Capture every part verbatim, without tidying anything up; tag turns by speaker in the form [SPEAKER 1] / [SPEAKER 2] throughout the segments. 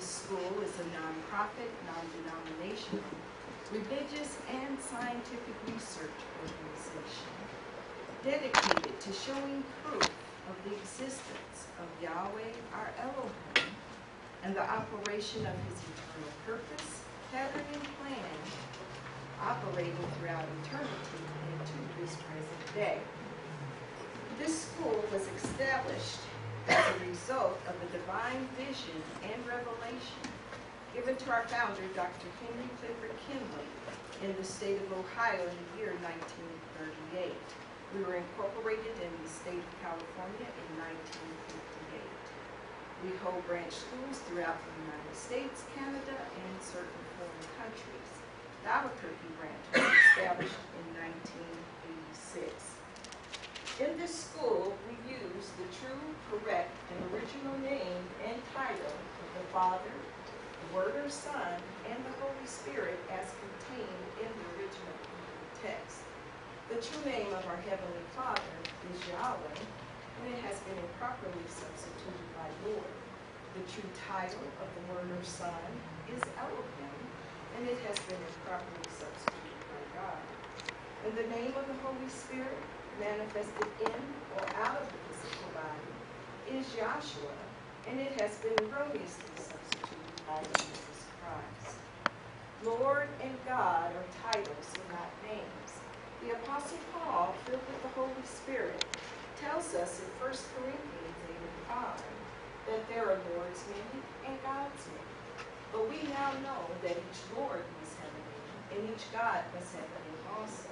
[SPEAKER 1] school is a nonprofit, non-denominational, religious and scientific research organization dedicated to showing proof of the existence of Yahweh, our Elohim, and the operation of his eternal purpose, pattern, and plan, operating throughout eternity and to this present day. This school was established as a result of the divine vision and revelation given to our founder, Doctor Henry Clifford Kinley, in the state of Ohio in the year nineteen thirty-eight. We were incorporated in the state of California in nineteen fifty-eight. We hold branch schools throughout the United States, Canada, and certain foreign countries. The Albuquerque branch was established in nineteen eighty-six. In this school, we use the true, correct, and original name and title of the Father, the Word or Son, and the Holy Spirit as contained in the original text. The true name of our Heavenly Father is Yahweh, and it has been improperly substituted by Lord. The true title of the Word or Son is Elohim, and it has been improperly substituted by God. And the name of the Holy Spirit, manifested in or out of the physical body, is Yahshua, and it has been erroneously substituted by Jesus Christ. Lord and God are titles and not names. The Apostle Paul, filled with the Holy Spirit, tells us in First Corinthians eight and five that there are Lord's many and God's many. But we now know that each Lord must have a name, and each God must have a name also.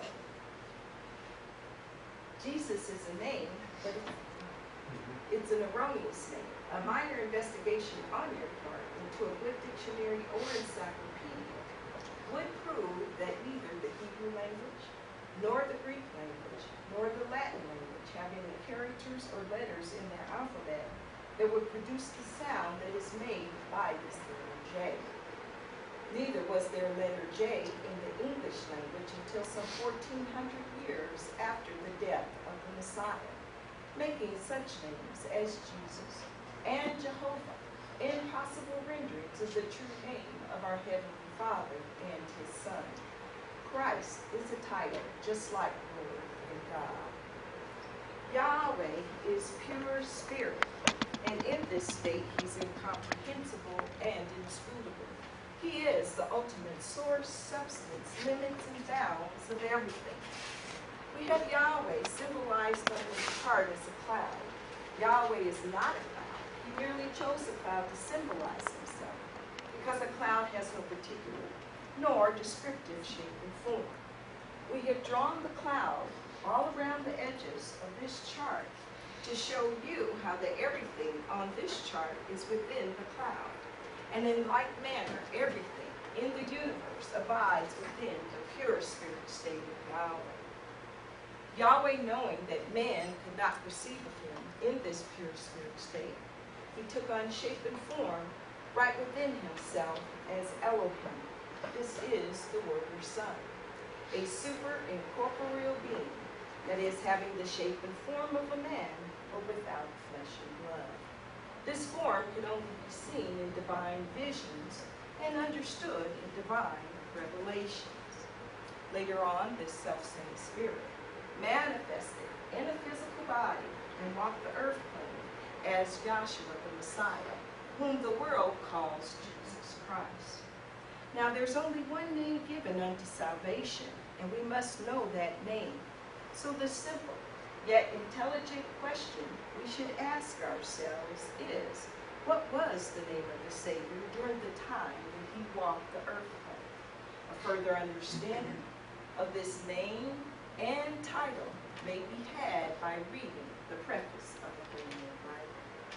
[SPEAKER 1] Jesus is a name, but it's an erroneous name. A minor investigation on your part into a good dictionary or encyclopedia would prove that neither the Hebrew language, nor the Greek language, nor the Latin language have any characters or letters in their alphabet that would produce the sound that is made by this letter J. Neither was there a letter J in the English language until some fourteen hundred years after the death of the Messiah, making such names as Jesus and Jehovah impossible renderings of the true name of our Heavenly Father and his Son. Christ is a title just like Lord and God. Yahweh is pure spirit, and in this state he's incomprehensible and inscrutable. He is the ultimate source, substance, limits, and bounds of everything. We have Yahweh symbolized on this chart as a cloud. Yahweh is not a cloud. He merely chose a cloud to symbolize himself, because a cloud has no particular nor descriptive shape and form. We have drawn the cloud all around the edges of this chart to show you how that everything on this chart is within the cloud. And in like manner, everything in the universe abides within the pure spirit state of Yahweh. Yahweh, knowing that man could not perceive of him in this pure spirit state, he took on shape and form right within himself as Elohim. This is the Word or Son, a super incorporeal being that is having the shape and form of a man, but without flesh and blood. This form can only be seen in divine visions and understood in divine revelations. Later on, this self-same spirit manifested in a physical body and walked the earth plane as Joshua the Messiah, whom the world calls Jesus Christ. Now, there's only one name given unto salvation, and we must know that name. So the simple yet intelligent question we should ask ourselves is, what was the name of the Savior during the time when he walked the earth plane? A further understanding of this name and title may be had by reading the preface of the Holy Bible.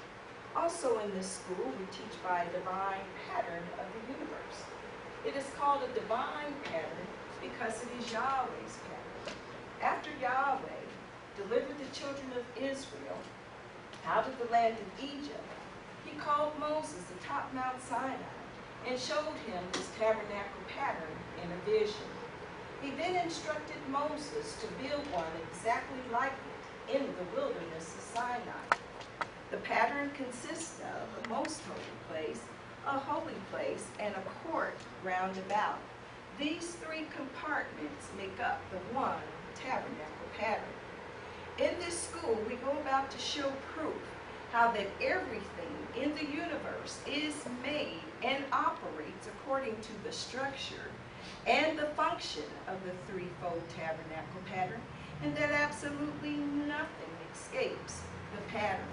[SPEAKER 1] Also in this school, we teach by a divine pattern of the universe. It is called a divine pattern because it is Yahweh's pattern. After Yahweh delivered the children of Israel out of the land of Egypt, he called Moses atop Mount Sinai and showed him his tabernacle pattern in a vision. He then instructed Moses to build one exactly like it in the wilderness of Sinai. The pattern consists of a most holy place, a holy place, and a court round about. These three compartments make up the one tabernacle pattern. In this school, we go about to show proof how that everything in the universe is made and operates according to the structure and the function of the threefold tabernacle pattern, and that absolutely nothing escapes the pattern.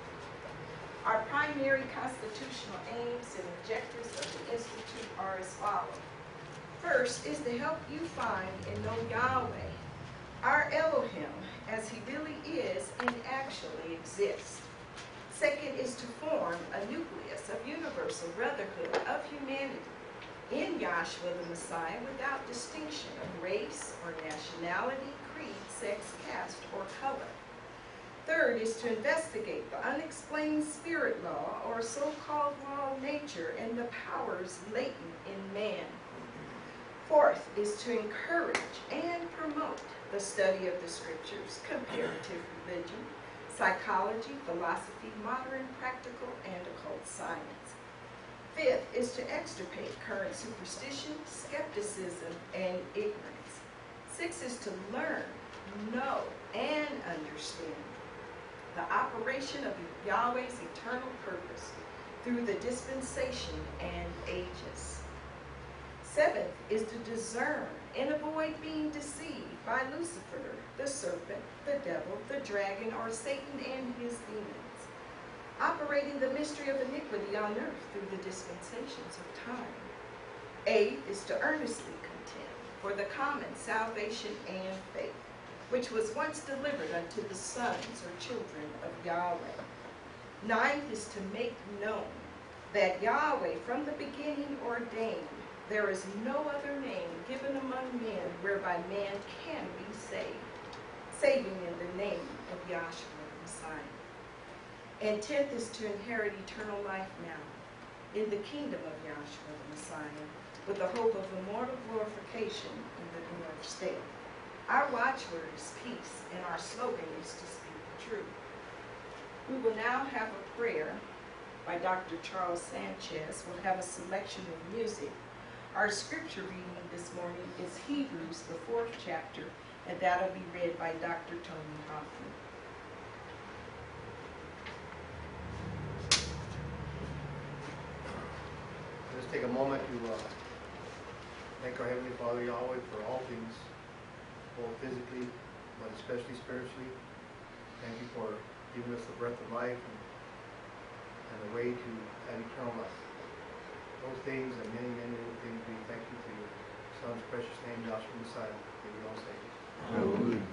[SPEAKER 1] Our primary constitutional aims and objectives of the Institute are as follows. First is to help you find and know Yahweh, our Elohim, as he really is and actually exists. Second is to form a nucleus of universal brotherhood of humanity in Yahshua the Messiah without distinction of race or nationality, creed, sex, caste, or color. Third is to investigate the unexplained spirit law or so-called law of nature and the powers latent in man. Fourth is to encourage and promote the study of the scriptures, comparative religion, psychology, philosophy, modern, practical, and occult science. Fifth is to extirpate current superstition, skepticism, and ignorance. Sixth is to learn, know, and understand the operation of Yahweh's eternal purpose through the dispensation and ages. Seventh is to discern and avoid being deceived by Lucifer, the serpent, the devil, the dragon, or Satan and his demons, operating the mystery of iniquity on earth through the dispensations of time. Eighth is to earnestly contend for the common salvation and faith, which was once delivered unto the sons or children of Yahweh. Ninth is to make known that Yahweh from the beginning ordained there is no other name given among men whereby man can be saved, saving in the name of Yahshua the Messiah. And tenth is to inherit eternal life now in the kingdom of Yahshua the Messiah with the hope of immortal glorification in the New Earth state. Our watchword is peace, and our slogan is to speak the truth. We will now have a prayer by Doctor Charles Sanchez. We'll have a selection of music. Our scripture reading this morning is Hebrews, the fourth chapter, and that'll be read by Doctor Tony Hoffman.
[SPEAKER 2] Let's take a moment to uh, thank our Heavenly Father Yahweh for all things, both physically, but especially spiritually. Thank you for giving us the breath of life and, and the way to an eternal life. Those things and many, many other things, we thank you for your Son's precious name, Yahshua Messiah, that we all say. Hallelujah.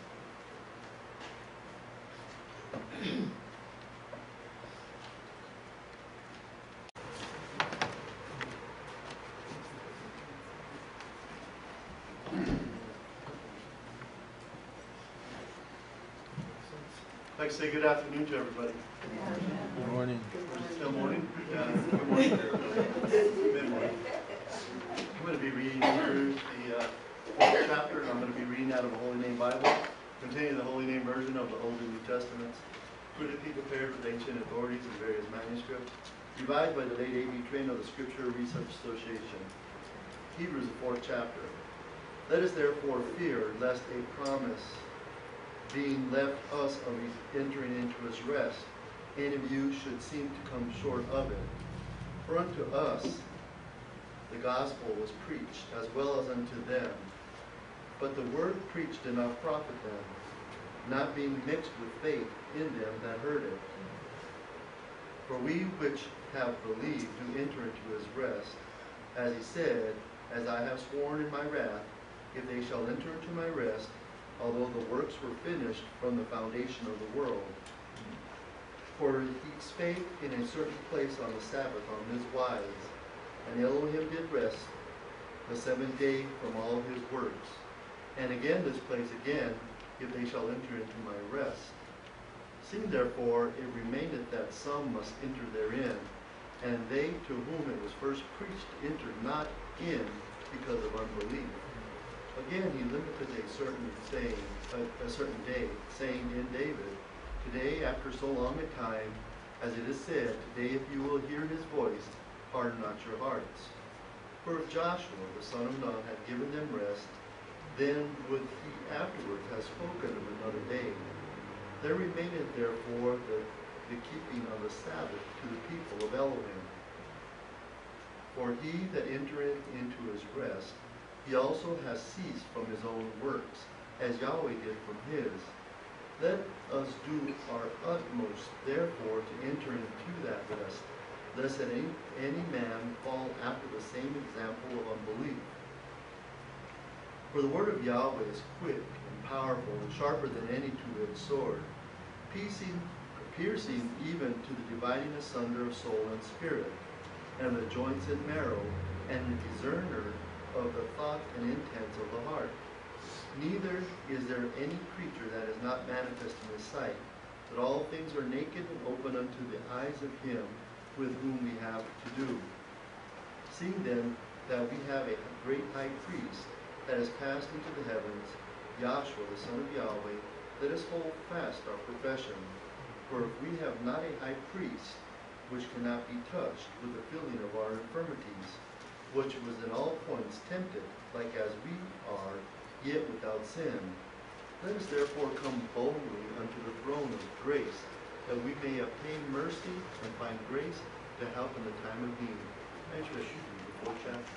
[SPEAKER 3] I'd like to say good afternoon to everybody.
[SPEAKER 4] Good morning.
[SPEAKER 3] Still morning? Yeah, good morning. Mid-morning. I'm going to be reading through the uh, fourth chapter, and I'm going to be reading out of the Holy Name Bible, containing the Holy Name version of the Old and New Testaments, critically prepared with ancient authorities and various manuscripts, revised by the late A B Train of the Scripture Research Association. Hebrews, the fourth chapter. Let us therefore fear lest a promise being left us of entering into his rest, any of you should seem to come short of it. For unto us the gospel was preached, as well as unto them. But the word preached did not profit them, not being mixed with faith in them that heard it. For we which have believed do enter into his rest, as he said, as I have sworn in my wrath, if they shall enter into my rest, although the works were finished from the foundation of the world. For he spake in a certain place on the Sabbath on this wise, and Elohim did rest the seventh day from all his works. And again this place again, if they shall enter into my rest. Seeing therefore it remaineth that some must enter therein, and they to whom it was first preached entered not in because of unbelief. Again, he limited a certain saying, a, a certain day, saying in David, today, after so long a time, as it is said, today if you will hear his voice, harden not your hearts. For if Joshua, the son of Nun, had given them rest, then would he afterwards have spoken of another day. There remaineth therefore the, the keeping of the Sabbath to the people of Elohim. For he that entereth into his rest, he also has ceased from his own works, as Yahweh did from his. Let us do our utmost, therefore, to enter into that rest, lest any, any man fall after the same example of unbelief. For the word of Yahweh is quick and powerful and sharper than any two-edged sword, piercing, piercing even to the dividing asunder of soul and spirit, and the joints and marrow, and the discerner of the thoughts and intents of the heart. Neither is there any creature that is not manifest in his sight, but all things are naked and open unto the eyes of him with whom we have to do. Seeing then that we have a great high priest that has passed into the heavens, Yahshua the Son of Yahweh, let us hold fast our profession. For if we have not a high priest which cannot be touched with the feeling of our infirmities, which was in all points tempted, like as we are, yet without sin. Let us therefore come boldly unto the throne of grace, that we may obtain mercy and find grace to help in the time of need. I should read the fourth chapter.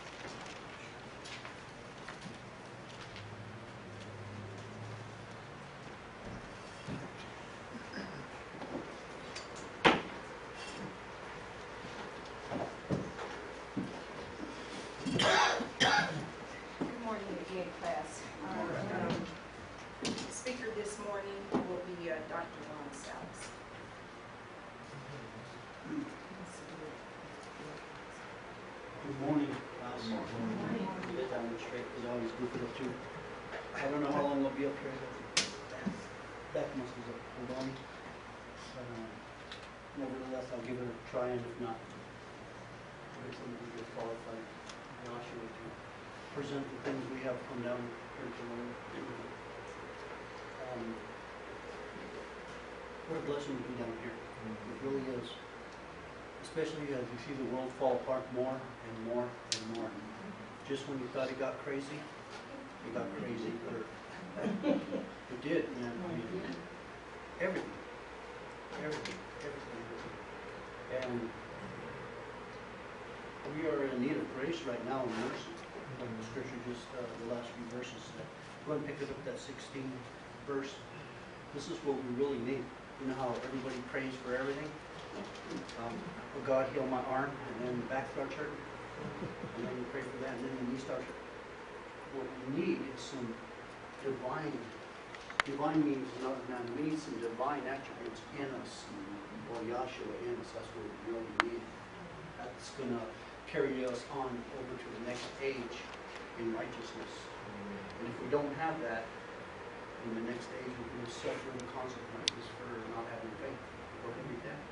[SPEAKER 1] Good morning again, class. Our um, speaker this morning will be uh, Doctor Ron Salas.
[SPEAKER 4] Good morning, class. Good morning. Get down straight, because I always goof it up too. I don't know how long I'll be up here. Back muscles up, hold on. But, uh, nevertheless, I'll give it a try, and if not, I'll get somebody to get qualified, Joshua, to present the things we have come down here to learn. Um, what a blessing to be down here. It really is. Especially as you see the world fall apart more and more and more. Just when you thought it got crazy, it got crazy. It did, man. I mean, everything, everything, everything. And we are in need of grace right now and mercy. Like the scripture just, uh, the last few verses said. Go ahead and pick it up, that sixteenth verse. This is what we really need. You know how everybody prays for everything? Um, oh God, heal my arm, and then the back starts hurting, and then you pray for that, and then the knee starts hurting. What we need is some divine, divine means another man. We need some divine attributes in us, or Yahshua in us. That's what we really need. That's going to carry us on over to the next age in righteousness. And if we don't have that, in the next age, we're going to suffer the consequences for not having faith. Go ahead and read that.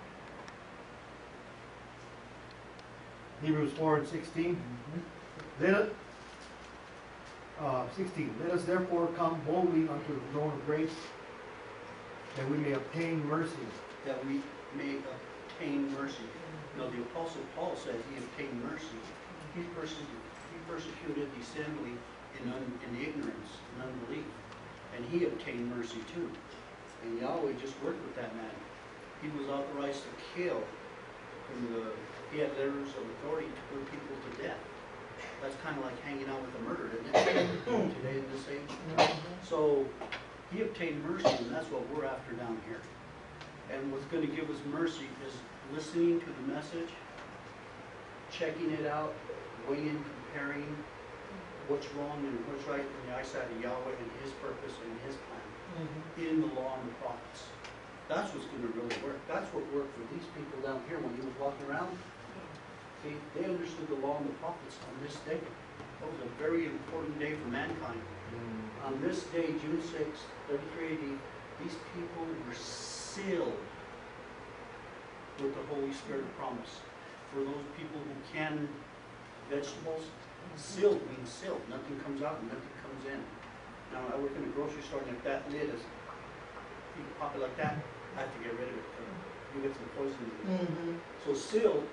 [SPEAKER 2] Hebrews four and sixteen. Let us, uh, sixteen. Let us therefore come boldly unto the throne of grace, that we may obtain mercy.
[SPEAKER 4] That we may obtain mercy. Now the Apostle Paul says he obtained mercy. He, perse he persecuted the assembly in, un in ignorance and unbelief. And he obtained mercy too. And Yahweh just worked with that man. He was authorized to kill. And the, he had letters of authority to put people to death. That's kind of like hanging out with a murderer, isn't it? Today in this age. So he obtained mercy, and that's what we're after down here. And what's going to give us mercy is listening to the message, checking it out, weighing, comparing what's wrong and what's right in the eyesight of Yahweh and his purpose and his plan mm-hmm. in the law and the prophets. That's what's going to really work. That's what worked for these people down here when he was walking around. See, they understood the law and the prophets on this day. That was a very important day for mankind. Mm-hmm. On this day, June sixth, thirty-three A D, these people were sealed with the Holy Spirit of promise. For those people who can vegetables, sealed means sealed. Nothing comes out and nothing comes in. Now, I work in a grocery store, and if that lid is, you pop it like that, I have to get rid of it. You get some poison in it. Mm-hmm. So sealed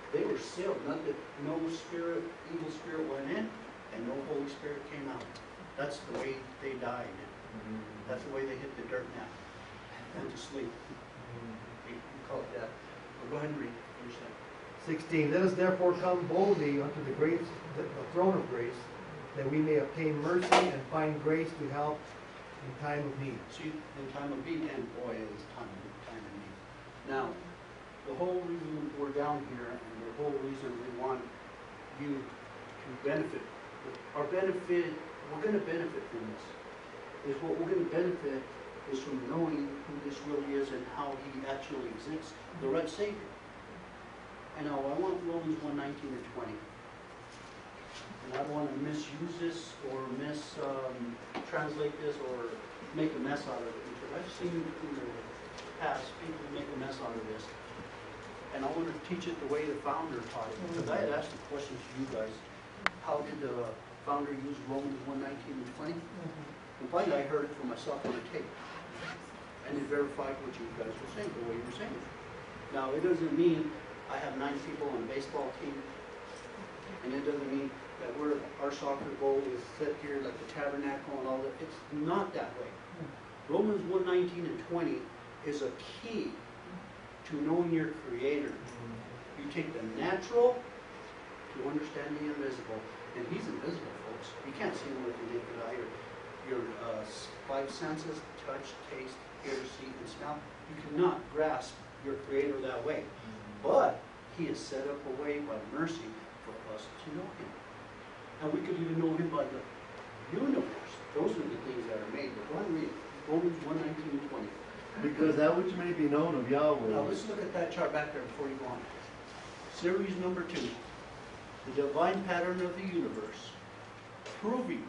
[SPEAKER 4] They were sealed, not that no spirit, evil spirit went in, and no Holy Spirit came out. That's the way they died. That's the way they hit the dirt nap, went to sleep. We we call it that. But go ahead and read, finish that.
[SPEAKER 2] Sixteen, let us therefore come boldly unto the grace, the the throne of grace, that we may obtain mercy and find grace to help in time of need.
[SPEAKER 4] See, in time of need, and boy, it is time, time of need. Now, the whole reason we're down here, and the whole reason we want you to benefit, our benefit, we're gonna benefit from this, is what we're gonna benefit is from knowing who this really is and how he actually exists, the right Savior. And now, I want Romans one nineteen and twenty. And I don't want to misuse this or mis-translate this or make a mess out of it, because I've seen in the past people make a mess out of this. And I want to teach it the way the founder taught it, because I had asked the question to you guys, how did the founder use Romans one nineteen and twenty? And finally, I heard it for myself on a tape. And it verified what you guys were saying, the way you were saying it. Now, it doesn't mean I have nine people on a baseball team, and it doesn't mean that we're, our soccer goal is set here like the tabernacle and all that. It's not that way. Romans one nineteen and twenty is a key to knowing your Creator. You take the natural to understand the invisible, and He's invisible, folks. You can't see Him with your naked eye. Your, your uh, five senses, touch, taste, hear, see, and smell. You cannot grasp your Creator that way. But He has set up a way by mercy for us to know Him. And we could even know Him by the universe. Those are the things that are made. But go ahead and read Romans one nineteen and twenty.
[SPEAKER 3] Because that which may be known of Yahweh.
[SPEAKER 4] Now let's look at that chart back there before you go on. Series number two. The divine pattern of the universe. Proving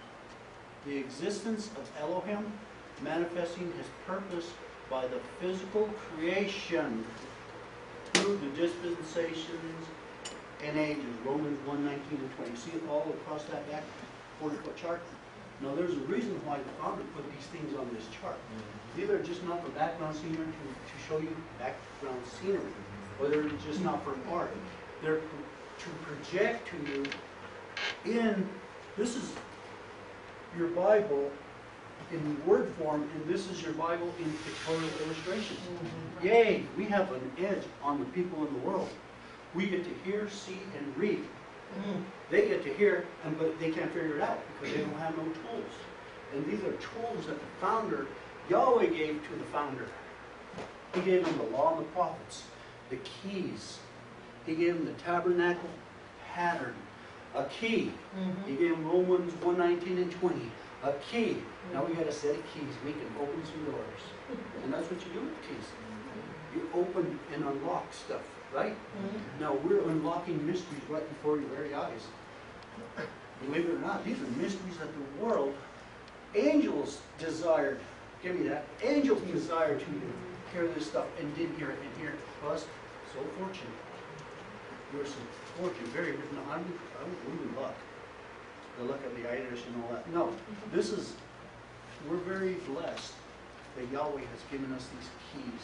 [SPEAKER 4] the existence of Elohim, manifesting His purpose by the physical creation through the dispensations and ages. Romans one nineteen and twenty. See it all across that back forty foot chart? Now there's a reason why the founder put these things on this chart. These are just not for background scenery to, to show you background scenery, or they're just not for art. They're to project to you in, this is your Bible in word form, and this is your Bible in pictorial illustrations. Mm-hmm. Yay, we have an edge on the people in the world. We get to hear, see, and read. Mm. They get to hear, and but they can't figure it out because they don't have no tools. And these are tools that the founder, Yahweh gave to the founder. He gave him the law and the prophets, the keys. He gave him the tabernacle pattern, a key. Mm-hmm. He gave him Romans one nineteen and twenty. A key. Mm-hmm. Now we got a set of keys. We can open some doors. And that's what you do with keys. You open and unlock stuff, right? Mm-hmm. Now we're unlocking mysteries right before your very eyes. Believe it or not, these are mysteries that the world, angels desired. Give me that. Angels desired to hear this stuff and didn't hear it. And hear it. Us, so fortunate. We're so fortunate. Very good. No, I'm, I'm losing luck. The luck of the Irish and all that. No, this is, we're very blessed that Yahweh has given us these keys.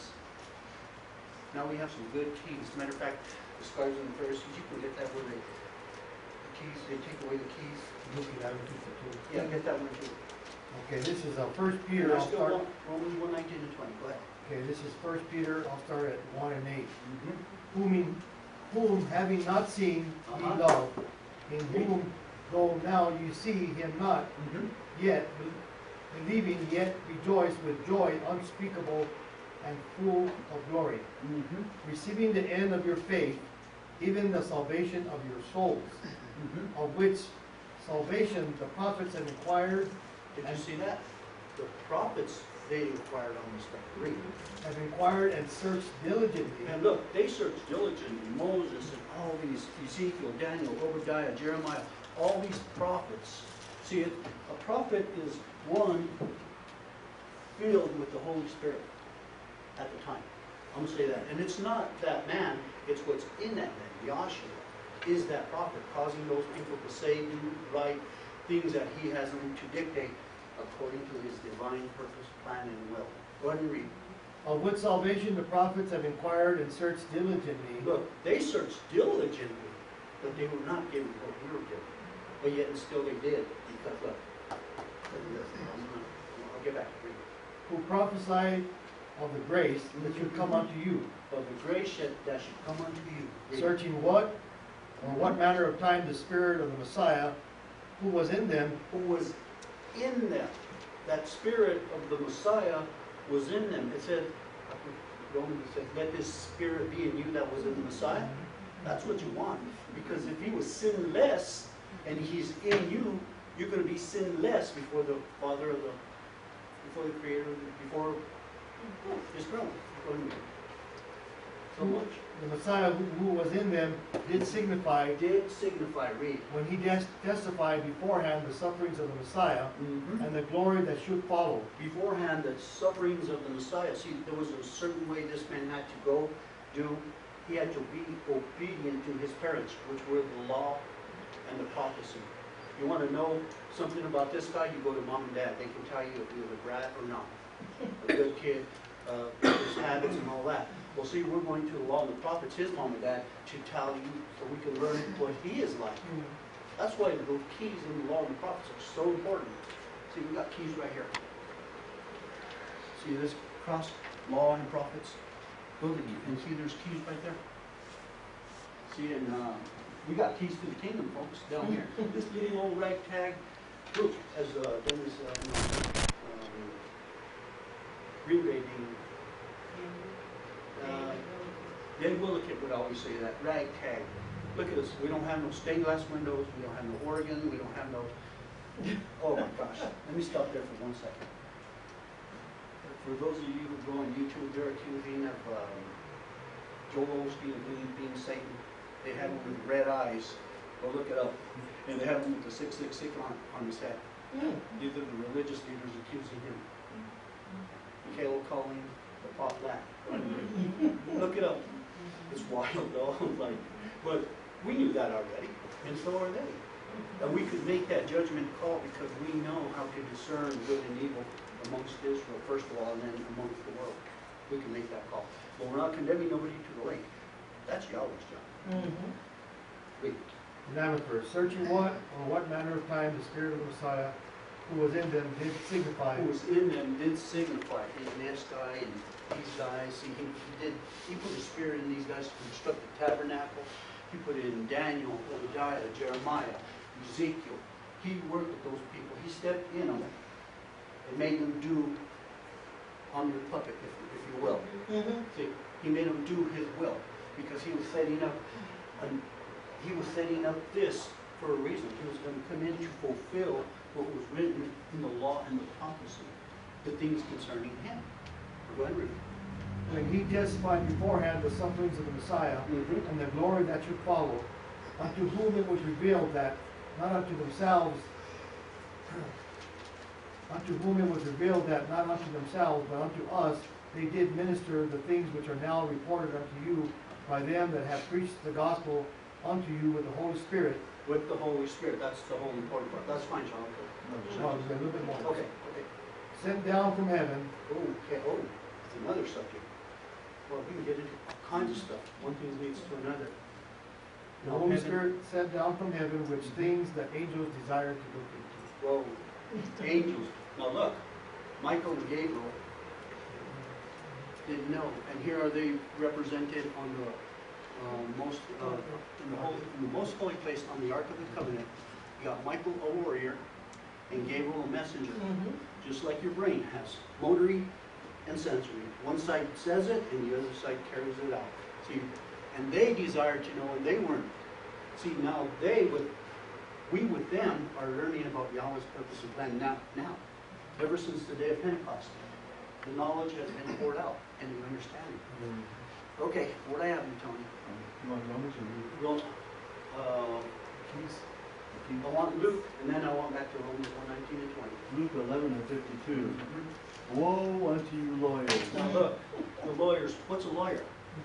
[SPEAKER 4] Now we have some good keys. As a matter of fact, the scribes and the Pharisees, you can get that where they, the keys, they take away the keys. Yeah, get that one too.
[SPEAKER 2] Okay, this is uh, First
[SPEAKER 4] And
[SPEAKER 2] Peter.
[SPEAKER 4] I
[SPEAKER 2] I'll
[SPEAKER 4] still
[SPEAKER 2] start.
[SPEAKER 4] want Romans one nineteen and twenty. Go ahead.
[SPEAKER 2] Okay, this is First Peter. I'll start at one and eight.
[SPEAKER 4] Mm-hmm.
[SPEAKER 2] Whom, in, whom having not seen, ye
[SPEAKER 4] Uh-huh.
[SPEAKER 2] love, in whom though now you see him not,
[SPEAKER 4] Mm-hmm.
[SPEAKER 2] yet believing, yet rejoice with joy unspeakable and full of glory,
[SPEAKER 4] Mm-hmm.
[SPEAKER 2] receiving the end of your faith, even the salvation of your souls,
[SPEAKER 4] Mm-hmm.
[SPEAKER 2] of which salvation the prophets have inquired,
[SPEAKER 4] Did you see that? The prophets, they inquired on this stuff. Read.
[SPEAKER 2] have inquired and searched diligently.
[SPEAKER 4] And look, they searched diligently. Moses and all these, Ezekiel, Daniel, Obadiah, Jeremiah, all these prophets. See, it, a prophet is one filled with the Holy Spirit at the time. I'm going to say that. And it's not that man, it's what's in that man. Yahshua is that prophet, causing those people to say, do, write, things that he has them to dictate according to his divine purpose, plan, and will. Go ahead and read.
[SPEAKER 2] Of which salvation the prophets have inquired and searched diligently.
[SPEAKER 4] Look, they searched diligently, but they were not given what we were given. But yet and still they did, because look. I'll get back to reading.
[SPEAKER 2] Who prophesied of the grace that should come unto you,
[SPEAKER 4] Of the grace that, that should come unto you. Read.
[SPEAKER 2] searching what or what manner of time the Spirit of the Messiah, who was in them,
[SPEAKER 4] Who was in them. That spirit of the Messiah was in them. It said, Romans says, let this spirit be in you that was in the Messiah. That's what you want. Because if he was sinless and he's in you, you're going to be sinless before the Father of the, before the Creator, before his throne. Before him. So much.
[SPEAKER 2] the Messiah who, who was in them, did signify,
[SPEAKER 4] Did signify, read.
[SPEAKER 2] when he des- testified beforehand the sufferings of the Messiah
[SPEAKER 4] Mm-hmm.
[SPEAKER 2] and the glory that should follow.
[SPEAKER 4] Beforehand, the sufferings of the Messiah. See, there was a certain way this man had to go, do. He had to be obedient to his parents, which were the law and the prophecy. You want to know something about this guy, you go to mom and dad. They can tell you if he was a brat or not. A good kid, uh, his habits and all that. Well, see, we're going to the law and the prophets, his mom and dad, to tell you so we can learn what he is like. That's why the keys in the law and the prophets are so important. See, we got keys right here. See this cross, law and prophets? Go to you, and see there's keys right there. See, and uh, we got keys to the kingdom, folks, down here. This little old ragtag book, as uh, Dennis, uh, you know, um, rereading. Uh, Dave Willikin would always say that, ragtag. Look at us, we don't have no stained glass windows, we don't have no Oregon, we don't have no, oh my gosh. Let me stop there for one second. For those of you who go on YouTube, they're accusing of um, Joel Osteen of being, being Satan. They have him with red eyes. Go look it up. And they have him with the six six six on, on his head. These are the religious leaders accusing him. Caleb calling the pop black. Look it up. It's wild though. Like, but we knew that already, and so are they. And we could make that judgment call because we know how to discern good and evil amongst Israel, first of all, and then amongst the world. We can make that call. But we're not condemning nobody to the lake. That's Yahweh's job.
[SPEAKER 1] Mm-hmm.
[SPEAKER 4] Read.
[SPEAKER 2] Eleventh verse, searching what or what manner of time the Spirit of the Messiah, who was in them, did signify.
[SPEAKER 4] Who was in them did signify his this guy and these guys. See, he, he did. He put his spirit in these guys to construct the tabernacle. He put it in Daniel, Obadiah, Jeremiah, Ezekiel. He worked with those people. He stepped in them and made them do on your puppet, if, if you will.
[SPEAKER 1] Mm-hmm.
[SPEAKER 4] See, he made them do his will because he was setting up. An, he was setting up this for a reason. He was going to come in to fulfill what was written in the law and the prophecy, the things concerning him. Go ahead and read.
[SPEAKER 2] When he testified beforehand the sufferings of the Messiah
[SPEAKER 4] Mm-hmm.
[SPEAKER 2] and the glory that should follow, unto whom it was revealed that, not unto themselves, unto whom it was revealed that, not unto themselves, but unto us, they did minister the things which are now reported unto you by them that have preached the gospel unto you with the Holy Spirit.
[SPEAKER 4] With the Holy Spirit. That's the whole important part. That's fine, John.
[SPEAKER 2] Well, a little bit more.
[SPEAKER 4] Okay, okay.
[SPEAKER 2] Sent down from heaven,
[SPEAKER 4] Okay, oh, it's another subject. Well, we can get into all kinds of stuff. One thing leads to another.
[SPEAKER 2] the Holy Spirit sent down from heaven, which things that angels desire to look into.
[SPEAKER 4] Whoa, angels. Now look, Michael and Gabriel didn't know, and here are they represented on the uh, most uh, in the holy, in the most holy place on the Ark of the Covenant. You got Michael, a warrior, and Gabriel, a messenger.
[SPEAKER 1] Mm-hmm.
[SPEAKER 4] Just like your brain has motory and sensory. One side says it, and the other side carries it out. See, and they desired to know, and they weren't. See, now they with we with them are learning about Yahweh's purpose and plan now. Now, ever since the day of Pentecost, the knowledge has been poured out and the understanding. Okay, what I have you, Tony?
[SPEAKER 3] You want Romans or Luke?
[SPEAKER 4] Well, uh,
[SPEAKER 3] Keys?
[SPEAKER 4] I want Luke, and then I want back to Romans one nineteen and twenty.
[SPEAKER 3] Luke eleven and fifty-two. Woe unto you lawyers.
[SPEAKER 4] Now look, the lawyers, what's a lawyer?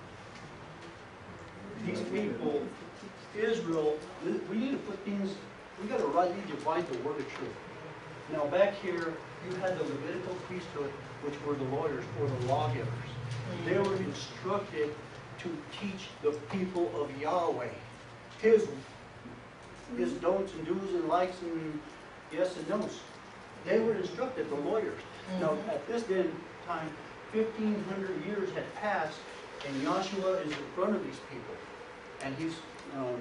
[SPEAKER 4] These people, Israel, we need to put things, we got to rightly divide the word of truth. Now back here, you had the Levitical priesthood, which were the lawyers or the lawgivers. They were instructed to teach the people of Yahweh. His, his don'ts and do's and likes and yes and no's. They were instructed, the lawyers. Now, at this day and time, fifteen hundred years had passed, and Joshua is in front of these people. And he's um,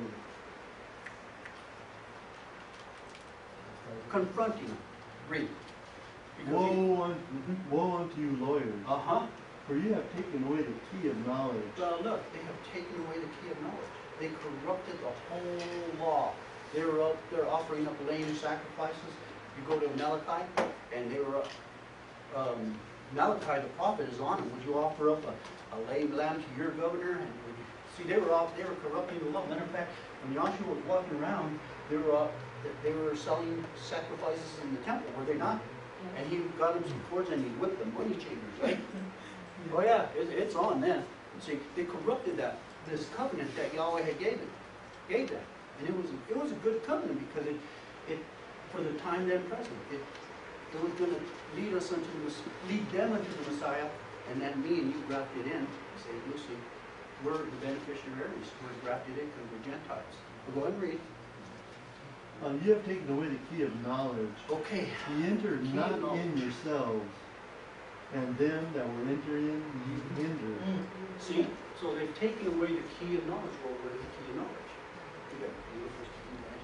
[SPEAKER 4] confronting them. Read. Because he-
[SPEAKER 3] Woe unto, woe unto you lawyers,
[SPEAKER 4] Uh-huh.
[SPEAKER 3] for you have taken away the key of knowledge.
[SPEAKER 4] Well, look, they have taken away the key of knowledge. They corrupted the whole law. They were up there offering up lame sacrifices. You go to Malachi, and they were, um, Malachi the prophet is on them. Would you offer up a, a lame lamb to your governor? And would you, see, they were off. They were corrupting the law. Matter of fact, when Joshua was walking around, they were uh, they were selling sacrifices in the temple, were they not? And he got them some cords and he whipped them, money changers, right? Oh yeah, it, it's on then. See, they corrupted that, this covenant that Yahweh had gave it, gave them. And it was, it was a good covenant because it, it, for the time then present, it, it was gonna lead us unto the, Mess- lead them unto the Messiah, and then me and you grafted in, say, Lucy, we're the beneficiaries, we're grafted in because we're Gentiles. Well, go ahead and read.
[SPEAKER 3] Uh, you have taken away the key of knowledge.
[SPEAKER 4] Okay.
[SPEAKER 3] Ye entered
[SPEAKER 4] Key of
[SPEAKER 3] not
[SPEAKER 4] knowledge.
[SPEAKER 3] in yourselves, and them that were entering ye hindered.
[SPEAKER 4] See, so they've taken away the key of knowledge. Well, what is the key of knowledge? We got the first key right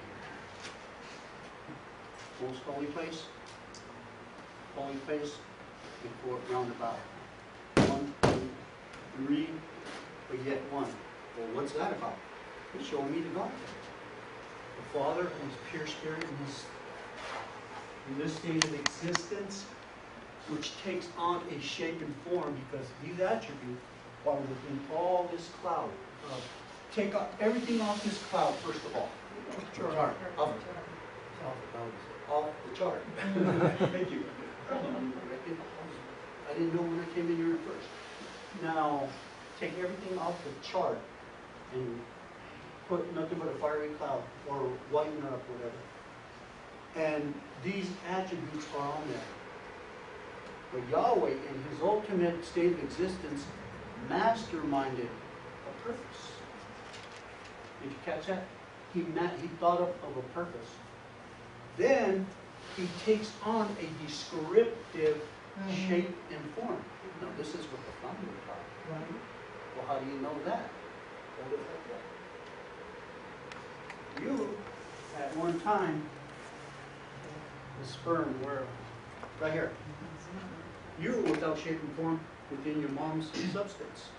[SPEAKER 4] here. Most holy place. Holy place before roundabout. One, two, three, but yet one. Well, what's that about? It's showing me the God. The Father, who's pure spirit, in this, in this state of existence, which takes on a shape and form because these attributes are within all this cloud. Uh, take off, everything off this cloud, first of all. Chart. Off, off the chart. Thank you. I didn't know when I came in here at first. Now, take everything off the chart and put nothing but a fiery cloud or whiten up, whatever. And these attributes are on there. But Yahweh, in his ultimate state of existence, masterminded a purpose. Did you catch that? He, ma he thought of, of a purpose. Then he takes on a descriptive
[SPEAKER 5] Mhm.
[SPEAKER 4] shape and form. Now, this is what the founder taught.
[SPEAKER 5] Right.
[SPEAKER 4] Well, how do you know that? Hold it like that. You, at one time, the sperm were right here. You were without shape and form within your mom's substance.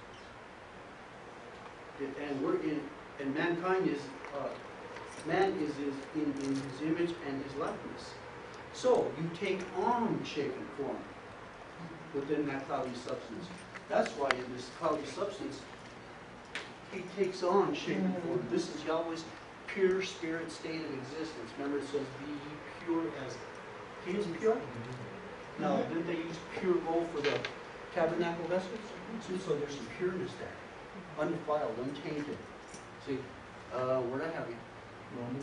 [SPEAKER 4] And we're in, and mankind is, uh, man is, is in, in his image and his likeness. So you take on shape and form within that cloudy substance. That's why in this cloudy substance, he takes on shape and form. This is Yahweh's pure spirit state of existence. Remember, it says, "Be ye pure as he is pure." Now, didn't they use pure gold for the tabernacle vessels? See, so there's some pureness there, undefiled, untainted. See, uh, where'd I have you?
[SPEAKER 3] Romans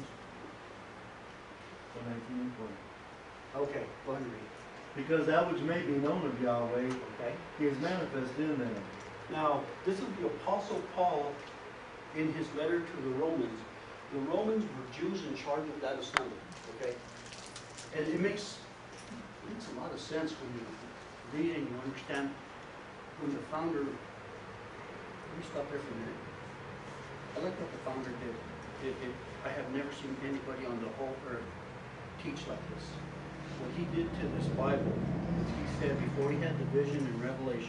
[SPEAKER 3] one nineteen and twenty.
[SPEAKER 4] Okay, go ahead and read.
[SPEAKER 3] Because that which may be known of Yahweh,
[SPEAKER 4] Okay.
[SPEAKER 3] he is manifest in them.
[SPEAKER 4] Now, this is the Apostle Paul in his letter to the Romans. The Romans were Jews in charge of that assembly, okay? And it makes, it makes a lot of sense when you read and you understand when the founder, let me stop there for a minute. I like what the founder did. It, it, I have never seen anybody on the whole earth teach like this. What he did to this Bible, he said before he had the vision and revelation,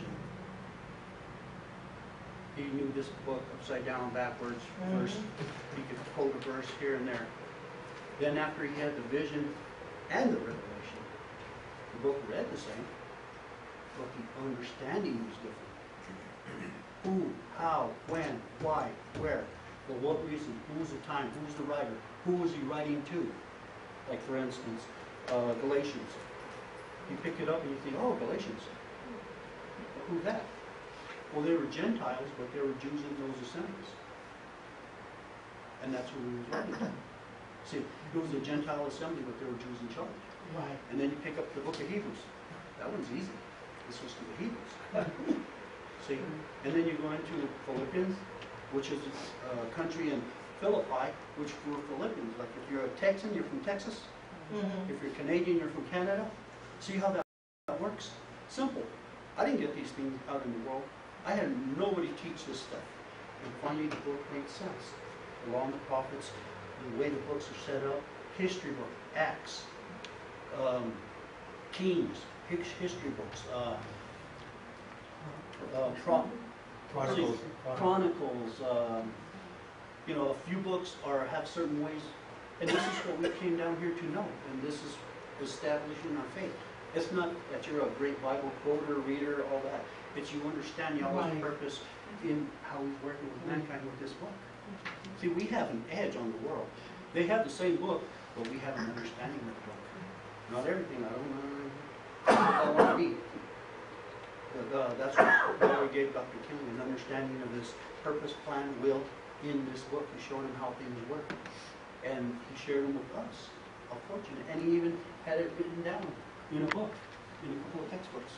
[SPEAKER 4] he knew this book upside down, backwards,
[SPEAKER 5] Mhm.
[SPEAKER 4] verse. He could quote a verse here and there. Then after he had the vision and the revelation, the book read the same, but the understanding was different. Who, how, when, why, where, for what reason, who was the time, who was the writer, who was he writing to? Like for instance, uh, Galatians. You pick it up and you think, oh, Galatians. Who's that? Well, they were Gentiles, but they were Jews in those assemblies. And that's who he was writing to. See, it was a Gentile assembly, but there were Jews in charge.
[SPEAKER 5] Right.
[SPEAKER 4] And then you pick up the book of Hebrews. That one's easy. This was to the Hebrews. See? And then you go into Philippians, which is a country in Philippi, which were Philippines. Like if you're a Texan, you're from Texas. If you're Canadian, you're from Canada. See how that, that works? Simple. I didn't get these things out in the world. I had nobody teach this stuff. And finally the book made sense. The law and the prophets, the way the books are set up, history book, Acts, um, Kings, his- history books, uh, uh, Pro-
[SPEAKER 2] Chronicles.
[SPEAKER 4] Chronicles, um, you know, a few books are, have certain ways, and this is what we came down here to know, and this is establishing our faith. It's not that you're a great Bible quoter, reader, all that. It's you understand Yahweh's
[SPEAKER 5] Right.
[SPEAKER 4] purpose in how He's working with mankind with this book. See, we have an edge on the world. They have the same book, but we have an understanding of the book. Not everything. I don't know. I want to be. But uh, that's what Lord gave Doctor King, an understanding of His purpose, plan, will in this book. He showed him how things work, and He shared them with us. How fortunate! And He even had it written down in a book, in a couple of textbooks.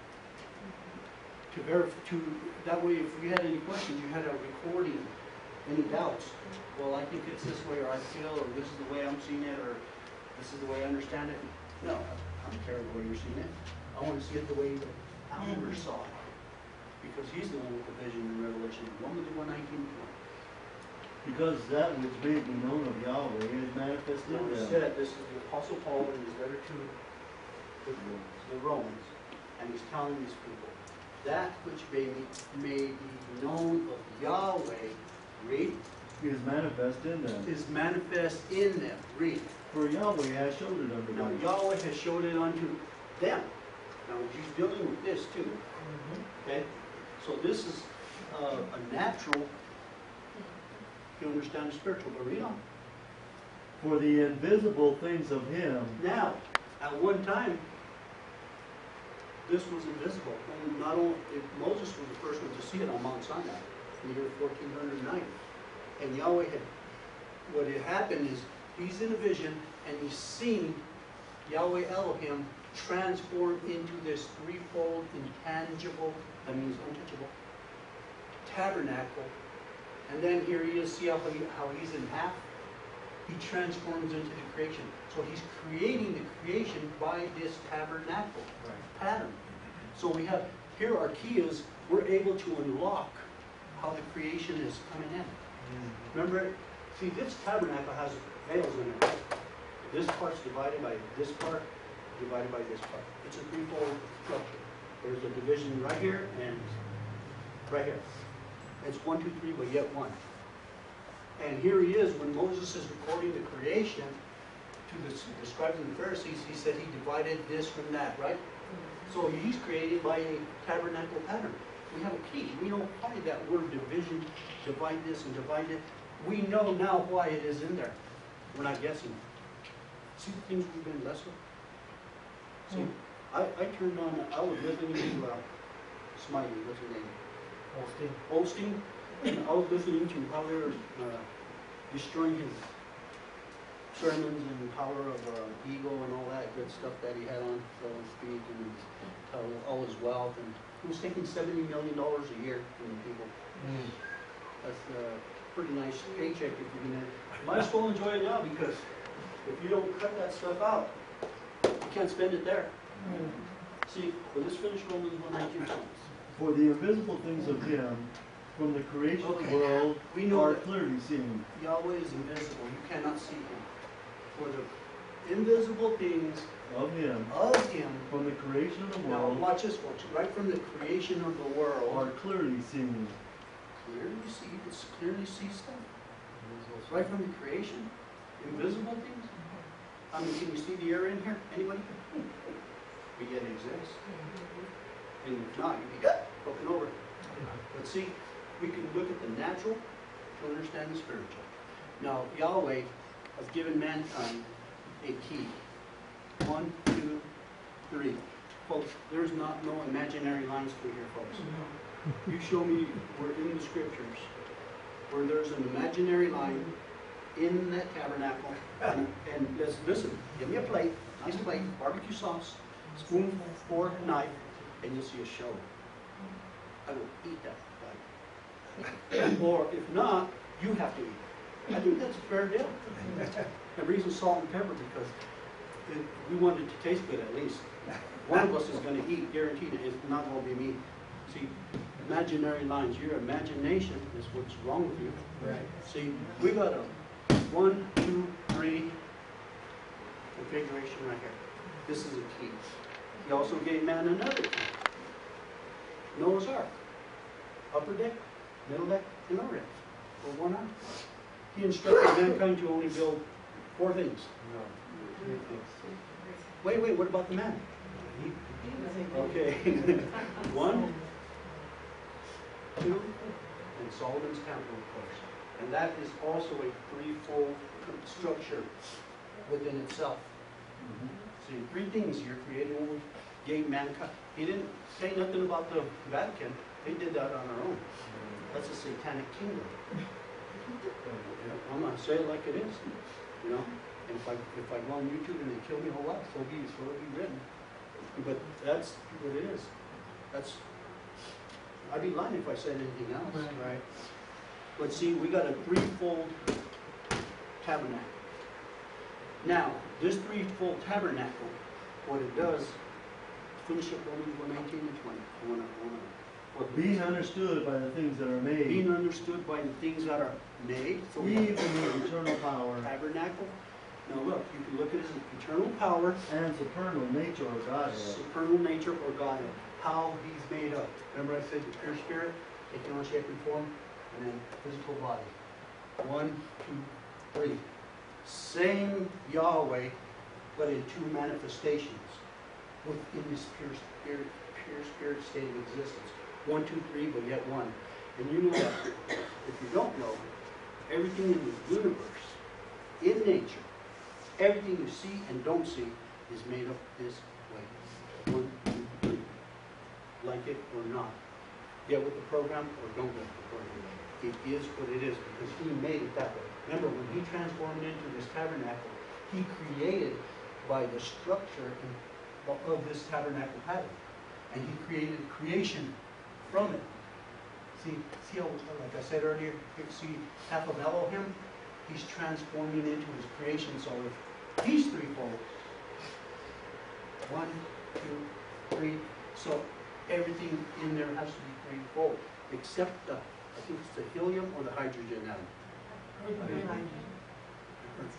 [SPEAKER 4] To verify, to that way, if you had any questions, you had a recording. Any doubts? Well, I think it's this way, or I feel, or this is the way I'm seeing it, or this is the way I understand it. No, I don't care the way you're seeing it. I want to see it the way the founder saw it, because he's the one with the vision in Revelation one nineteen.
[SPEAKER 6] Because that which may be known of Yahweh is manifested in
[SPEAKER 4] He
[SPEAKER 6] them.
[SPEAKER 4] said, this is the Apostle Paul in his letter to the, the Romans, and he's telling these people, that which may be, may be known of Yahweh, read,
[SPEAKER 6] Is manifest in them.
[SPEAKER 4] is manifest in them. Read.
[SPEAKER 6] For Yahweh has showed it unto
[SPEAKER 4] Now
[SPEAKER 6] them.
[SPEAKER 4] Yahweh has showed it unto them. Now he's dealing with this too. Okay? So this is uh, a natural, you understand the spiritual, but read on.
[SPEAKER 6] For the invisible things of Him
[SPEAKER 4] Now, at one time, this was invisible. And not only, if Moses was the first one to see it on Mount Sinai in the year fourteen hundred nine. And Yahweh had, what had happened is, he's in a vision and he's seen Yahweh Elohim transform into this threefold, intangible, that means untouchable, tabernacle. And then here he is, see how, he, how he's in half? He transforms into the creation. So he's creating the creation by this tabernacle pattern. So we have, here our key is, we're able to unlock how the creation is coming in. Remember, see, this tabernacle has veils in it. This part's divided by this part, divided by this part. It's a threefold structure. There's a division right here and right here. It's one, two, three, but yet one. And here he is, when Moses is recording the creation to the, the scribes and the Pharisees, he said he divided this from that, right? So he's created by a tabernacle pattern. We have a key. We know why that word division, divide this and divide it. We know now why it is in there. We're not guessing. See the things we've been blessed with? See, I, I turned on, I was listening to uh, Smiley, what's her name?
[SPEAKER 2] Holstein.
[SPEAKER 4] Osteen, and I was listening to how they were uh, destroying his sermons and power of uh, ego and all that good stuff that he had on, so to speak, and uh, all his wealth, and he was taking seventy million dollars a year from the people. That's a pretty nice paycheck if you're gonna, might as well enjoy it now, because if you don't cut that stuff out, you can't spend it there. See, well, let's finish Romans one nineteen.
[SPEAKER 6] For the invisible things of Him from the creation of the
[SPEAKER 4] Okay.
[SPEAKER 6] world
[SPEAKER 4] We know
[SPEAKER 6] are
[SPEAKER 4] that
[SPEAKER 6] clearly seen.
[SPEAKER 4] Yahweh is invisible. You cannot see Him. For the invisible things
[SPEAKER 6] Of Him
[SPEAKER 4] of Him.
[SPEAKER 6] from the creation of the
[SPEAKER 4] Now,
[SPEAKER 6] world
[SPEAKER 4] watch this, folks. Right from the creation of the world,
[SPEAKER 6] are clearly seen.
[SPEAKER 4] clearly see, you can clearly see stuff. Right from the creation, invisible things. I mean, can you see the air in here? Anybody? But yet it exists. And if not, you'd be broken over. But see, we can look at the natural to understand the spiritual. Now, Yahweh has given mankind a key. One, two, three. Folks, there's not no imaginary lines through here, folks. You show me where in the scriptures where there's an imaginary line in that tabernacle, and, and let's listen, give me a plate, nice plate, barbecue sauce, spoon, fork, knife, and you'll see a show. I will eat that bite. Or if not, you have to eat it. I think that's a fair deal. The reason salt and pepper, because it, we want it to taste good at least. One of us is going to eat, guaranteed it is not going to be me. See, imaginary lines, your imagination is what's wrong with you.
[SPEAKER 2] Right.
[SPEAKER 4] See, we got a one, two, three configuration right here. This is a key. He also gave man another key. Noah's Ark. Upper deck, middle deck, and lower deck. For one arm. He instructed mankind to only build four things. Wait, wait, what about the man? He, okay. One, two, and Solomon's temple, of course. And that is also a threefold structure within itself. See, three things you're creating when we gave mankind. He didn't say nothing about the Vatican. They did that on their own. That's a satanic kingdom. I'm gonna say it like it is, you know. And if I if I go on YouTube and they kill me, oh well, so be so it'll be written. But that's what it is. That's. I'd be lying if I said anything else.
[SPEAKER 2] Right.
[SPEAKER 4] But see, we got a threefold tabernacle. Now, this threefold tabernacle, what it does, finish up Romans one nineteen and twenty. I wanna, I wanna, what
[SPEAKER 6] Being understood by the things that are made,
[SPEAKER 4] being understood by the things that are made. So we
[SPEAKER 6] even the eternal power
[SPEAKER 4] tabernacle. Now look, you can look at it as eternal power,
[SPEAKER 6] and supernal nature of Godhead.
[SPEAKER 4] supernal nature, or Godhead. How He's made up. Remember I said the pure spirit, taking on shape and form, and then physical body. One, two, three. Same Yahweh, but in two manifestations within this pure spirit, pure spirit state of existence. One, two, three, but yet one. And you know that if you don't know, everything in the universe, in nature, everything you see and don't see is made up this way. One, two, three. Like it or not. Get with the program or don't get with the program. It is what it is because He made it that way. Remember, when He transformed into this tabernacle, He created by the structure of this tabernacle pattern. And He created creation from it. See, see how, like I said earlier, you see half of Elohim? He's transforming into His creation. So if He's threefold, one, two, three, so everything in there has to be threefold, except the, I think it's the helium or the hydrogen atom. It's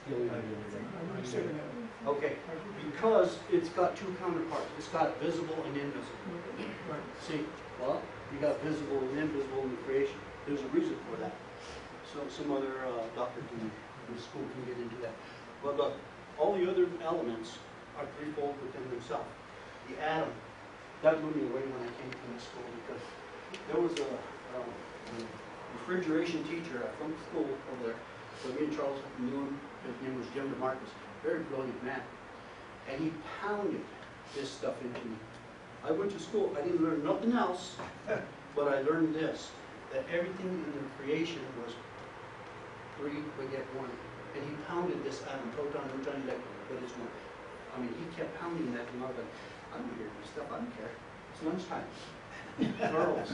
[SPEAKER 4] helium. Okay, because it's got two counterparts. It's got visible and invisible. See, well, you got visible and invisible in the creation. There's a reason for that. So some other uh, doctor can, from school can get into that. But look, all the other elements are threefold within themselves. The atom, that blew me away when I came to this school because there was a, um, a refrigeration teacher from school over there. So me and Charles knew him. His name was Jim DeMarcus. Very brilliant man. And he pounded this stuff into me. I went to school. I didn't learn nothing else, but I learned this, that everything in the creation was three, but yet one. And he pounded this atom, proton, neutron, electron, but it's one. I mean, he kept pounding that, and I was like, I don't hear this stuff. I don't care. It's lunchtime. Girls.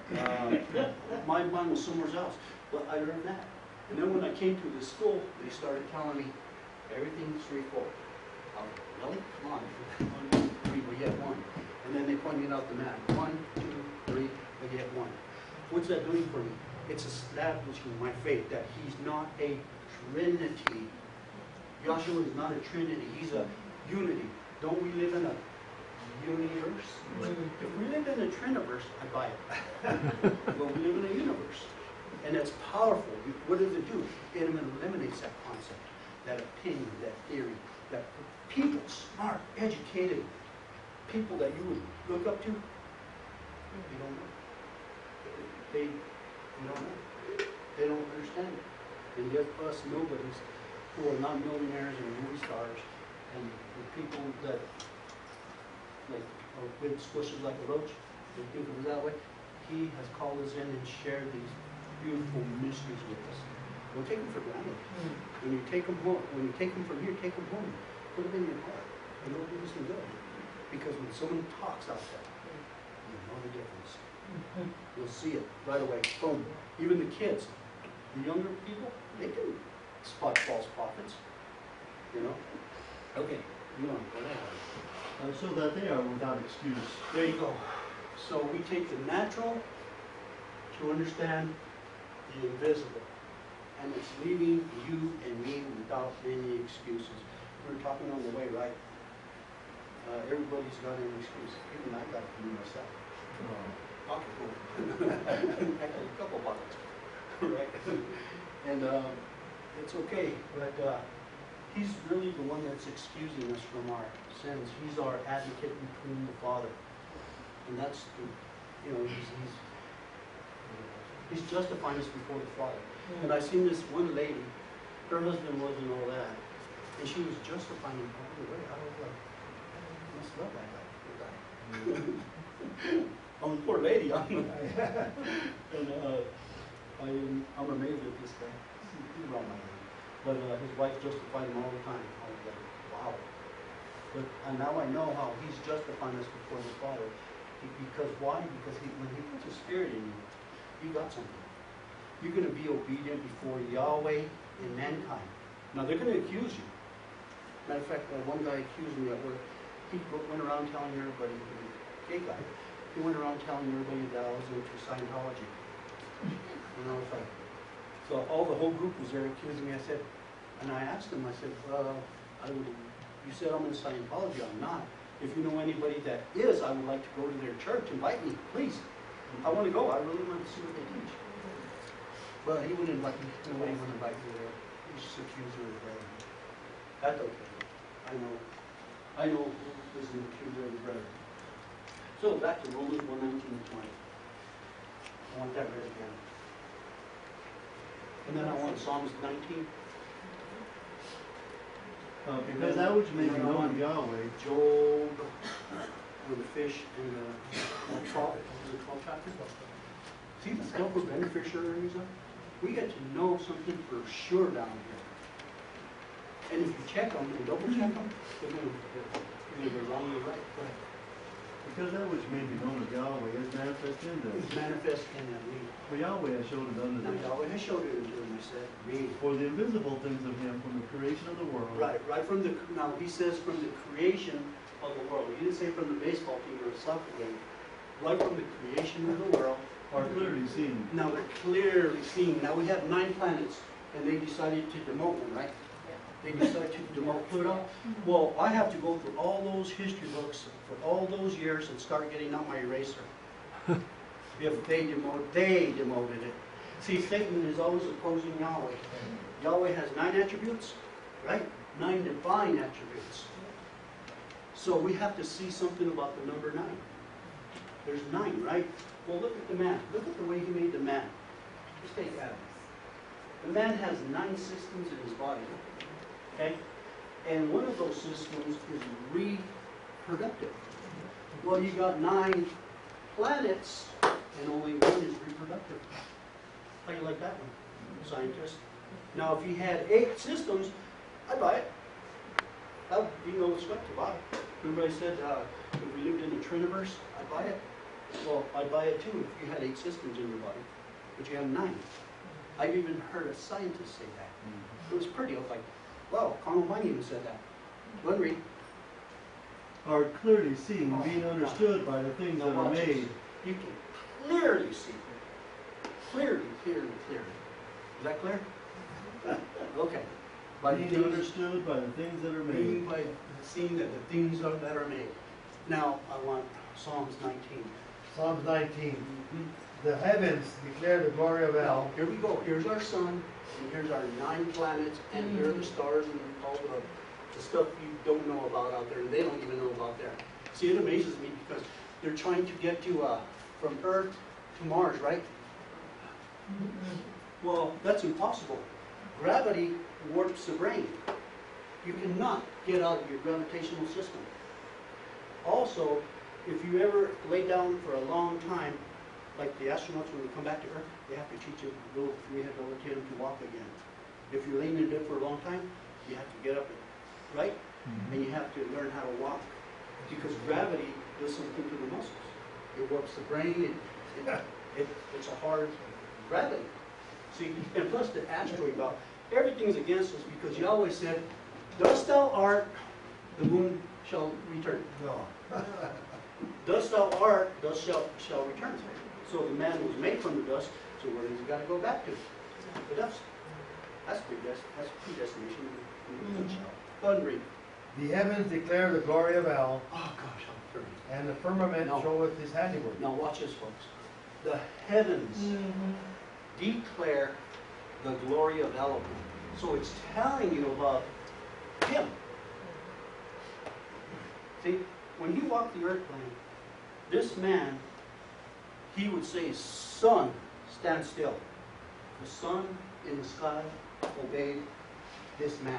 [SPEAKER 4] Uh, my mind was somewhere else. But I learned that. And then when I came to this school, they started telling me everything's threefold. Um, really? Come on. One, two, three, but yet one. And then they pointed out the map. One, two, three, but yet one. What's that doing for me? It's establishing my faith that He's not a Trinity. Yahshua is not a Trinity. He's a unity. Don't we live in a universe? If we live in a Triniverse, I buy it. But we live in a universe. And that's powerful. What does it do? It eliminates that concept, that opinion, that theory, that people, smart, educated, people that you would look up to, they don't know. They, they don't know. They don't understand it. And yet us nobodies who are not millionaires and movie stars and the people that like are big squishes like a roach, they think of it that way. He has called us in and shared these beautiful mysteries with us. Don't take them for granted. When you take them home, when you take them from here, take them home. Put them in your heart. And it'll do you some good. Because when someone talks out there, you know the difference. You'll see it right away, boom. Even the kids, the younger people, they can spot false prophets, you know? Okay, you want to go ahead.
[SPEAKER 6] Uh, so that they are without excuse.
[SPEAKER 4] There you go. So we take the natural to understand the invisible. And it's leaving you and me without any excuses. We were talking on the way, right? Uh, everybody's got an excuse. Even I got it for myself. Pocket full. Actually, a couple pockets. Right? And uh, it's okay, but uh, he's really the one that's excusing us from our sins. He's our advocate between the Father. And that's the, you know, he's, he's, he's justifying us before the Father. And I seen this one lady, her husband wasn't all that, and she was justifying him all the way. I was like, I must love that guy, poor guy. Oh, poor lady. I'm, and uh, I, I'm amazed at this guy. He's around my age. But uh, his wife justified him all the time. I was like, wow. But and now I know how he's justifying us before the Father. He, because why? Because he, when he puts a spirit in you, you got something. You're going to be obedient before Yahweh and mankind. Now, they're going to accuse you. Matter of fact, uh, one guy accused me at work. He went around telling everybody, he was a gay guy, he went around telling everybody that I was into Scientology. And I was like, so all the whole group was there accusing me. I said, and I asked him, I said, uh, I would, you said I'm into Scientology. I'm not. If you know anybody that is, I would like to go to their church. Invite me, please. I want to go. I really want to see what they teach. Well, he wouldn't invite me. Nobody would invite me there. He just accused her of brother. That's okay. I know. I know who is an accuser of the brother. So back to Romans one nineteen and twenty. I want that read again. And then I want Psalms nineteen.
[SPEAKER 6] Uh, because that which may be known of Yahweh,
[SPEAKER 4] Job, with the fish and the uh, twelve, is it twelve chapter? See the stuff we're beneficiaries of? We get to know something for sure down here. And if you check them and double check them, they're going to either wrong or right. Right.
[SPEAKER 6] because that which may be known of Yahweh is manifest in them.
[SPEAKER 4] It's manifest in them. Me.
[SPEAKER 6] For Yahweh has showed it unto
[SPEAKER 4] Now
[SPEAKER 6] them.
[SPEAKER 4] Yahweh has showed it unto them, he said, me.
[SPEAKER 6] For the invisible things of him from the creation of the world.
[SPEAKER 4] Right, right from the, now he says from the creation of the world. He didn't say from the baseball team or a soccer game. Right from the creation of the world.
[SPEAKER 6] Are clearly seen.
[SPEAKER 4] Now they're clearly seen. Now we have nine planets, and they decided to demote one, right? They decided to demote Pluto. Well, I have to go through all those history books for all those years and start getting out my eraser. If they demote, they demoted it. See, Satan is always opposing Yahweh. Yahweh has nine attributes, right? Nine divine attributes. So we have to see something about the number nine. There's nine, right? Well, look at the man. Look at the way he made the man. Just take Adam. The man has nine systems in his body. Okay? And one of those systems is reproductive. Well, you got nine planets, and only one is reproductive. How do you like that one, scientist? Now, if he had eight systems, I'd buy it. That would be no sweat to buy. Remember I said uh, if we lived in a Triniverse, I'd buy it. Well, I'd buy it too if you had eight systems in your body, but you have nine. I've even heard a scientist say that. Mm-hmm. It was pretty. I was like, wow, Carl Mine even said that. Go ahead and read.
[SPEAKER 6] Are clearly seen,
[SPEAKER 4] Oh,
[SPEAKER 6] being
[SPEAKER 4] God.
[SPEAKER 6] understood by the things
[SPEAKER 4] Now
[SPEAKER 6] that are
[SPEAKER 4] watch this.
[SPEAKER 6] made.
[SPEAKER 4] You can clearly see. Clearly, clearly, clearly. Is that clear? Okay. By the
[SPEAKER 6] Being
[SPEAKER 4] things,
[SPEAKER 6] understood by the things that are
[SPEAKER 4] being
[SPEAKER 6] made.
[SPEAKER 4] by seeing that the things are that are made. Now, I want Psalms nineteen.
[SPEAKER 2] Psalms nineteen. The heavens declare the glory of
[SPEAKER 4] Now,
[SPEAKER 2] El.
[SPEAKER 4] here we go. Here's our sun, and here's our nine planets, and here are the stars and all the, the stuff you don't know about out there, and they don't even know about there. See, it amazes me because they're trying to get to, uh, from Earth to Mars, right? Well, that's impossible. Gravity warps the brain. You cannot get out of your gravitational system. Also, if you ever lay down for a long time, like the astronauts when they come back to Earth, they have to teach a little three-head rotator to walk again. If you're laying in bed for a long time, you have to get up, right? Mm-hmm. And you have to learn how to walk because gravity does something to the muscles. It warps the brain. It It, it, it's a hard gravity. See, and plus the asteroid belt, everything's against us because Yahweh said, dust thou art, the moon shall return.
[SPEAKER 2] No.
[SPEAKER 4] Dust thou art, dust shall, shall return. So the man was made from the dust, so where does he got to go back to? The dust. That's predest, that's predestination. Go ahead and read.
[SPEAKER 2] The heavens declare the glory of El,
[SPEAKER 4] Oh gosh, I'm thirty.
[SPEAKER 2] and the firmament
[SPEAKER 4] No.
[SPEAKER 2] showeth his handiwork.
[SPEAKER 4] Now watch this, folks. The heavens declare the glory of Elohim. So it's telling you about him. See, when he walked the earth plane, this man, he would say, sun, stand still. The sun in the sky obeyed this man.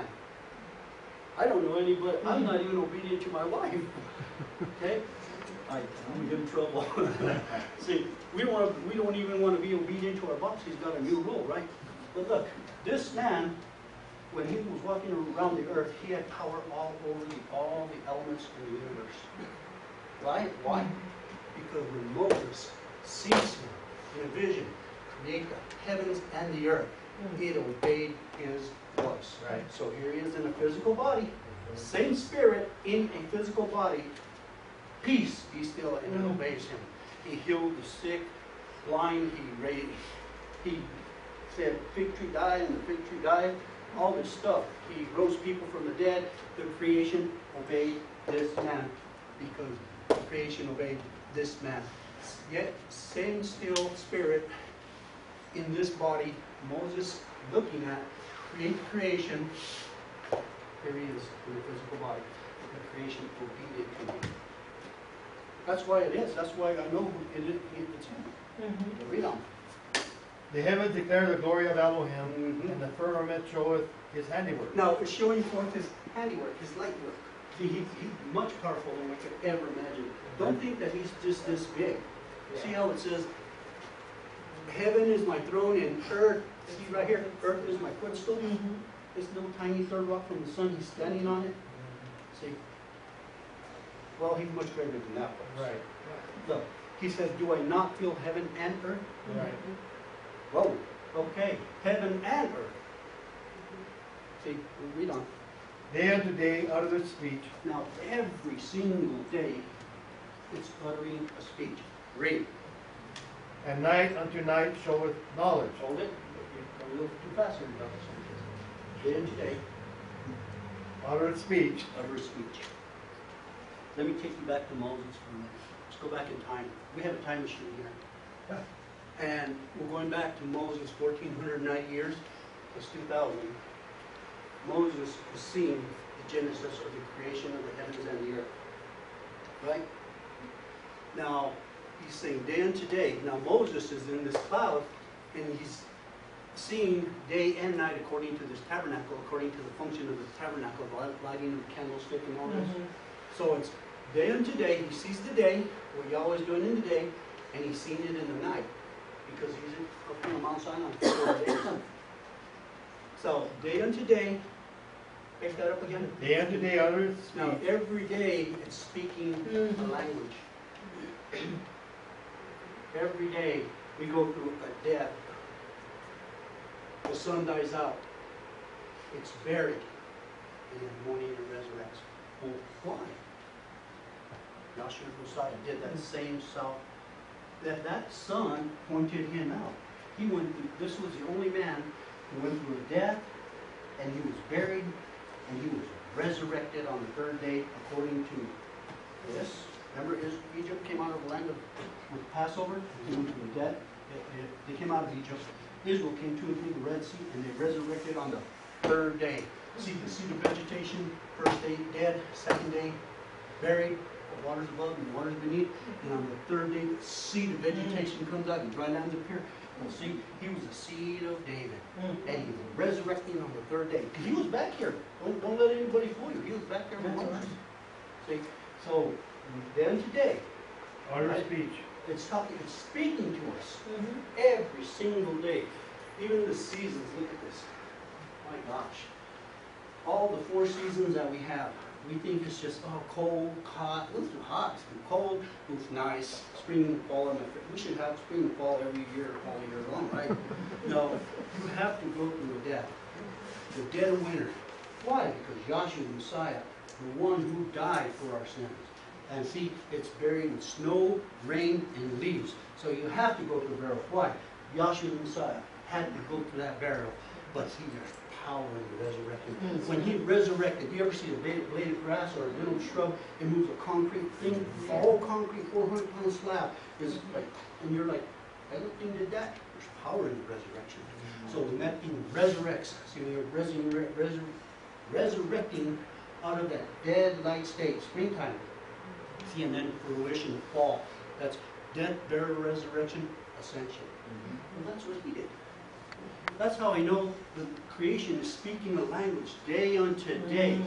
[SPEAKER 4] I don't know anybody, I'm not even obedient to my wife. Okay? I, I'm in trouble. See, we don't, want to, we don't even want to be obedient to our boss. He's got a new rule, right? But look, this man, when he was walking around the earth, he had power all over the, all the elements in the universe. Right? Why? Because when Moses sees him in a vision, create the heavens and the earth, it obeyed his voice.
[SPEAKER 2] Right.
[SPEAKER 4] So here he is in a physical body, same spirit in a physical body. Peace, be still, and it obeys him. He healed the sick, blind, he raised, he said, fig tree died, and the fig tree died. All this stuff. He rose people from the dead. The creation obeyed this man because the creation obeyed this man. Yet, same still spirit in this body, Moses looking at, create creation. Here he is in the physical body. The creation obedient to him. That's why it is. That's why I know it, it, it's him. Mm-hmm. Read on.
[SPEAKER 2] The heavens declare the glory of Elohim,
[SPEAKER 4] Mhm.
[SPEAKER 2] and the firmament showeth his handiwork.
[SPEAKER 4] Now, it's showing forth his handiwork, his light work. See, he, he's much powerful than we could ever imagine. Don't think that he's just this big. See how it says, heaven is my throne and earth, see right here, earth is my footstool. This little tiny third rock from the sun, he's standing on it. See? Well, he's much greater than that. Folks.
[SPEAKER 2] Right,
[SPEAKER 4] Look, he says, do I not feel heaven and earth?
[SPEAKER 2] right.
[SPEAKER 4] Whoa, okay, heaven and earth. See, we read on.
[SPEAKER 2] Day unto day uttereth speech.
[SPEAKER 4] Now, every single day, it's uttering a speech. Read.
[SPEAKER 2] And night unto night showeth knowledge.
[SPEAKER 4] Hold it. You're a little too fast here, brother. Day and today,
[SPEAKER 2] Uttereth speech.
[SPEAKER 4] utter speech. Let me take you back to Moses for a minute. Let's go back in time. We have a time machine here. And we're going back to Moses, fourteen ninety years. It's two thousand. Moses was seeing the genesis of the creation of the heavens and the earth. Right? Now, he's saying day unto day. Now, Moses is in this cloud, and he's seeing day and night according to this tabernacle, according to the function of the tabernacle, lighting of the candlestick and all this. So it's day unto day. He sees the day, what Yahweh's doing in the day, and he's seeing it in the night, because he's up on Mount Sinai for forty days. So day unto day, pick that up again.
[SPEAKER 2] Day unto day uttereth
[SPEAKER 4] Now
[SPEAKER 2] speech.
[SPEAKER 4] every day it's speaking a language. Every day we go through a death. The sun dies out. It's buried. And in the morning it resurrects. Well, why? Yahshua Messiah did that same self. That that son pointed him out. He went through, this was the only man who went through a death, and he was buried, and he was resurrected on the third day according to this. Remember, Egypt came out of the land of with Passover. They went through the death. They, they, they came out of Egypt. Israel came to and through the Red Sea, and they resurrected on the third day. See, see the vegetation, first day dead, second day buried, the waters above and the waters beneath, and on the third day the seed of vegetation comes out and dry lands appear. Well, see, he was the seed of David, and he was resurrecting on the third day. Because he was back here. Don't, don't let anybody fool you. He was back there among us. See, so then today,
[SPEAKER 2] Utter
[SPEAKER 4] right?
[SPEAKER 2] speech.
[SPEAKER 4] It's talking, it's speaking to us every single day. Even the seasons, look at this. My gosh. All the four seasons that we have, We think it's just, oh, cold, hot, it's too hot, it's too cold, it's nice, spring and fall. And we should have spring and fall every year, all year long, right? No, you have to go through the death, the dead of winter. Why? Because Yahshua the Messiah, the one who died for our sins. And see, it's buried with snow, rain, and leaves. So you have to go to the burial. Why? Yahshua the Messiah had to go to that burial. But see, there's power in the resurrection. When he resurrected, you ever see a blade blade of grass or a little shrub? It moves a concrete thing, a whole concrete four hundred pound slab. Is like, and you're like, that little thing did that. There's power in the resurrection. So when that thing resurrects, see, when you're resur resur resurrecting out of that dead light state, springtime. See, and then fruition, the fall. That's death, burial, resurrection, ascension. Well, that's what he did. That's how I know the creation is speaking a language day unto day.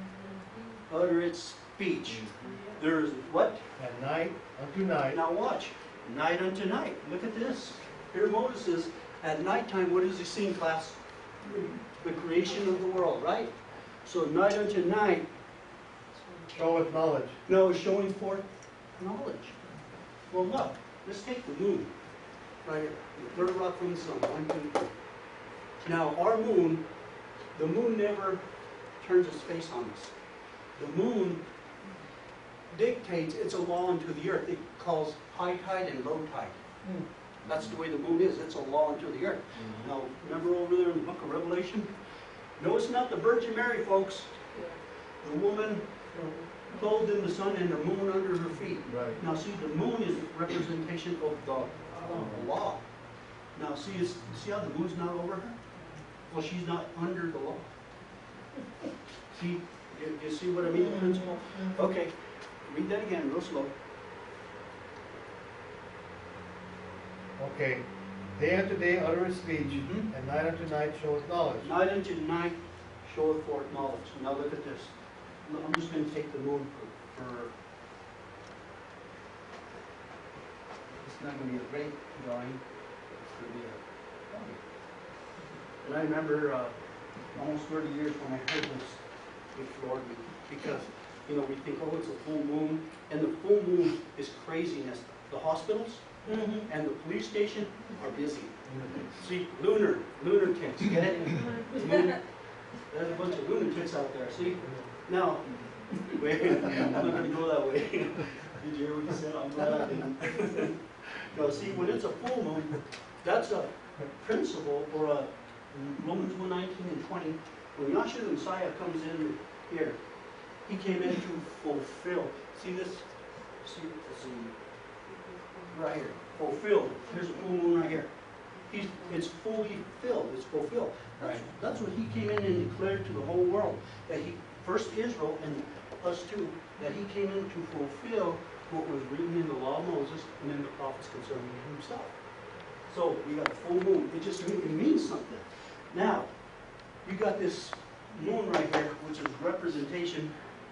[SPEAKER 4] Utter its speech. There is what?
[SPEAKER 2] At night unto night.
[SPEAKER 4] Now watch. Night unto night. Look at this. Here Moses says, at nighttime, what is he seeing, class? The creation of the world, right? So night unto night.
[SPEAKER 2] Showeth knowledge.
[SPEAKER 4] No, showing forth knowledge. Well, look. Let's take the moon. Right here. The third rock from the sun. One, two, three. Now, our moon, the moon never turns its face on us. The moon dictates its a law unto the earth. It calls high tide and low tide. Mm. That's the way the moon is. It's a law unto the earth. Mm-hmm. Now, remember over there in the book of Revelation? No, it's not the Virgin Mary, folks. The woman clothed in the sun and the moon under her feet.
[SPEAKER 2] Right.
[SPEAKER 4] Now, see, the moon is a representation of the, of the law. Now, see, is, see how the moon's not over her? Well, she's not under the law. See, you, you see what I mean, the principle? Okay, read that again, real slow.
[SPEAKER 2] Okay. Day unto day uttereth speech,
[SPEAKER 4] Mm-hmm.
[SPEAKER 2] and night unto night showeth knowledge.
[SPEAKER 4] Night unto night showeth forth knowledge. Now look at this. I'm just going to take the moon for, for it's not going to be a great drawing. It's going to be a drawing. And I remember uh, almost thirty years when I heard this, it floored me. Because, you know, we think, oh, it's a full moon. And the full moon is craziness. The hospitals mm-hmm. and the police station are busy. Mm-hmm. See, lunar, lunatics, get it? Moon, there's a bunch of lunatics out there, see? Now, wait, I'm not going to go that way. Did you hear what you said? I'm glad I didn't. No, see, when it's a full moon, that's a principle or a Romans one nineteen and twenty. When Yahshua the Messiah comes in here, he came in to fulfill. See this? See, see right here. Fulfilled. Here's a full moon right here. He's, it's fully filled. It's fulfilled. Right. That's what he came in and declared to the whole world. That he, first Israel and us too, that he came in to fulfill what was written in the law of Moses and in the prophets concerning himself. So we got a full moon. It just it means something. Now, you got this moon right here, which is representation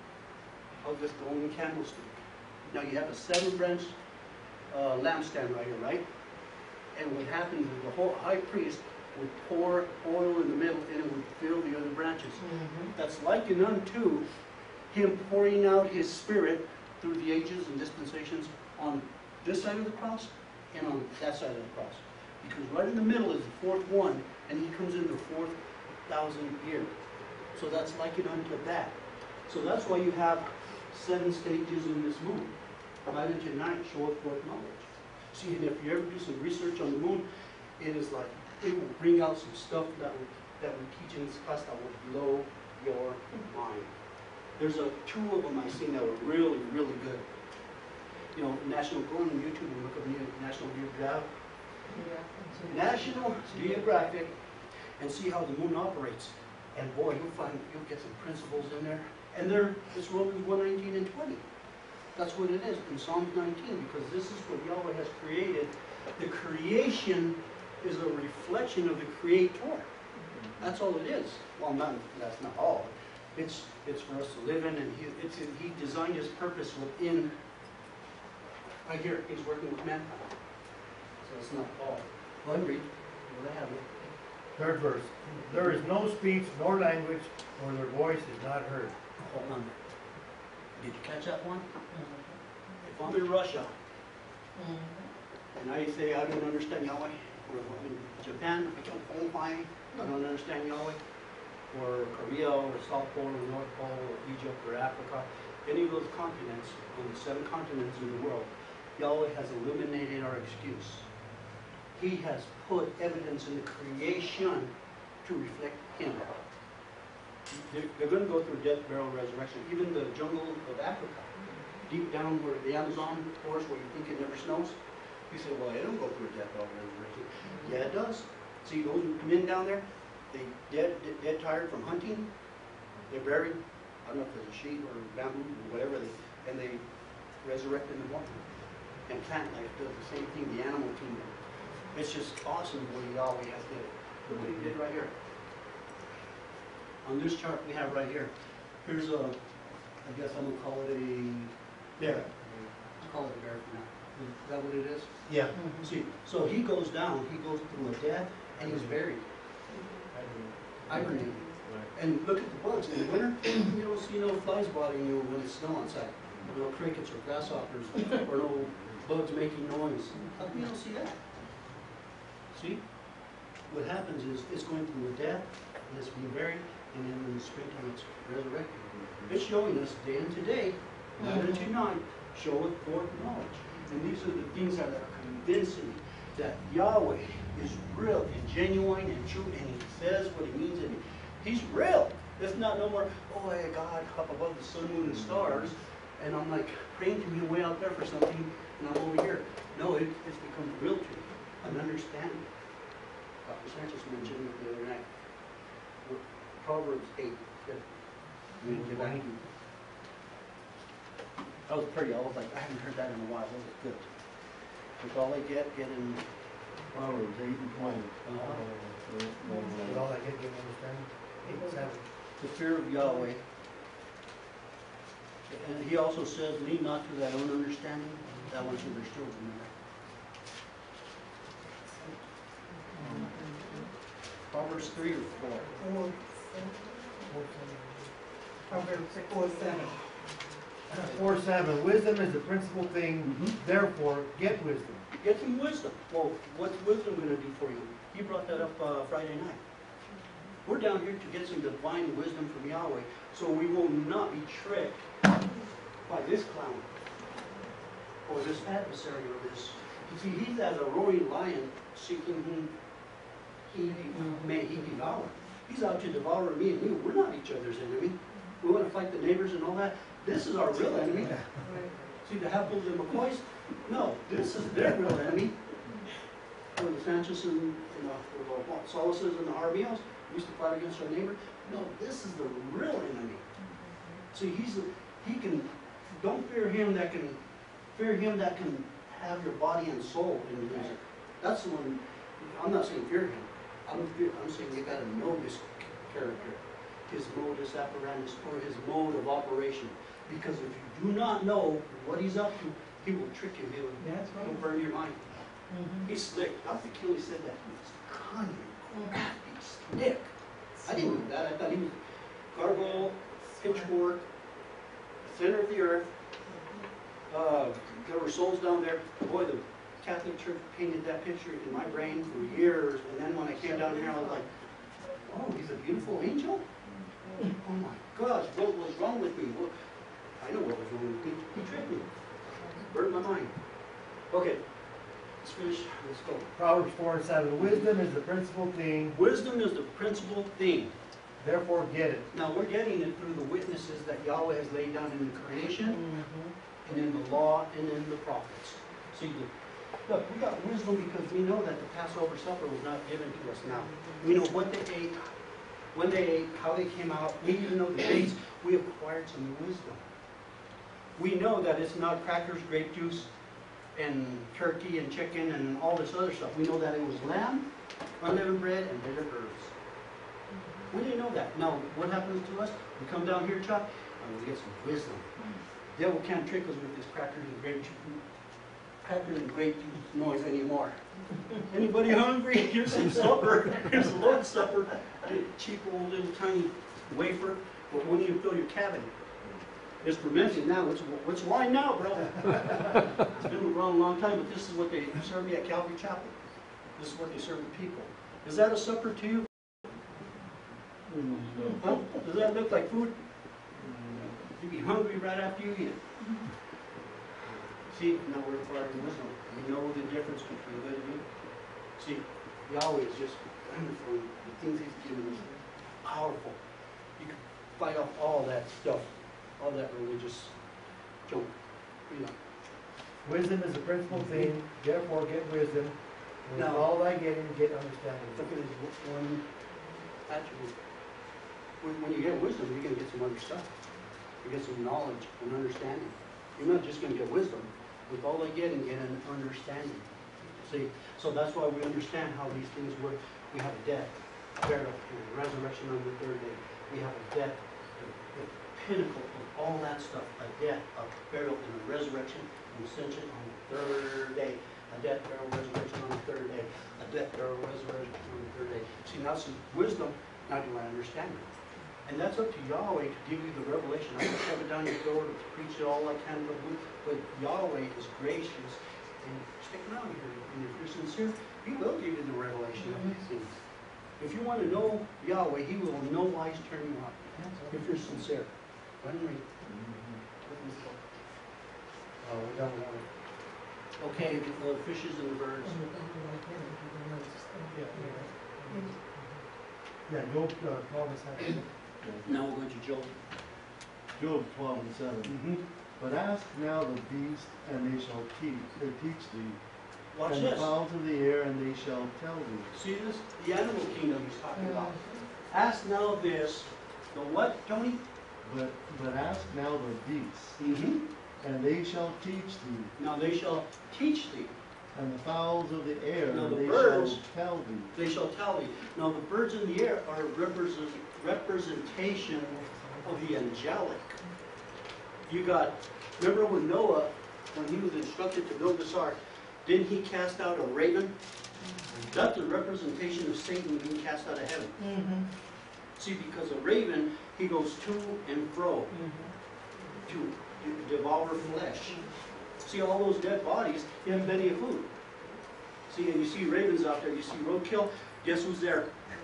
[SPEAKER 4] of this golden candlestick. Now you have a seven branch uh, lampstand right here, right? And what happens is the whole high priest would pour oil in the middle and it would fill the other branches. Mm-hmm. That's likened unto him pouring out his spirit through the ages and dispensations on this side of the cross and on that side of the cross. Because right in the middle is the fourth one, and he comes in the fourth thousand year. So that's likened unto that. So that's why you have seven stages in this moon. Night into night showeth forth knowledge. See, and if you ever do some research on the moon, it is like, it will bring out some stuff that we, that we teach in this class that will blow your mind. There's a two of them I've seen that were really, really good. You know, National, go on YouTube and look up National Geographic. Yeah. National Geographic, and see how the moon operates. And boy, you'll find, you'll get some principles in there. And there, it's Romans one nineteen and twenty. That's what it is in Psalms nineteen, because this is what Yahweh has created. The creation is a reflection of the Creator. That's all it is. Well, not, that's not all. It's, it's for us to live in, and he, it's, he designed his purpose within. Right here, he's working with mankind. So it's not all. Well, read. What I have it.
[SPEAKER 2] Third verse. There is no speech nor language, or their voice is not heard.
[SPEAKER 4] Hold on. Did you catch that one? If I'm in Russia, and I say I don't understand Yahweh, or if I'm in Japan, I don't qualify, I don't understand Yahweh, or Korea, or South Pole, or North Pole, or Egypt, or Africa, any of those continents, on the seven continents in the world, Yahweh has eliminated our excuse. He has put evidence in the creation to reflect Him. They're, they're going to go through death, burial, resurrection. Even the jungle of Africa, deep down where the Amazon forest, where you think it never snows, you say, well, it don't go through death, burial, resurrection. Yeah, it does. See those men down there? They dead, dead, dead tired from hunting. They're buried. I don't know if it's a sheep or bamboo or whatever, they, and they resurrect in the morning. And plant life does the same thing, the animal kingdom. It's just awesome what Yahweh has did. Look what He did right here. On this chart we have right here, here's a, I guess I'm gonna call it a bear. I'll call it a bear for now. Is that what it is?
[SPEAKER 2] Yeah.
[SPEAKER 4] See, so he goes down, he goes through a death, and he's buried. Hibernating. And look at the bugs. In the winter, you don't see no flies bothering you when it's snow outside. No crickets or grasshoppers or no bugs making noise. How come you don't see that? See? What happens is it's going through a death, and it's being buried, and then in the springtime it's resurrected. It's showing us day into day, night unto night, showeth forth knowledge. And these are the things that are convincing me that Yahweh is real and genuine and true, and He says what He means, and He's real. It's not no more, oh, hey, God up above the sun, moon, and stars, and I'm like praying to be way out there for something, and I'm over here. No, it, it's become real to me, an understanding. Doctor Sanchez mentioned it the other night. Proverbs eight. Good. We didn't get back to you. That was pretty. I was like, I haven't heard that in a while. That was good. With all I get, get in.
[SPEAKER 6] Proverbs eight and twenty.
[SPEAKER 4] Uh-huh.
[SPEAKER 2] With all I get, give me understanding. Eight and seven.
[SPEAKER 4] The fear of Yahweh. And He also says, lean not to thy own understanding. That one should be still remember. Proverbs three or four.
[SPEAKER 5] Four, Proverbs four, seven.
[SPEAKER 2] Four seven, wisdom is the principal thing,
[SPEAKER 4] Mhm.
[SPEAKER 2] therefore get wisdom.
[SPEAKER 4] Get some wisdom. Well, what's wisdom going to do for you? You brought that up uh, Friday night. We're down here to get some divine wisdom from Yahweh, so we will not be tricked by this clown or this adversary or this. You see, he's as a roaring lion seeking whom he may he devour. He's out to devour me and you. We're not each other's enemy. We want to fight the neighbors and all that. This is our real enemy. See, the Happels and McCoys? No, this is their real enemy. Or the Sanchez and, and uh, or the Solaces and the Armios used to fight against our neighbor. No, this is the real enemy. See, he's a, he can. Don't fear him that can. Fear him that can have your body and soul in the music. That's the one. I'm not saying fear him. I'm, fear, I'm saying you got to know this character, his modus operandi, or his mode of operation. Because if you do not know what he's up to, he will trick you. He'll,
[SPEAKER 5] That's right.
[SPEAKER 4] he'll burn your mind.
[SPEAKER 5] Mhm.
[SPEAKER 4] He's slick. Doctor Keeley said that. He's cunning, crafty, slick. I didn't know that. I thought he was gargoyle, pitchfork, center of the earth. Uh, there were souls down there. Boy, the Catholic Church painted that picture in my brain for years. And then when I came down here, I was like, oh, he's a beautiful angel? Oh my gosh, what was wrong with me? Well, I know what was wrong with me. He tricked me. Burned my mind. Okay, let's finish. Let's go.
[SPEAKER 2] Proverbs four and seven, wisdom is the principal thing,
[SPEAKER 4] Wisdom is the principal thing.
[SPEAKER 2] therefore get it.
[SPEAKER 4] Now, we're getting it through the witnesses that Yahweh has laid down in the creation, and in the law, and in the prophets. See, the, look, we got wisdom because we know that the Passover supper was not given to us now. We know what they ate, when they ate, how they came out. We even know the dates. We acquired some wisdom. We know that it's not crackers, grape juice, and turkey and chicken and all this other stuff. We know that it was lamb, unleavened bread, and bitter herbs. We didn't know that. Now, what happens to us? We come down here, Chuck, and we get some wisdom. The devil can't trick us with this crackers and grape juice, crackers and grape juice noise anymore. Anybody hungry? Here's some supper. Here's the Lord's Supper. Cheap old little tiny wafer. But when you fill your cabinet, It's fermenting now. It's, it's wine now, bro. It's been around a long time, but this is what they serve me at Calvary Chapel. This is what they serve the people. Is that a supper to you?
[SPEAKER 6] Mm, no.
[SPEAKER 4] Huh? Does that look like food? You'd be hungry right after you eat it. See, now we're acquiring wisdom. We know the difference between good and evil. See, Yahweh is just wonderful. The things He's given us, powerful. You can fight off all that stuff, all that religious junk. You know.
[SPEAKER 2] Wisdom is the principal thing, therefore get wisdom. And with
[SPEAKER 4] Now-
[SPEAKER 2] all thy getting, get understanding.
[SPEAKER 4] Look at this one attribute. When, when you get wisdom, you're going to get some other stuff. You get some knowledge and understanding. You're not just going to get wisdom. With all they get, and get an understanding. See, so that's why we understand how these things work. We have a death, burial, and resurrection on the third day. We have a death, the, the pinnacle of all that stuff. A death, a burial, and a resurrection, and ascension on the third day. A death, burial, resurrection on the third day. A death, burial, resurrection on the third day. See, now some wisdom. Now do I understand it? And that's up to Yahweh to give you the revelation. I can shove it down your throat or preach it all I can, but, but Yahweh is gracious and stick around here. And if you're sincere, He will give you the revelation of these things. If you want to know Yahweh, He will in no wise turn you out. If you're sincere. Go ahead and read.
[SPEAKER 2] Oh, we're done with that.
[SPEAKER 4] Okay, the fishes and the birds.
[SPEAKER 2] Yeah, Job, uh, twelve and seven.
[SPEAKER 4] Now we're going to Job.
[SPEAKER 6] Job twelve and seven.
[SPEAKER 4] Mm-hmm.
[SPEAKER 6] But ask now the beast, and they shall teach, they teach thee.
[SPEAKER 4] Watch
[SPEAKER 6] and the
[SPEAKER 4] this.
[SPEAKER 6] fowls of the air, and they shall tell thee.
[SPEAKER 4] See this? The animal kingdom He's talking about. Ask now this. The what, Tony?
[SPEAKER 6] But, but ask now the beasts,
[SPEAKER 4] Mm-hmm.
[SPEAKER 6] and they shall teach thee.
[SPEAKER 4] Now they shall teach thee.
[SPEAKER 6] And the fowls of the air,
[SPEAKER 4] Now
[SPEAKER 6] and
[SPEAKER 4] the
[SPEAKER 6] they
[SPEAKER 4] birds-
[SPEAKER 6] shall tell thee.
[SPEAKER 4] They shall tell thee. Now the birds in the air are a represent, representation of the angelic. You got, remember when Noah, when he was instructed to build this ark, didn't he cast out a raven? That's a representation of Satan being cast out of heaven.
[SPEAKER 5] Mm-hmm.
[SPEAKER 4] See, because a raven, he goes to and fro to devour flesh. See all those dead bodies, you have plenty of food. See, and you see ravens out there, you see roadkill, guess who's there?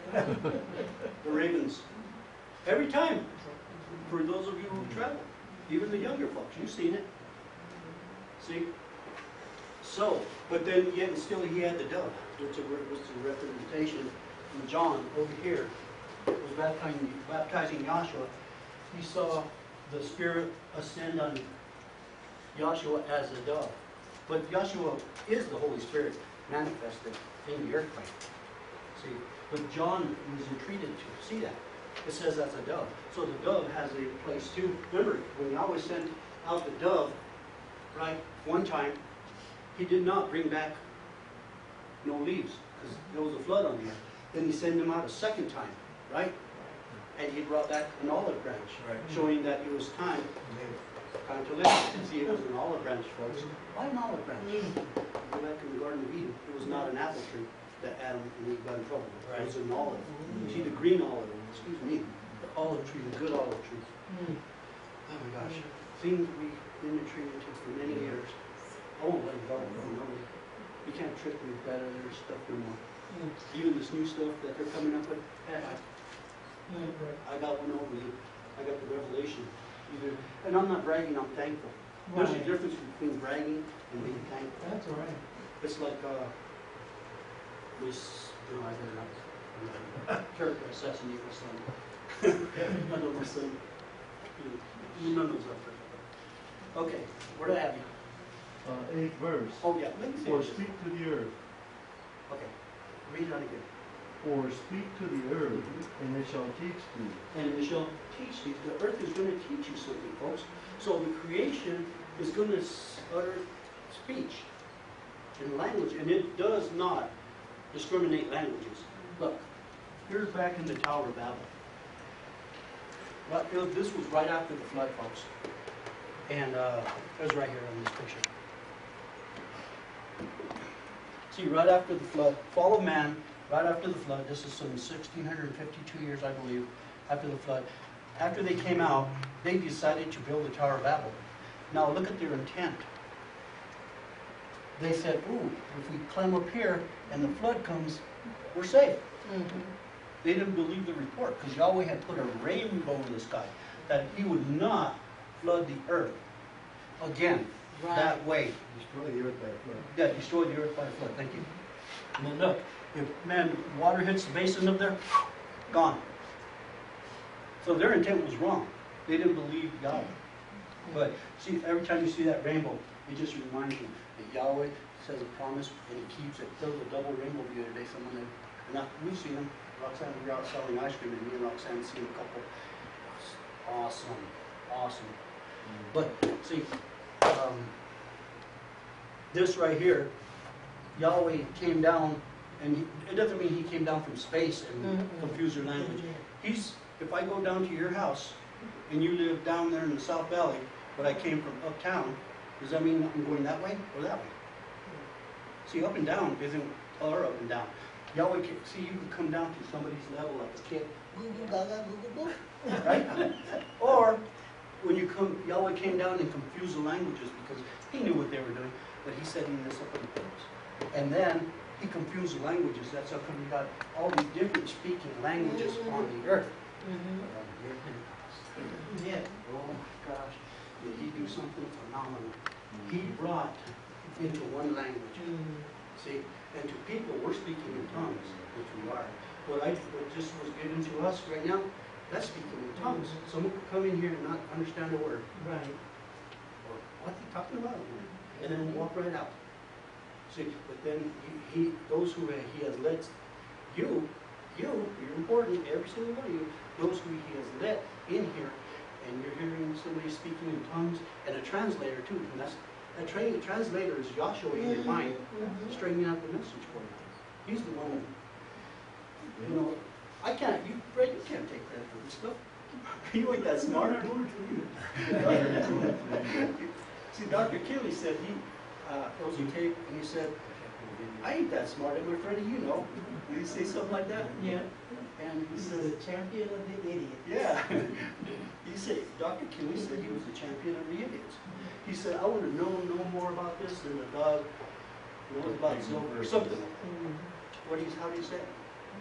[SPEAKER 4] The ravens. Every time. For those of you who travel, even the younger folks, you've seen it. See? So, but then yet and still he had the dove, which was a representation. And John, over here, was baptizing, baptizing Joshua. He saw the Spirit ascend on Joshua as a dove. But Joshua is the Holy Spirit manifested in the earthquake. See, but John was entreated to see that. It says that's a dove. So the dove has a place too. Remember, when Yahweh sent out the dove, right, one time, He did not bring back no leaves, because there was a flood on the earth. Then He sent them out a second time, right? And He brought back an olive branch,
[SPEAKER 2] Right.
[SPEAKER 4] showing that it was time Time to live. See, it was an olive branch, folks. Why an olive branch? Go back in the Garden of Eden. It was not an apple tree that Adam and Eve got in trouble with. It was an olive. See, the green olive, excuse me, the olive tree, the good olive tree. Oh my gosh. Things we've been treated to for many years. I won't let it go. No, you can't trick me with that other stuff no more. Even this new stuff that they're coming up with, eh, I, I got one over you. I got the revelation. Either, and I'm not bragging, I'm thankful. There's a
[SPEAKER 5] Right.
[SPEAKER 4] difference between bragging and being thankful.
[SPEAKER 5] That's all right.
[SPEAKER 4] It's like, uh, this, you know, I better not, I'm not character assassinate my son. I know my son. You know, knows that. Okay, where do I have you?
[SPEAKER 6] Uh, eighth verse.
[SPEAKER 4] Oh, yeah, let me see.
[SPEAKER 6] For speak to the earth,
[SPEAKER 4] Okay, read it out again.
[SPEAKER 6] for speak to the earth, and it shall teach thee.
[SPEAKER 4] And it shall teach thee. The earth is going to teach you something, folks. So the creation is going to utter speech and language, and it does not discriminate languages. Look, here's back in the Tower of Babel. Well, it was- this was right after the flood, folks. And uh, it was right here on this picture. See, right after the flood, fall of man, right after the flood, this is some sixteen fifty-two years, I believe, after the flood. After they came out, they decided to build the Tower of Babel. Now look at their intent. They said, ooh, if we climb up here and the flood comes, we're safe. They didn't believe the report because Yahweh had put a rainbow in the sky that he would not flood the earth again that way.
[SPEAKER 2] Destroy the earth by a flood.
[SPEAKER 4] Yeah, destroy the earth by a flood. Thank you. And then look, if man water hits the basin up there, gone. So their intent was wrong. They didn't believe Yahweh. But see, every time you see that rainbow, it just reminds you that Yahweh says a promise and he keeps it. There was a double rainbow the other day. Someone that, not we've seen them. Roxanne, we were out selling ice cream, and me and Roxanne seen a couple. Awesome, awesome. But see, um, this right here, Yahweh came down, and he, it doesn't mean he came down from space and
[SPEAKER 5] Mhm.
[SPEAKER 4] confused your language. He's, if I go down to your house, and you live down there in the South Valley, but I came from uptown, does that mean I'm going that way or that way? See, up and down isn't, or up and down. Yahweh can, see, you can come down to somebody's level like a kid, goo goo gaga, goo goo goo, right? Or when you come, Yahweh came down and confused the languages because he knew what they were doing, but he setting this up on purpose. And then he confused the languages. That's how come you got all these different speaking languages on the earth.
[SPEAKER 5] Yeah.
[SPEAKER 4] Oh my gosh, did he do something phenomenal? He brought into one language. See, and to people, we're speaking in tongues, which we are. What I, what just was given to us right now, that's speaking in tongues. Someone could come in here and not understand a word.
[SPEAKER 5] Right.
[SPEAKER 4] Or, what's he talking about? And then walk right out. See, but then he, he those who he has led, you, you, you're important, every single one of you, those who he has led in here, and you're hearing somebody speaking in tongues, and a translator too, and that's, a tra translator is Joshua in your mind, straightening out the message for you. He's the one, you know, I can't, you, Fred, you can't take credit for this stuff. You ain't that smart. See, Doctor Kelly said he, uh, those who tape, and he said, I ain't that smart, am I, Freddie? You know. Did he say something like that?
[SPEAKER 5] Yeah.
[SPEAKER 4] And he
[SPEAKER 5] He's
[SPEAKER 4] said,
[SPEAKER 5] the champion of the idiot.
[SPEAKER 4] yeah. He said, Doctor Kelly said he was the champion of the idiots. He said, I would have known no more about this than the dog knows about silver or something. What do you, how do you say it?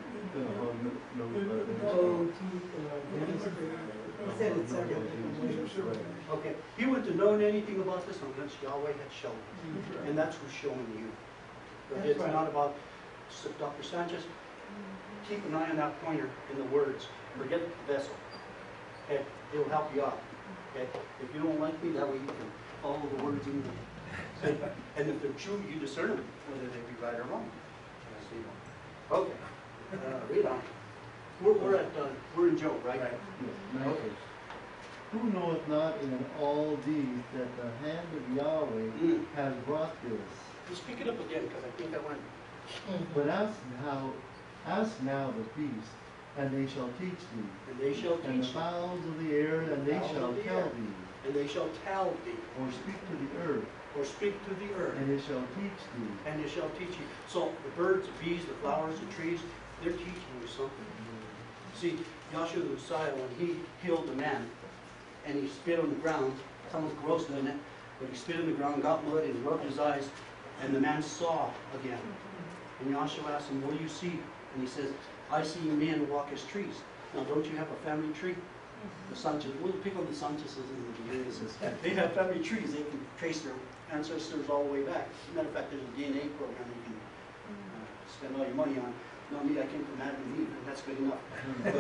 [SPEAKER 5] Oh, teeth, uh, dentistry. He said it several different ways.
[SPEAKER 4] Okay, he wouldn't have known anything about this unless Yahweh had shown him. And that's what's showing you. But
[SPEAKER 5] That's
[SPEAKER 4] it's
[SPEAKER 5] right.
[SPEAKER 4] not about, so Doctor Sanchez, keep an eye on that pointer in the words. Forget the vessel. Okay, it'll help you out. Okay, if you don't like me, that way you can follow the words in the, and if they're true, you discern them, whether they be right or wrong. Okay, uh, read on. We're, we're at, uh, we're in Job, right?
[SPEAKER 6] Okay. Who knoweth not in all these that the hand of Yahweh
[SPEAKER 4] Mm.
[SPEAKER 6] has brought this?
[SPEAKER 4] Just speak it up again, because I think I went.
[SPEAKER 6] But ask how, ask now the beast, and they shall teach thee,
[SPEAKER 4] And they shall
[SPEAKER 6] and the
[SPEAKER 4] teach you,
[SPEAKER 6] fowls of the air, and they
[SPEAKER 4] Fowls
[SPEAKER 6] shall
[SPEAKER 4] of the
[SPEAKER 6] tell
[SPEAKER 4] air.
[SPEAKER 6] thee,
[SPEAKER 4] and they shall tell thee,
[SPEAKER 6] or speak to the earth,
[SPEAKER 4] or speak to the earth,
[SPEAKER 6] and it shall teach thee.
[SPEAKER 4] and it shall teach you. So the birds, the bees, the flowers, the trees, they're teaching you something. See, Yahshua the Messiah, when he healed the man, and he spit on the ground, someone's gross in it, but he spit on the ground, got mud, and rubbed his eyes, and the man saw again. And Yahshua asked him, what do you see? And he says, I see men walk as trees. Now, don't you have a family tree? The Sanchez, we'll pick on the Sanchez's and the Jimenez's. They have family trees. They can trace their ancestors all the way back. As a matter of fact, there's a D N A program you can uh, spend all your money on. Not me, I came from Adam and Eve, and that's good enough. But,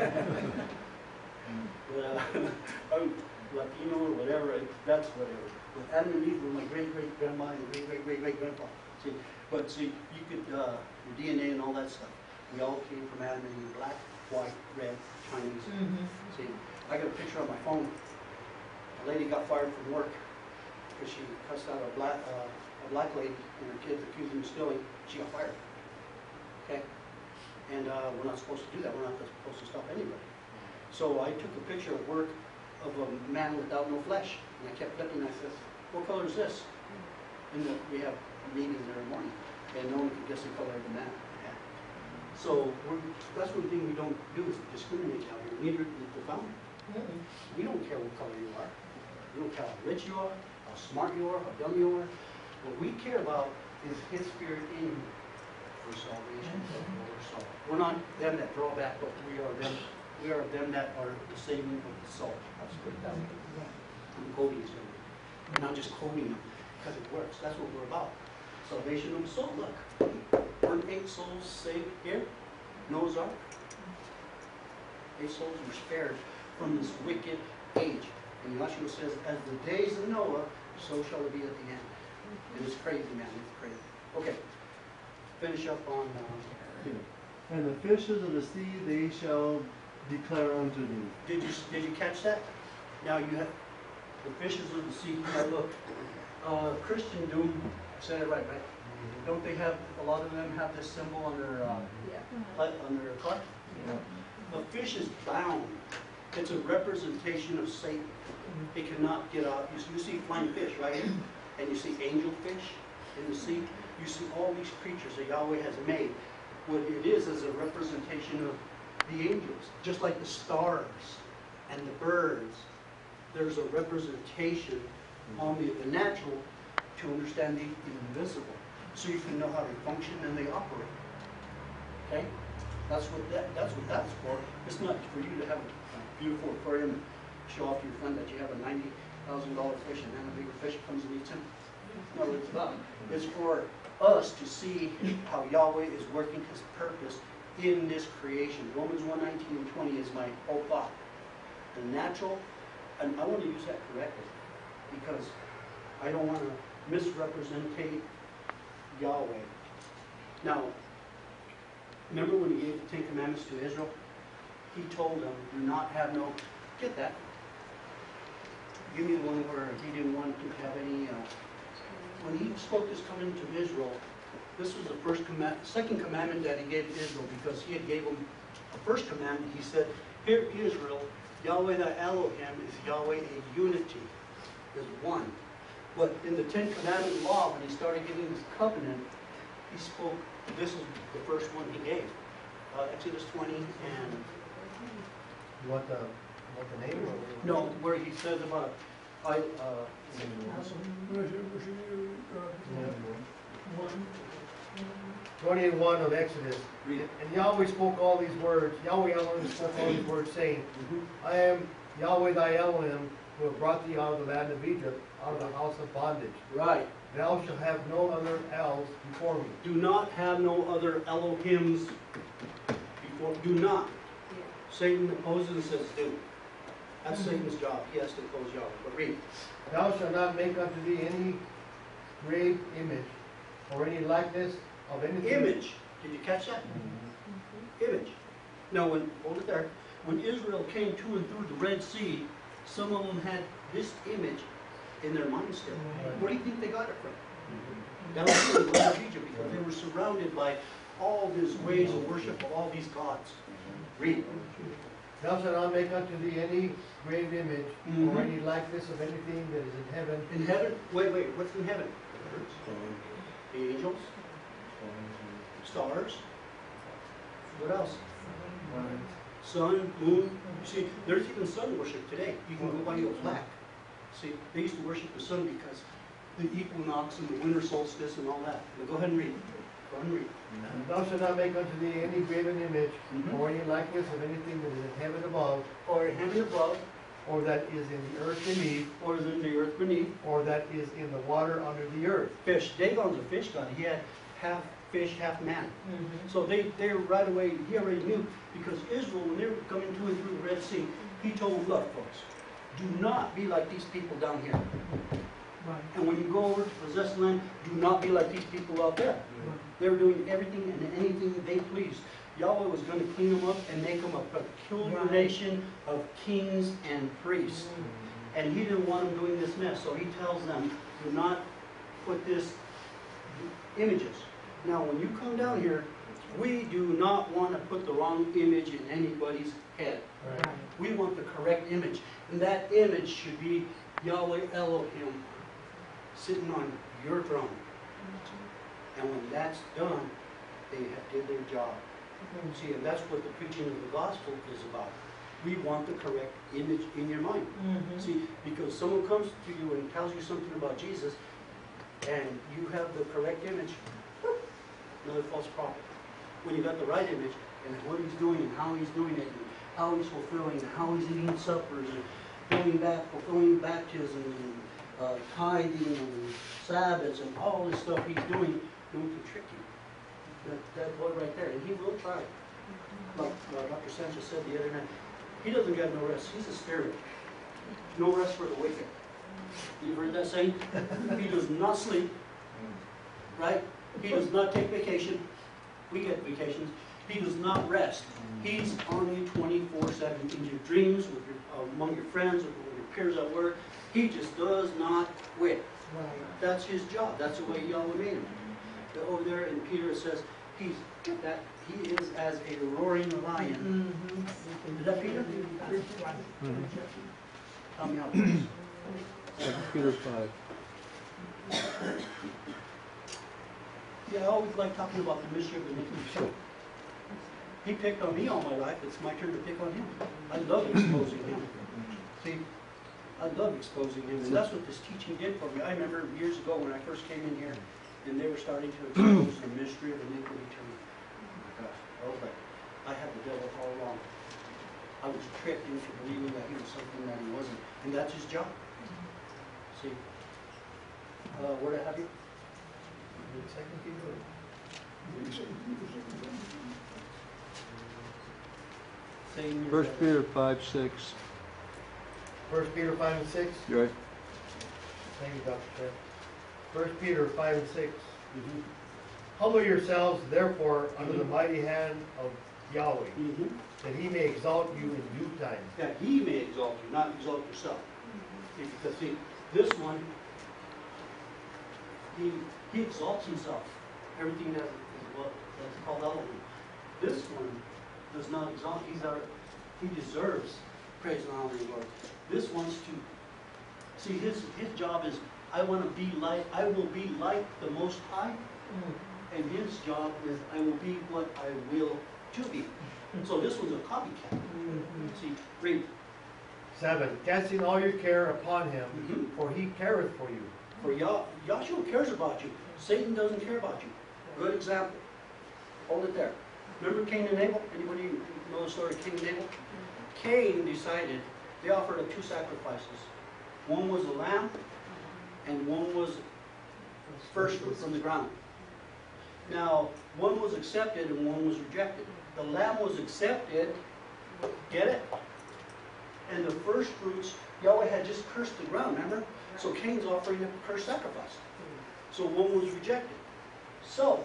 [SPEAKER 4] but uh, I'm Latino or whatever, that's whatever. But Adam and Eve were my great-great-grandma and great-great-great-great-grandpa. See, but see, you could, uh, your D N A and all that stuff, we all came from Adam and Eve, black, white, red, Chinese. See, I got a picture on my phone. A lady got fired from work because she cussed out a black, uh, a black lady and her kids accused her of stealing. She got fired. Okay? And uh, we're not supposed to do that. We're not supposed to stop anybody. So I took a picture at work of a man without no flesh. And I kept looking and I said, what color is this? And the, we have meetings every morning. And no one can guess the color of the man. So we're, that's one thing we don't do is discriminate out here. Neither did the founder. We don't care what color you are. We don't care how rich you are, how smart you are, how dumb you are. What we care about is His Spirit in you for salvation. For soul. We're not them that draw back, but we are them. We are them that are the saving of the soul. That's what that is. I'm quoting something. I'm not just quoting it because it works. That's what we're about. Salvation of the soul. Look, weren't eight souls saved here? Noah's Ark. Eight souls were spared from this wicked age. And Yeshua says, as the days of Noah, so shall it be at the end. It is crazy, man. It's crazy. Okay. Finish up on... Uh,
[SPEAKER 6] And the fishes of the sea they shall declare unto thee.
[SPEAKER 4] did you did you catch that? Now you have the fishes of the sea. Now look, uh, Christian Doom said it right, right? Don't they have, a lot of them have this symbol on their, uh,
[SPEAKER 1] Yeah.
[SPEAKER 4] on their car? A fish is bound. It's a representation of Satan. It cannot get out. You see, you see flying fish, right? And you see angel fish in the sea. You see all these creatures that Yahweh has made. What it is is a representation of the angels. Just like the stars and the birds. There's a representation on the, the natural to understand the, the invisible. So you can know how they function and they operate. Okay? That's what that that's what that's for. It's not for you to have a beautiful aquarium and show off to your friend that you have a ninety thousand dollar fish and then a bigger fish comes and eats him. No, it's not. It's for us to see how Yahweh is working His purpose in this creation. Romans one nineteen and twenty is my whole thought. The natural, and I want to use that correctly because I don't want to misrepresentate Yahweh. Now, remember when He gave the Ten Commandments to Israel? He told them, do not have no, get that. Give me the one where He didn't want to have any, uh, when He spoke this coming to Israel, this was the first command, second commandment that He gave to Israel because He had gave them the first commandment. He said, hear Israel, Yahweh thy Elohim is Yahweh a unity, is one. But in the Ten Commandment law, when He started giving His covenant, He spoke, this is the first one He gave. Uh, Exodus twenty and...
[SPEAKER 2] You want the, want the name or?
[SPEAKER 4] No, where He says about, I, uh,
[SPEAKER 2] twenty-eight one of Exodus.
[SPEAKER 4] read it.
[SPEAKER 2] And Yahweh spoke all these words, Yahweh Elohim spoke all these words, saying, I am Yahweh thy Elohim, who have brought thee out of the land of Egypt, out of the house of bondage.
[SPEAKER 4] Right.
[SPEAKER 2] Thou shalt have no other else before me.
[SPEAKER 4] Do not have no other Elohims before, do not.
[SPEAKER 1] Yeah.
[SPEAKER 4] Satan opposes and says do. That's Satan's job. He has to oppose Yahweh. But read.
[SPEAKER 2] Thou shalt not make unto thee any grave image, or any likeness of anything.
[SPEAKER 4] Image. Did you catch that? Image. Now, when, hold it there. When Israel came to and through the Red Sea, some of them had this image in their mind still. Where do you think they got it from? That was from the land of Egypt, because they were surrounded by all these ways of worship of all these gods. Read.
[SPEAKER 2] Thou shalt not make unto thee any graven image,
[SPEAKER 4] Mhm.
[SPEAKER 2] or any likeness of anything that is in heaven,
[SPEAKER 4] In heaven, wait, wait, what's in heaven? The angels, stars. What else? Sun, moon. You see, there's even sun worship today. You can go by your plaque. See, they used to worship the sun because the equinox and the winter solstice and all that. But go ahead and read. Go ahead and read.
[SPEAKER 2] Thou shalt not make unto thee any graven image,
[SPEAKER 4] Mhm.
[SPEAKER 2] or any likeness of anything that is in heaven above,
[SPEAKER 4] Or in heaven above,
[SPEAKER 2] or that is in the earth beneath,
[SPEAKER 4] or is in the earth beneath.
[SPEAKER 2] or that is in the water under the earth.
[SPEAKER 4] Fish. Dagon's a fish god. He had half fish, half man. So they, they right away, he already knew, because Israel, when they were coming to and through the Red Sea, he told them, look, folks, do not be like these people down here. And when you go over to possess the land, do not be like these people out there. They were doing everything and anything they pleased. Yahweh was going to clean them up and make them a peculiar
[SPEAKER 5] Right.
[SPEAKER 4] nation of kings and priests. And he didn't want them doing this mess, so he tells them, do not put this images. Now, when you come down here, we do not want to put the wrong image in anybody's head. We want the correct image. And that image should be Yahweh Elohim sitting on your throne. And when that's done, they have did their job. See, and that's what the preaching of the gospel is about. We want the correct image in your mind.
[SPEAKER 5] Mhm.
[SPEAKER 4] See, because someone comes to you and tells you something about Jesus, and you have the correct image, another false prophet. When you got the right image, and what he's doing, and how he's doing it, and how he's fulfilling, and how he's eating suppers, and going back, fulfilling baptism, and uh, tithing, and Sabbaths, and all this stuff he's doing, no one can trick you. That, that boy right there, and he will try. Like uh, Doctor Sanchez said the other night, he doesn't get no rest. He's a spirit. No rest for the wicked. You've heard that saying? He does not sleep. Right? He does not take vacation. We get vacations. He does not rest. He's on you twenty-four seven in your dreams, with your, uh, among your friends, with your peers at work. He just does not quit.
[SPEAKER 5] Right.
[SPEAKER 4] That's his job. That's the way Yahweh made him. Over there in Peter it says he's that he is as a roaring lion.
[SPEAKER 5] Mhm.
[SPEAKER 4] Is that Peter?
[SPEAKER 6] Mhm.
[SPEAKER 4] Tell me how it works.
[SPEAKER 6] Second Peter five.
[SPEAKER 4] Yeah, I always like talking about the mystery of the Nicodemus. He picked on me all my life. It's my turn to pick on him. I love exposing him. See, I love exposing him, and that's what this teaching did for me. I remember years ago when I first came in here, and they were starting to expose the mystery of iniquity to me. Oh my gosh, I was like, I had the devil all along. I was tricked into believing that he was something that he wasn't, and that's his job. See, uh, where did I have you?
[SPEAKER 2] Second Peter.
[SPEAKER 4] Saying your-
[SPEAKER 6] First Peter five, six.
[SPEAKER 2] First Peter five and six.
[SPEAKER 6] You right?
[SPEAKER 2] Thank you, Doctor Smith. First Peter five and six.
[SPEAKER 4] Mhm.
[SPEAKER 2] Humble yourselves, therefore, under the mighty hand of Yahweh,
[SPEAKER 4] Mhm.
[SPEAKER 2] that he may exalt you in due time.
[SPEAKER 4] That he may exalt you, not exalt yourself. See, because see, this one, he he exalts himself. Everything that is what that's called Elohim. This one does not exalt. He's our, he deserves praise and honor, Lord. This one's to see his his job is I want to be like I will be like the Most High, and his job is I will be what I will to be. So this one's a copycat. See, read.
[SPEAKER 2] Seven, casting all your care upon him,
[SPEAKER 4] Mhm.
[SPEAKER 2] for he careth for you.
[SPEAKER 4] For Yah, Yahshua cares about you. Satan doesn't care about you. Good example. Hold it there. Remember Cain and Abel? Anybody know the story of Cain and Abel? Cain decided, they offered up two sacrifices. One was a lamb, and one was first fruit from the ground. Now, one was accepted and one was rejected. The lamb was accepted, get it? And the first fruits, Yahweh had just cursed the ground, remember? So Cain's offering a cursed sacrifice. So one was rejected. So,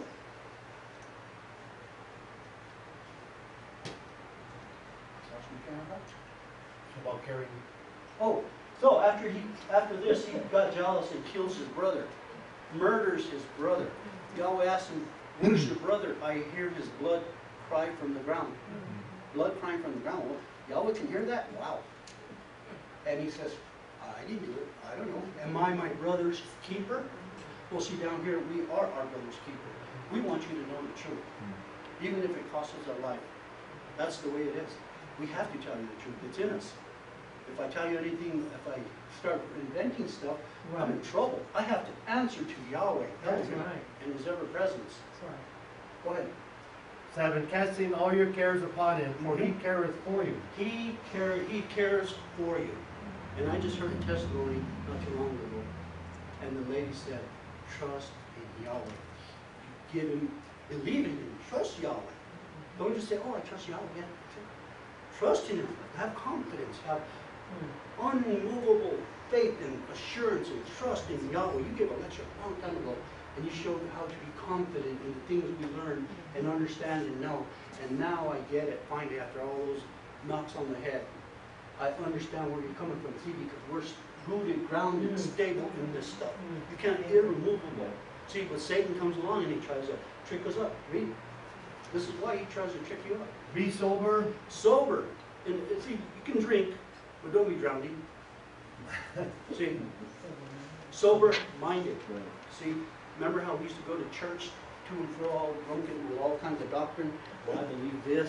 [SPEAKER 2] About carrying.
[SPEAKER 4] oh, so after he, after this, he got jealous and kills his brother, murders his brother. Yahweh asked him, "Where's your brother?" I hear his blood cry from the ground. Blood crying from the ground. Well, Yahweh can hear that? Wow. And he says, I didn't do it. I don't know. Am I my brother's keeper? Well, see, down here, we are our brother's keeper. We want you to know the truth, even if it costs us our life. That's the way it is. We have to tell you the truth. It's in us. If I tell you anything, if I start inventing stuff, I'm in trouble. I have to answer to Yahweh,
[SPEAKER 5] That's
[SPEAKER 4] Elohim,
[SPEAKER 5] right.
[SPEAKER 4] and His ever-presence.
[SPEAKER 5] That's right.
[SPEAKER 4] Go ahead.
[SPEAKER 2] Seven, casting all your cares upon him, for he careth for you.
[SPEAKER 4] He, care, he cares for you. And I just heard a testimony not too long ago, and the lady said, trust in Yahweh. Give him, believe in him, trust Yahweh. Don't just say, oh, I trust Yahweh. Yeah. Trust in him, have confidence, have unmovable faith and assurance and trust in Yahweh. You gave a lecture a long time ago, and you showed how to be confident in the things we learn and understand and know. And now I get it, finally, after all those knocks on the head. I understand where you're coming from, see, because we're rooted, grounded,
[SPEAKER 5] Mm.
[SPEAKER 4] stable in this stuff.
[SPEAKER 5] Mm.
[SPEAKER 4] You can't be irremovable. See, but Satan comes along and he tries to trick us up. Read. This is why he tries to trick you up.
[SPEAKER 2] Be sober.
[SPEAKER 4] Sober. And uh, see, you can drink, but don't be drowning. See, sober-minded. See, remember how we used to go to church to and fro all drunken with all kinds of doctrine? Well, I believe this.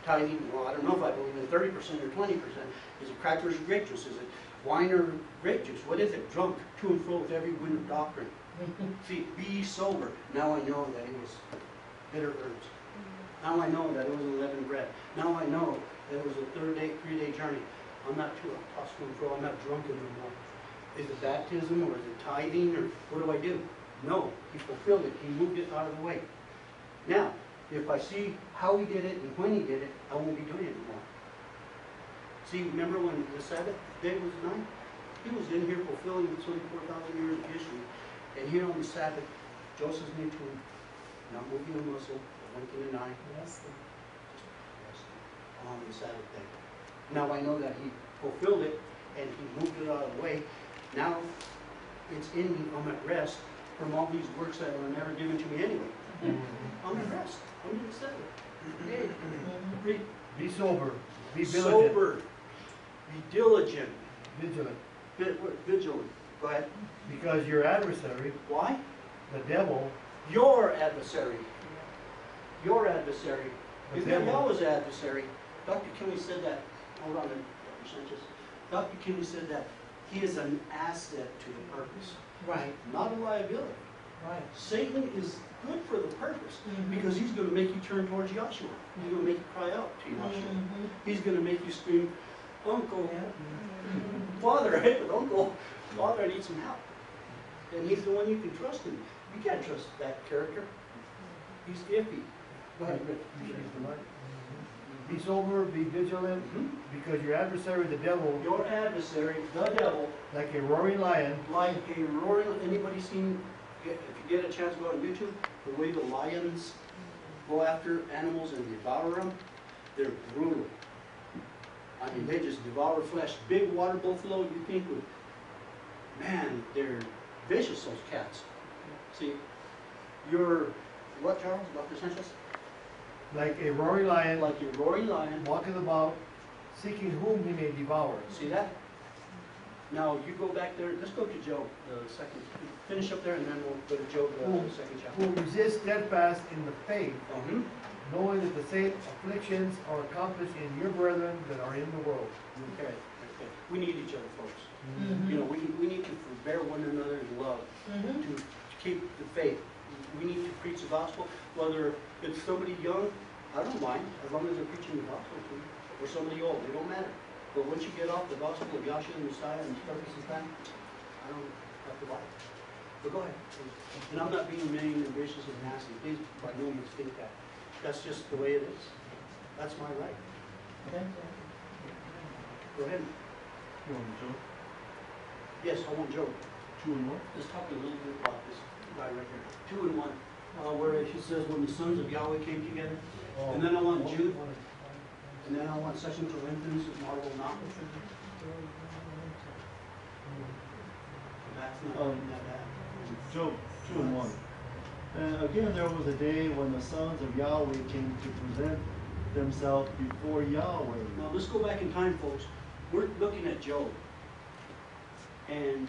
[SPEAKER 4] tithing, well, I don't know if I believe in thirty percent or twenty percent. Is it crackers or grape juice? Is it wine or grape juice? What is it? Drunk, to and fro with every wind of doctrine. See, be sober. Now I know that it was bitter herbs. Now I know that it was unleavened bread. Now I know that it was a third day, three day journey. I'm not too tossed to and fro. I'm not drunk anymore. Is it baptism or is it tithing or what do I do? No, he fulfilled it. He moved it out of the way. Now, if I see how he did it and when he did it, I won't be doing it anymore. See, remember when the Sabbath day was done? He was in here fulfilling the twenty-four thousand years of history. And here on the Sabbath, Joseph's new tomb, not moving a muscle, winking an eye,
[SPEAKER 5] Yes.
[SPEAKER 4] on the Sabbath day. Now I know that he fulfilled it and he moved it out of the way. Now it's in me. I'm at rest from all these works that were never given to me anyway. I'm at rest. I'm in the Sabbath. Read.
[SPEAKER 2] Be sober, be vigilant,
[SPEAKER 4] Sober. Be diligent.
[SPEAKER 2] vigilant,
[SPEAKER 4] Vi- what? Vigilant. Go ahead.
[SPEAKER 2] because your adversary,
[SPEAKER 4] Why?
[SPEAKER 2] the devil,
[SPEAKER 4] Your adversary. Your adversary.
[SPEAKER 2] The
[SPEAKER 4] You've got
[SPEAKER 2] devil.
[SPEAKER 4] Yahweh's adversary. Doctor Kinley said that. Hold on a minute, Doctor Sanchez. Doctor Kinley said that he is an asset to the purpose,
[SPEAKER 5] Right,
[SPEAKER 4] not a liability.
[SPEAKER 5] right.
[SPEAKER 4] Satan is good for the purpose
[SPEAKER 5] Mhm.
[SPEAKER 4] because he's going to make you turn towards Yahshua. He's going to make you cry out to Yahshua.
[SPEAKER 5] Mhm.
[SPEAKER 4] He's going to make you scream, Uncle,
[SPEAKER 5] Yeah.
[SPEAKER 4] Father, hey, but Uncle, Father, I need some help. And he's the one you can trust in. You can't trust that character. He's iffy. Go ahead, Rick.
[SPEAKER 2] be sober, be vigilant,
[SPEAKER 4] Mhm.
[SPEAKER 2] because your adversary, the devil,
[SPEAKER 4] Your adversary, the devil,
[SPEAKER 2] like a roaring lion,
[SPEAKER 4] like a roaring, anybody seen, if you get a chance to go on YouTube, the way the lions go after animals and devour them, they're brutal. I mean, they just devour flesh. Big water buffalo, you think would, man, they're vicious, those cats. See, you're, what, Charles, Doctor Sanchez?
[SPEAKER 2] like a roaring lion,
[SPEAKER 4] Like a roaring lion.
[SPEAKER 2] walking about, seeking whom he may devour.
[SPEAKER 4] See that? Now, you go back there, let's go to Job, the second, finish up there and then we'll go to Job, the second
[SPEAKER 2] Who
[SPEAKER 4] chapter.
[SPEAKER 2] resist steadfast in the faith,
[SPEAKER 4] Mhm.
[SPEAKER 2] knowing that the same afflictions are accomplished in your brethren that are in the world.
[SPEAKER 4] Okay, okay. We need each other, folks.
[SPEAKER 5] Mhm.
[SPEAKER 4] You know, we, we need to forbear one another in love,
[SPEAKER 5] Mhm.
[SPEAKER 4] to keep the faith. We need to preach the gospel, whether it's somebody young, I don't mind, as long as they're preaching the gospel to you, or somebody old, it don't matter. But once you get off the gospel of Yahshua and Messiah and purpose and plan, I don't have to buy it. But go ahead, please. And I'm not being mean and vicious and nasty, please by no means think that. That's just the way it is. That's my right. Go ahead.
[SPEAKER 6] You want Joe?
[SPEAKER 4] Yes, I want Joe.
[SPEAKER 6] Two and one?
[SPEAKER 4] Let's talk a little bit about this guy right here. Two and one, uh, where he says, when the sons of Yahweh came together. And then I want Jude, and then I want Second Corinthians, marvel not. That's not,
[SPEAKER 6] Um,
[SPEAKER 4] not that.
[SPEAKER 6] Job two and one. And again, there was a day when the sons of Yahweh came to present themselves before Yahweh.
[SPEAKER 4] Now, let's go back in time, folks. We're looking at Job. And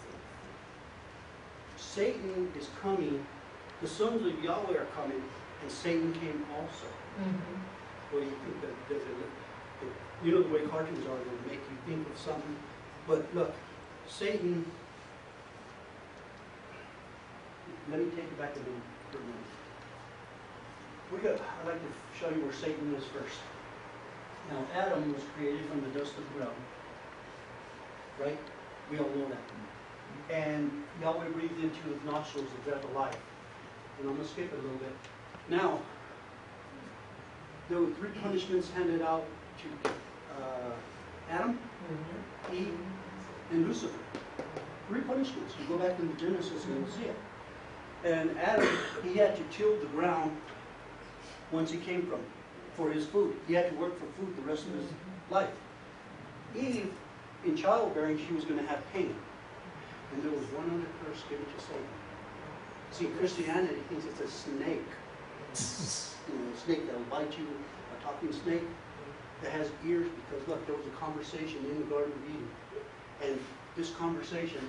[SPEAKER 4] Satan is coming, the sons of Yahweh are coming, and Satan came also.
[SPEAKER 5] Mhm.
[SPEAKER 4] Well, you think that, that, that, that- you know the way cartoons are, they'll make you think of something. But look, Satan, let me take it back a minute for a minute. We got, I'd like to show you where Satan is first. Now, Adam was created from the dust of the ground, right? We all know that. And Yahweh breathed into his nostrils the breath of life. And I'm going to skip it a little bit. Now, there were three punishments handed out to uh, Adam,
[SPEAKER 5] Mhm.
[SPEAKER 4] Eve, and Lucifer. Three punishments. You go back into Genesis and you'll see it. And Adam, he had to till the ground whence he came from for his food. He had to work for food the rest of his life. Eve, in childbearing, she was going to have pain. And there was one other curse given to Satan. See, Christianity thinks it's a snake. You know, a snake that'll bite you, a talking snake that has ears, because look, there was a conversation in the Garden of Eden. And this conversation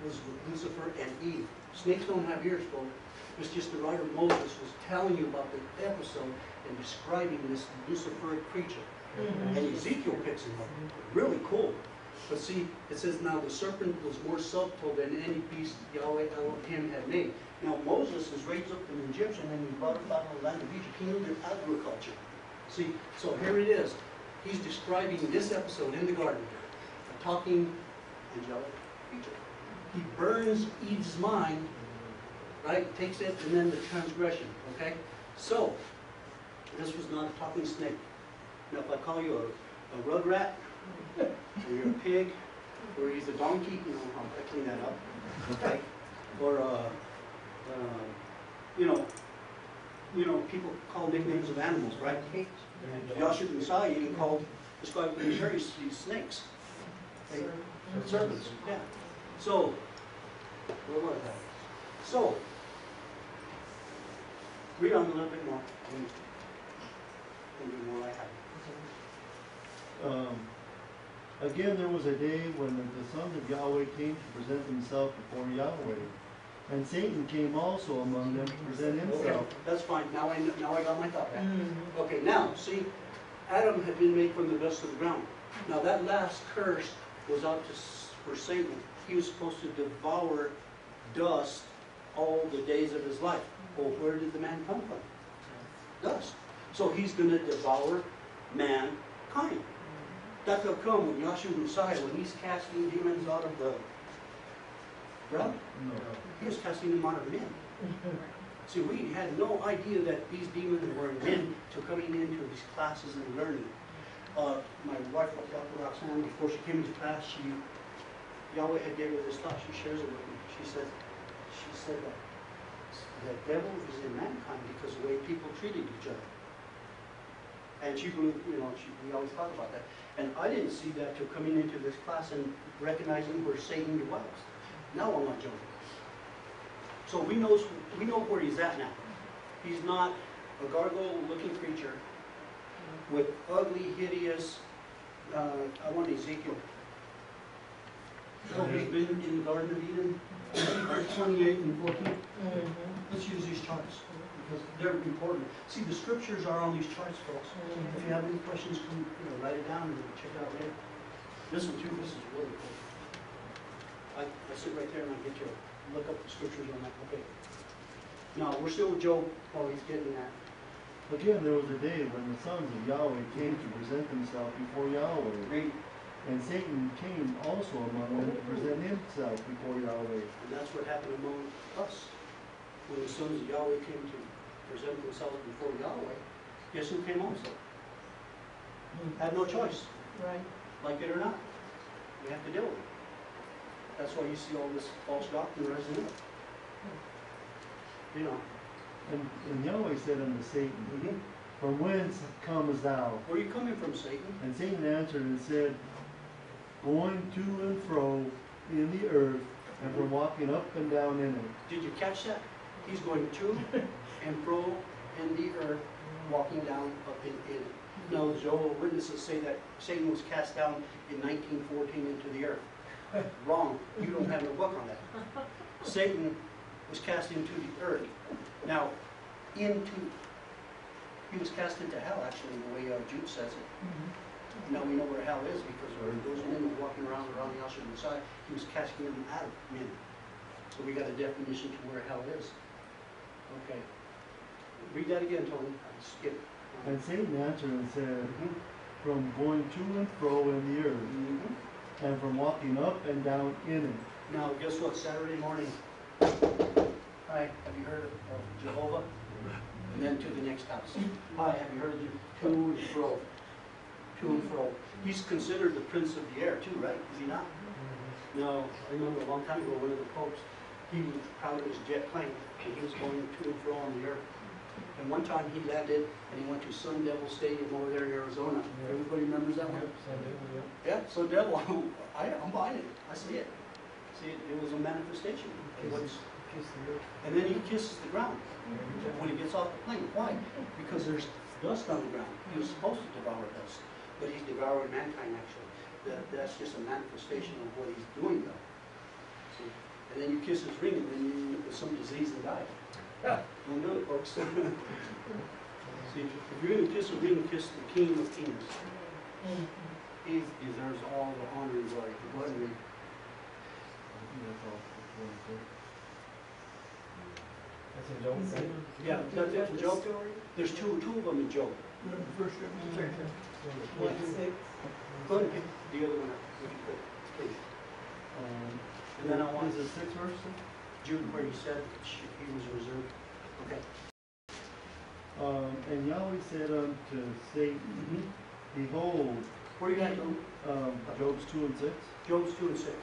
[SPEAKER 4] was with Lucifer and Eve. Snakes don't have ears, folks. It's just the writer Moses was telling you about the episode and describing this Luciferic creature.
[SPEAKER 5] Mhm.
[SPEAKER 4] And Ezekiel picks him up. Really cool. But see, it says now the serpent was more subtle than any beast Yahweh Elohim had made. Now Moses has raised up an Egyptian and he brought him out of the land of Egypt. He knew their agriculture. See, so here it is. He's describing this episode in the garden. A talking angelic creature. He burns Eve's mind, right? Takes it and then the transgression, okay? So, this was not a talking snake. Now if I call you a, a rug rat, or you're a pig, or he's a donkey, you know, I'll clean that up, okay? Or, uh, uh, you know, you know, people call nicknames of animals, right? Joshua Messiah even called, described in Jerry's these snakes. Okay? Serpents, yeah. So, where was that? So, read on a little bit more. A little bit more I have.
[SPEAKER 6] Um, again, there was a day when the sons of Yahweh came to present themselves before Yahweh. And Satan came also among them to present
[SPEAKER 4] Okay,
[SPEAKER 6] himself.
[SPEAKER 4] that's fine. Now I, kn- now I got my thought back.
[SPEAKER 5] Mhm.
[SPEAKER 4] Okay, now, see, Adam had been made from the dust of the ground. Now that last curse was out to, s- for Satan. He was supposed to devour dust all the days of his life. Well, where did the man come from? Dust. So he's going to devour mankind. That's how come when Yahshua Messiah, when he's casting demons out of the ground,
[SPEAKER 6] No.
[SPEAKER 4] he was casting them out of men. See, we had no idea that these demons were men to coming into these classes and learning. Uh, my wife, Doctor Roxanne, before she came into class, she, Yahweh had gave her this thought. She shares it with me. She said, she said that the devil is in mankind because of the way people treated each other. And she believed, you know, she, we always talk about that. And I didn't see that till coming into this class and recognizing where Satan dwells. Now I'm not joking. So we know, we know where he's at now. He's not a gargoyle-looking creature with ugly, hideous, uh, I want Ezekiel. So he's been in the Garden of Eden, verse twenty-eight and fourteen.
[SPEAKER 5] Mhm.
[SPEAKER 4] Let's use these charts because they're important. See, the scriptures are on these charts, folks. If you have any questions, come, you know, write it down and check it out later. This one too, this is really cool. I, I sit right there and I get you, look up the scriptures on that, okay. Now, we're still with Job, oh, he's getting that.
[SPEAKER 6] Again, there was a day when the sons of Yahweh came to present themselves before Yahweh.
[SPEAKER 4] Read,
[SPEAKER 6] And Satan came also among them to present himself before Yahweh.
[SPEAKER 4] and that's what happened among us. When the sons of Yahweh came to present themselves before Yahweh, guess who came also? Had no choice,
[SPEAKER 5] Right.
[SPEAKER 4] like it or not. We have to deal with it. That's why you see all this false doctrine rising up. You know.
[SPEAKER 6] And, and Yahweh said unto Satan,
[SPEAKER 4] Mm-hmm.
[SPEAKER 6] From whence comest thou?
[SPEAKER 4] Where are you coming from, Satan?
[SPEAKER 6] And Satan answered and said, Going to and fro in the earth, and from walking up and down in it.
[SPEAKER 4] Did you catch that? He's going to and fro in the earth, walking down up in, in it. Now, the Jehovah's Witnesses say that Satan was cast down in nineteen fourteen into the earth. Wrong. You don't have no book on that. Satan was cast into the earth. Now, into, he was cast into hell, actually, the way uh, Jude says it.
[SPEAKER 5] Mhm.
[SPEAKER 4] Now we know where hell is because where those men were walking around around Yahshua Messiah, he was casting them out of men. So we got a definition to where hell is. Okay. Read that again, Tony. I skipped.
[SPEAKER 6] And Satan answered and said,
[SPEAKER 4] Mhm.
[SPEAKER 6] From going to and fro in the earth,
[SPEAKER 4] Mhm.
[SPEAKER 6] and from walking up and down in it.
[SPEAKER 4] Now, guess what? Saturday morning. Hi, have you heard of of Jehovah? And then to the next house. Hi, have you heard of the to and fro? To and fro. He's considered the prince of the air too, right? Is he not? No, I remember a long time ago, one of the popes, he was proud of his jet plane, and he was going to and fro on the earth. And one time he landed, and he went to Sun Devil Stadium over there in Arizona. Everybody remembers that one? Yeah, Sun Devil, I, I'm buying it, I see it. See, it, it was a manifestation. It was- And then he kisses the ground when he gets off the plane. Why? Because there's dust on the ground. He was supposed to devour dust, but he's devouring mankind actually. That, that's just a manifestation of what he's doing though. See? and then you kiss his ring, and then you end up with some disease and die. Don't do it, folks. See, if you're gonna kiss a ring, kiss the king of kings. He deserves all the honor and glory. Go ahead and read.
[SPEAKER 7] That's a joke, right?
[SPEAKER 4] Yeah, that's it, Job. There's two, two of them in Job.
[SPEAKER 5] One six.
[SPEAKER 4] Go ahead and pick the other one up, if you could, please.
[SPEAKER 6] Um,
[SPEAKER 4] And then I want
[SPEAKER 6] Is it six verses?
[SPEAKER 4] Jude, where he said she- he was reserved. Okay.
[SPEAKER 6] Um, and Yahweh said unto Satan, Behold,
[SPEAKER 4] Where you at, Job?
[SPEAKER 6] um, Job's two and six.
[SPEAKER 4] Job's two and six.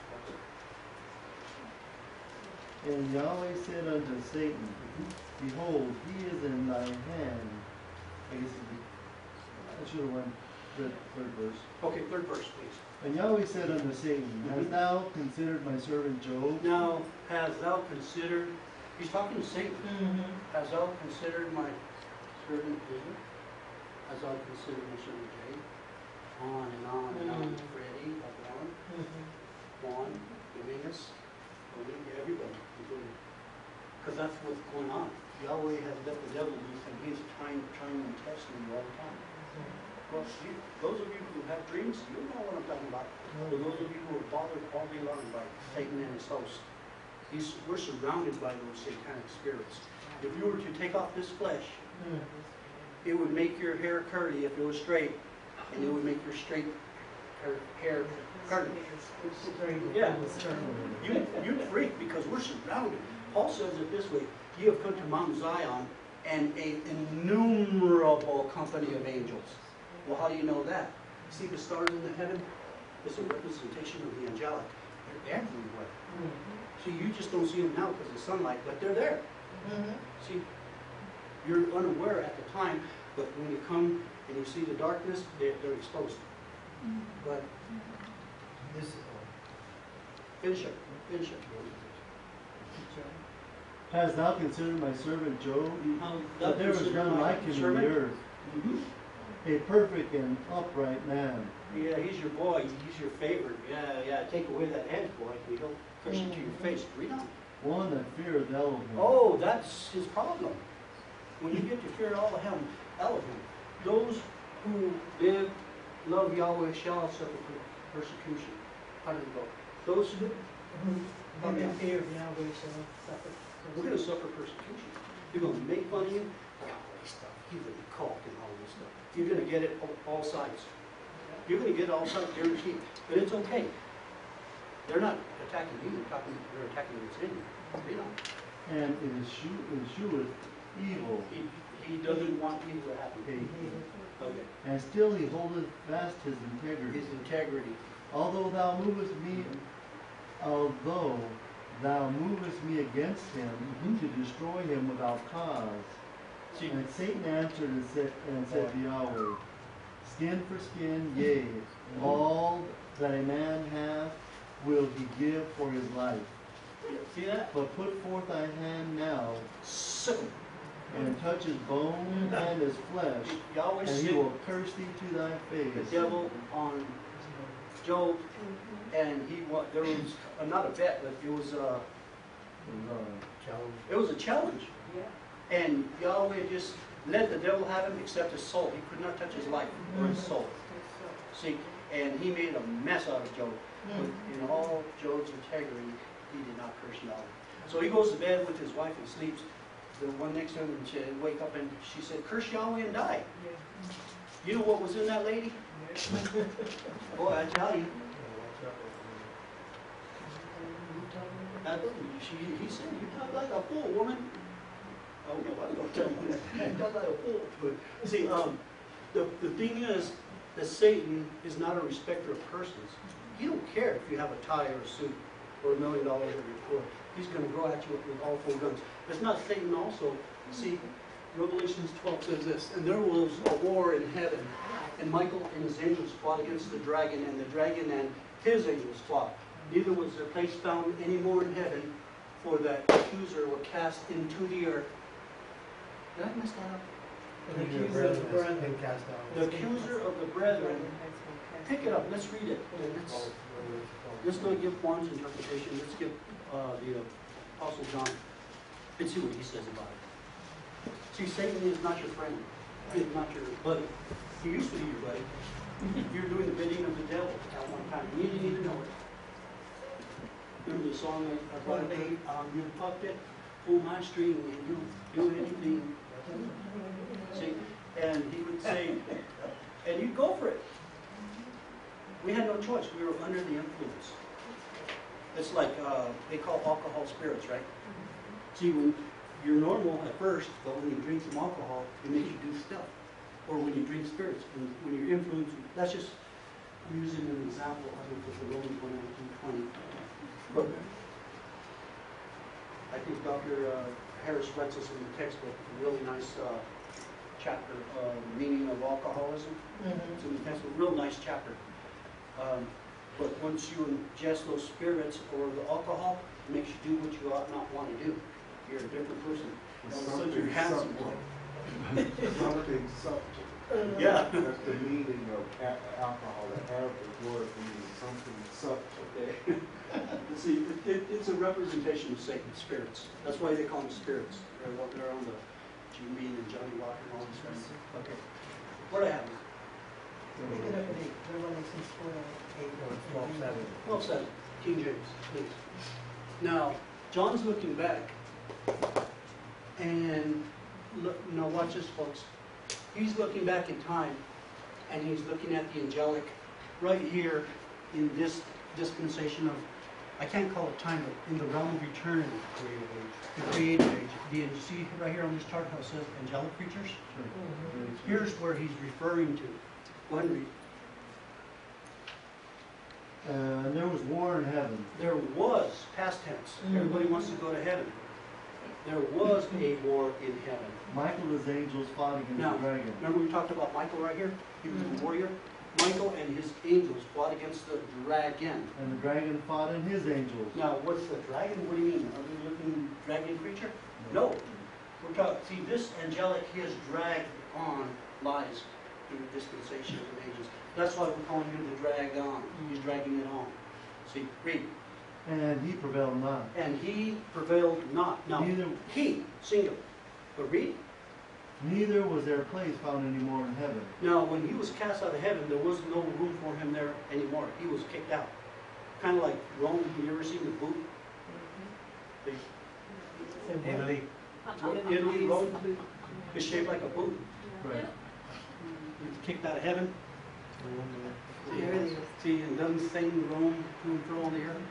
[SPEAKER 6] And Yahweh said unto Satan, Behold, he is in thy hand. I guess it'd be, I should have went the third verse.
[SPEAKER 4] Okay, third verse, please.
[SPEAKER 6] And Yahweh said unto Satan, Hast thou considered my servant Job?
[SPEAKER 4] Now, hast thou considered, he's talking to Satan, hast thou considered my servant David? Hast thou considered my servant Jay? On and on and on. Freddie, Avalon, Juan, Dominguez, everybody, including. Because that's what's going on. Yahweh has let the devil loose, and he's trying, trying and testing you all the time. Well, you, those of you who have dreams, you know what I'm talking about. For those of you who are bothered all day long by Satan and his host, he's, we're surrounded by those satanic spirits. If you were to take off this flesh, it would make your hair curly if it was straight, and it would make your straight hair, hair curly. Yeah. You, you'd freak because we're surrounded. Paul says it this way, ye have come to Mount Zion and an innumerable company of angels. Well, how do you know that? See the stars in the heaven? It's a representation of the angelic. They're everywhere. See, you just don't see them now because of the sunlight, but they're there. See, you're unaware at the time, but when you come and you see the darkness, they're, they're exposed. But
[SPEAKER 7] This,
[SPEAKER 4] finish it, finish it.
[SPEAKER 6] Hast thou considered my servant Job?
[SPEAKER 4] How
[SPEAKER 6] That there is none like him in the
[SPEAKER 4] servant?
[SPEAKER 6] earth,
[SPEAKER 4] Mhm.
[SPEAKER 6] a perfect and upright man.
[SPEAKER 4] Yeah, he's your boy. He's your favorite. Yeah, yeah. Take away that head, boy. We don't curse it to your face. Read on.
[SPEAKER 6] One that feareth Elohim.
[SPEAKER 4] Oh, that's his problem. When you get to fear all of him, Elohim, those who live, love Yahweh shall suffer persecution. How does it go? Those who
[SPEAKER 5] And in fear of Yahweh shall suffer.
[SPEAKER 4] we're going to suffer persecution. They're going to make fun of you. Yahweh stuff. You're going to be caught in all this stuff. You're going to get it on all sides. You're going to get all sides guaranteed. But it's okay. They're not attacking you. They're attacking, they're attacking what's in you. Read on.
[SPEAKER 6] And it eschew- escheweth evil.
[SPEAKER 4] He, he doesn't want evil to happen. Okay.
[SPEAKER 6] And still he holdeth fast his integrity.
[SPEAKER 4] His integrity.
[SPEAKER 6] Although thou movest me, although thou movest me against him to destroy him without cause.
[SPEAKER 4] See,
[SPEAKER 6] And Satan answered and said, and said to Yahweh, Skin for skin, yea, all that a man hath will he give for his life.
[SPEAKER 4] see that?
[SPEAKER 6] But put forth thy hand now,
[SPEAKER 4] Sick.
[SPEAKER 6] and touch his bone and his flesh,
[SPEAKER 4] Yahweh
[SPEAKER 6] and he
[SPEAKER 4] sick
[SPEAKER 6] will curse thee to thy
[SPEAKER 4] the
[SPEAKER 6] face.
[SPEAKER 4] devil on Job, and he wa there was uh, not a bet, but it was uh,
[SPEAKER 7] challenge.
[SPEAKER 4] it was a challenge. And Yahweh just let the devil have him except his soul. He could not touch his life or his soul. See, and he made a mess out of Job. But in all Job's integrity, he did not curse Yahweh. So he goes to bed with his wife and sleeps. The one next to him and she wake up and she said, "Curse Yahweh and die." You know what was in that lady? Boy, I tell you. That, she, he said, "You talk like a fool, woman." Oh no, I don't tell you that. You talk like a fool. But see, um, the the thing is that Satan is not a respecter of persons. He don't care if you have a tie or a suit or a million dollars or your foot. He's going to go at you with all four guns. It's not Satan also. See, Revelations twelve says this, "And there was a war in heaven, and Michael and his angels fought against the dragon, and the dragon and his angels fought. Neither was their place found any more in heaven, for the accuser were cast into the earth." Did I mess that up?
[SPEAKER 5] And the
[SPEAKER 7] Your
[SPEAKER 5] accuser of the
[SPEAKER 7] brethren has
[SPEAKER 5] brethren.
[SPEAKER 7] been cast out.
[SPEAKER 4] The accuser of the brethren Pick it up, let's read it. And let's, let's not give Juan's interpretation, let's give uh, the Apostle John. Let's see what he says about it. See, Satan is not your friend. He is not your buddy. He used to be your buddy. You're doing the bidding of the devil at one time. You didn't even know it. Remember the song I I brought up? Um, you puppet, pull my string, and you do anything. See, and he would say, and you'd go for it. We had no choice. We were under the influence. It's like uh, they call alcohol spirits, right? See, when you're normal at first, but when you drink some alcohol, it makes you do stuff. Or when you drink spirits, when, when you're influenced, that's just, I'm using an example of it with the Romans one nineteen twenty. But I think Doctor Uh, Harris writes us in the textbook a really nice uh, chapter, uh, the meaning of alcoholism.
[SPEAKER 5] Mm-hmm.
[SPEAKER 4] It's in the textbook, real nice chapter. Um, but once you ingest those spirits or the alcohol, it makes you do what you ought not want to do. You're a different person. All of a sudden you're handsome.
[SPEAKER 8] Something subtle.
[SPEAKER 4] Yeah.
[SPEAKER 8] That's the meaning of a- alcohol, the Arabic word means something subtle.
[SPEAKER 4] See, it, it, it's a representation of Satan's spirits. That's why they call them spirits. They're, what- they're on the Jim Beam and Johnny Walker and all these things. Okay. What do I have?
[SPEAKER 5] Pick it up at eight, Revelation twelve, eight.
[SPEAKER 7] Twelve seven.
[SPEAKER 4] Well said. King James, please. Now, John's looking back. And look, now watch this, folks. He's looking back in time, and he's looking at the angelic right here in this dispensation of, I can't call it time, but in the realm of eternity. The creative age. The, you see right here on this chart how it says angelic creatures? Here's where he's referring to. Go ahead and read.
[SPEAKER 6] Uh, and there was war in heaven.
[SPEAKER 4] There was, past tense, everybody wants to go to heaven. There was a war in heaven.
[SPEAKER 6] Michael and his angels fought against
[SPEAKER 4] Now,
[SPEAKER 6] the dragon.
[SPEAKER 4] remember we talked about Michael right here? He was a warrior. Michael and his angels fought against the dragon.
[SPEAKER 6] And the dragon fought and his angels.
[SPEAKER 4] Now, what's the dragon? What do you mean? Are we looking dragon creature? No. We're talking, see, this angelic, he has dragged on lies in the dispensation of the ages. That's why we're calling him the drag on. He's dragging it on. See, read.
[SPEAKER 6] And he prevailed not.
[SPEAKER 4] And he prevailed not. Now,
[SPEAKER 6] Neither,
[SPEAKER 4] he, singular. But read.
[SPEAKER 6] neither was there place found any more in heaven.
[SPEAKER 4] Now, when he was cast out of heaven, there was no room for him there anymore. He was kicked out. Kind of like Rome. Have you ever seen the boot? They-
[SPEAKER 7] Italy.
[SPEAKER 4] Italy, Rome, is shaped like a boot.
[SPEAKER 6] Right.
[SPEAKER 4] He's kicked out of heaven. See, see, and done the same Rome to and fro on the earth.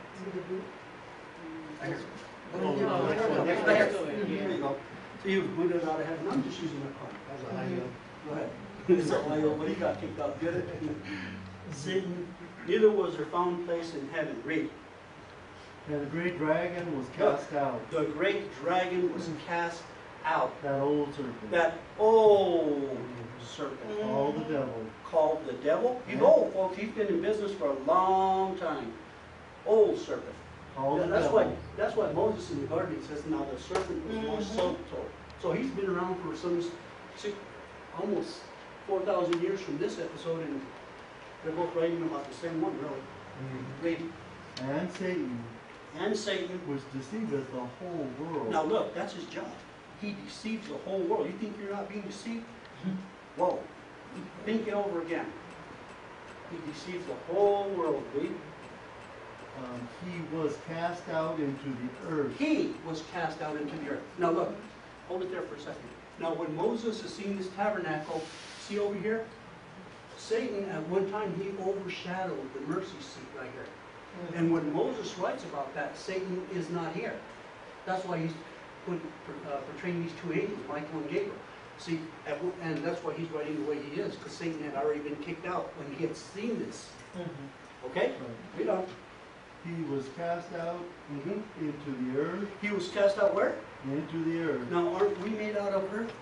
[SPEAKER 4] Right here.
[SPEAKER 6] Oh,
[SPEAKER 5] no,
[SPEAKER 4] Right
[SPEAKER 5] no, no,
[SPEAKER 4] here.
[SPEAKER 5] no.
[SPEAKER 4] Right here. There you go. So he was booted out of heaven. I'm just using that part.
[SPEAKER 7] That's a high yield.
[SPEAKER 4] Go ahead. It's a high yield, but he got kicked out. Get it? Satan, neither was there found place in heaven. Read.
[SPEAKER 6] And the great dragon was cast out.
[SPEAKER 4] The great dragon was cast out.
[SPEAKER 6] That old serpent.
[SPEAKER 4] That old serpent
[SPEAKER 6] All the devil.
[SPEAKER 4] called the devil. He's old, folks. He's been in business for a long time. Old serpent.
[SPEAKER 6] All the
[SPEAKER 4] Yeah, that's
[SPEAKER 6] devil.
[SPEAKER 4] why. That's why Moses in the garden says, "Now the serpent was more subtle." So he's been around for some six, almost four thousand years from this episode, and they're both writing about the same one, really. Read.
[SPEAKER 6] And Satan,
[SPEAKER 4] And Satan.
[SPEAKER 6] which deceiveth the whole world.
[SPEAKER 4] Now look, that's his job. He deceives the whole world. You think you're not being deceived? Whoa. Think it over again. He deceives the whole world. Read.
[SPEAKER 6] Um, he was cast out into the earth.
[SPEAKER 4] He was cast out into the earth. Now look, hold it there for a second. Now when Moses is seeing this tabernacle, see over here? Satan at one time he overshadowed the mercy seat right here. And when Moses writes about that, Satan is not here. That's why he's put, uh, portraying these two angels, Michael and Gabriel. See, at, and that's why he's writing the way he is, because Satan had already been kicked out when he had seen this. Okay? Read on.
[SPEAKER 6] He was cast out
[SPEAKER 4] Mhm.
[SPEAKER 6] into the earth.
[SPEAKER 4] He was cast out where?
[SPEAKER 6] Into the earth.
[SPEAKER 4] Now, aren't we made out of earth?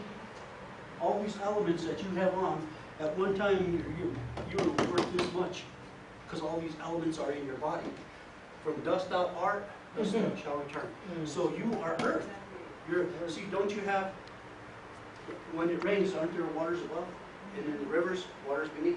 [SPEAKER 4] All these elements that you have on, at one time you, you, you were worth this much, because all these elements are in your body. From dust thou art, dust thou shall return. So you are earth. You're, see, don't you have, when it rains, aren't there waters above? And in the rivers, waters beneath?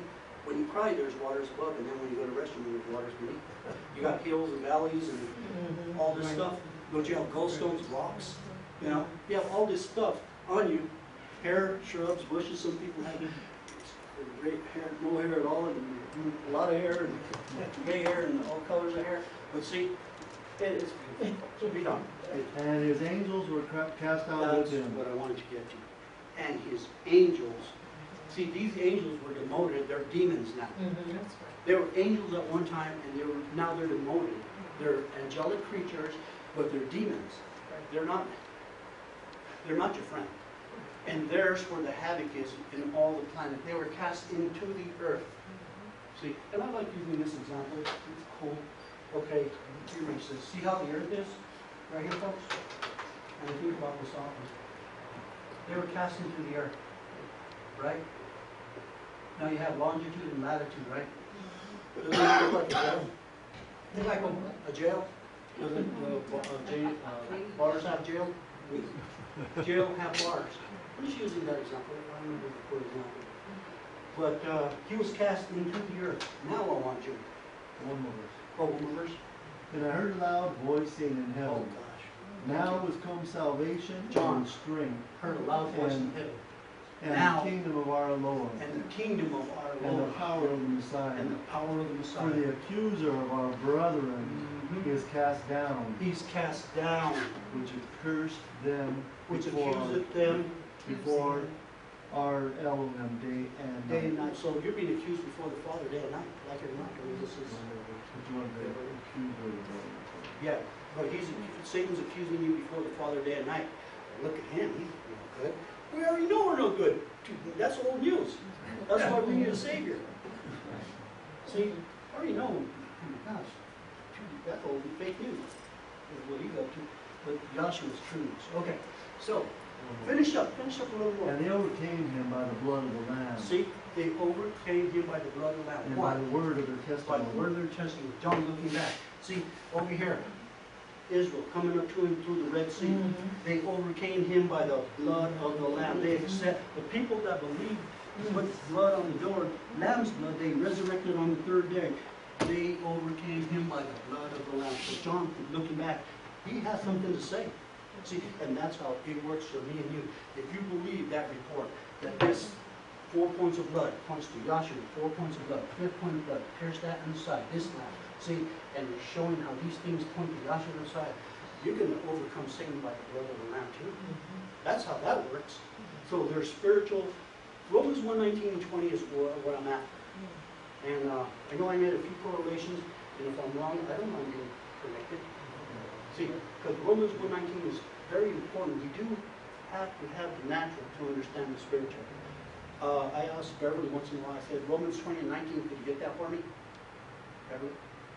[SPEAKER 4] When you cry, there's waters above, and then when you go to the restroom, there's waters beneath. You got hills and valleys and
[SPEAKER 5] Mhm.
[SPEAKER 4] all this stuff. Don't you have gallstones, rocks? You know, you have all this stuff on you. Hair, shrubs, bushes. Some people have great hair, no hair at all, and a lot of hair, and gray hair, and all colors of hair. But see, it is beautiful. So be done.
[SPEAKER 6] And his angels were cra- cast out with
[SPEAKER 4] That's
[SPEAKER 6] him.
[SPEAKER 4] what I wanted to get to. And his angels. See, these angels were demoted. They're demons now.
[SPEAKER 5] Mhm.
[SPEAKER 4] They were angels at one time, and they were now they're demoted. They're angelic creatures, but they're demons. They're not. They're not your friend. And there's where the havoc is in all the planet. They were cast into the earth. See, and I like using this example. It's cool. Okay, here it says, see how the earth is, right here, folks. And I think about this often. They were cast into the earth, right? Now you have longitude and latitude, right? Doesn't it look like a jail?
[SPEAKER 5] They're like a,
[SPEAKER 4] A jail? Doesn't uh, uh, jail, uh, bars have jail? Jail have bars. I'm just using that example. I don't remember the full example. But uh, he was cast into the earth. Now I want you.
[SPEAKER 6] One more verse.
[SPEAKER 4] Oh, one more verse?
[SPEAKER 6] And I heard a loud voice saying in
[SPEAKER 4] Oh,
[SPEAKER 6] heaven,
[SPEAKER 4] gosh.
[SPEAKER 6] now is come salvation
[SPEAKER 4] John.
[SPEAKER 6] and strength,
[SPEAKER 4] Heard a loud voice in
[SPEAKER 6] And-
[SPEAKER 4] heaven.
[SPEAKER 6] and
[SPEAKER 4] Now-
[SPEAKER 6] the kingdom of our Lord,
[SPEAKER 4] And the kingdom of our
[SPEAKER 6] and
[SPEAKER 4] Lord.
[SPEAKER 6] the power of the Messiah.
[SPEAKER 4] And the power of the
[SPEAKER 6] For the
[SPEAKER 4] Messiah.
[SPEAKER 6] accuser of our brethren
[SPEAKER 4] Mhm.
[SPEAKER 6] is cast down,
[SPEAKER 4] He's cast down,
[SPEAKER 6] which accursed them
[SPEAKER 4] which
[SPEAKER 6] before,
[SPEAKER 4] accuseth them
[SPEAKER 6] before our Elohim day and
[SPEAKER 4] day and
[SPEAKER 6] night.
[SPEAKER 4] night. So you're being accused before the Father day and night, like it or not. I mean, this is,
[SPEAKER 6] Which one the accuser of our
[SPEAKER 4] yeah, but he's, Satan's accusing you before the Father day and night. Look at him, he's no good. We already know we're no good. That's old news. That's why we need a Savior. See, I already know, oh my gosh, that's old fake news. Is what he got to. But Joshua's true news. Okay, so finish up, finish up a little more.
[SPEAKER 6] And they overcame him by the blood of the Lamb,
[SPEAKER 4] See, they overcame him by the blood of the Lamb.
[SPEAKER 6] and
[SPEAKER 4] Why?
[SPEAKER 6] by the word of their
[SPEAKER 4] By the word
[SPEAKER 6] testimony.
[SPEAKER 4] of their testimony. John looking back. See, over here, Israel coming up to him through the Red Sea.
[SPEAKER 5] Mhm.
[SPEAKER 4] They overcame him by the blood of the Lamb. They accept the people that believe, put blood on the door, lamb's blood, they resurrected on the third day. They overcame him by the blood of the Lamb. So John, looking back, he has something to say. See, and that's how it works for me and you. If you believe that report, that this four points of blood points to Yahshua, four points of blood, fifth point of blood, pierce that in the side, this lamb. See, and it's showing how these things point to Yahshua Messiah. You're going to overcome Satan by the blood of the Lamb too. That's how that works. So there's spiritual. Romans one nineteen and twenty is where, where I'm at. And uh, I know I made a few correlations, and if I'm wrong, I don't mind being corrected. See, because Romans one nineteen is very important. We do have to have the natural to understand the spiritual. Uh, I asked Beverly once in a while, I said, Romans twenty and nineteen, could you get that for me? Beverly?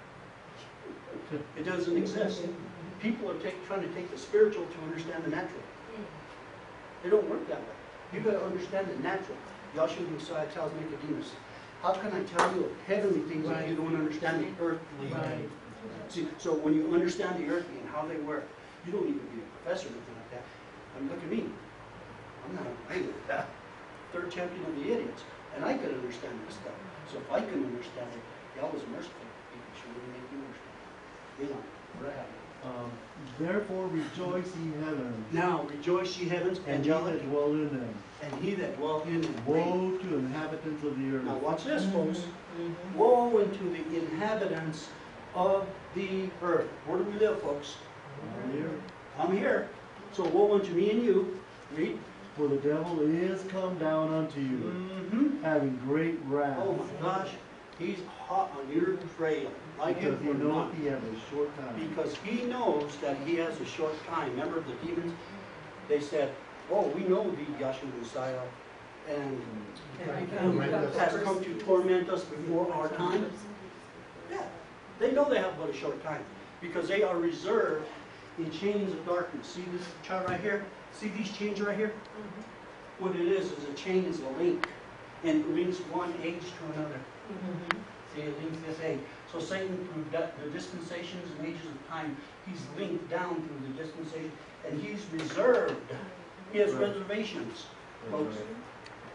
[SPEAKER 4] It doesn't exist. People are take, trying to take the spiritual to understand the natural. They don't work that way. You've got to understand the natural. Yahshua Messiah tells Nicodemus, how can I tell you of heavenly things if you don't understand the earthly
[SPEAKER 5] Right.
[SPEAKER 4] things? See, so when you understand the earthly and how they work, you don't need to be a professor or anything like that. I mean, look at me. I'm not a brain like that. Third champion of the idiots. And I could understand this stuff. So if I can understand it, God was merciful because she wouldn't make me understand. You know, what I have.
[SPEAKER 6] Um, Therefore rejoice, ye heavens,
[SPEAKER 4] Now rejoice, ye heavens,
[SPEAKER 6] and ye
[SPEAKER 4] angelic,
[SPEAKER 6] that dwell in them.
[SPEAKER 4] and he that dwell in them.
[SPEAKER 6] Woe to inhabitants of the
[SPEAKER 4] Now
[SPEAKER 6] earth,
[SPEAKER 4] watch this, folks.
[SPEAKER 5] Mhm.
[SPEAKER 4] Woe unto the inhabitants of the earth. Where do we live, folks?
[SPEAKER 6] on the earth.
[SPEAKER 4] I'm here. So woe unto me and you. Read.
[SPEAKER 6] For the devil is come down unto you,
[SPEAKER 4] Mm-hmm.
[SPEAKER 6] having great wrath,
[SPEAKER 4] Oh my gosh. He's hot on your trail. Like him
[SPEAKER 6] because he
[SPEAKER 4] or
[SPEAKER 6] knoweth
[SPEAKER 4] not.
[SPEAKER 6] he have a short time.
[SPEAKER 4] Because he knows that he has a short time. Remember the demons? They said, oh, we know the Yahshua Messiah and has come to torment us before our time. Yeah, they know they have but a short time because they are reserved in chains of darkness. See this chart right here? See these chains right here? What it is is a chain is a link, and it links one age to another.
[SPEAKER 5] Mhm.
[SPEAKER 4] See, it links this age. So Satan, through di- the dispensations and ages of time, he's linked down through the dispensation, and he's reserved. He has
[SPEAKER 6] Right.
[SPEAKER 4] reservations, folks.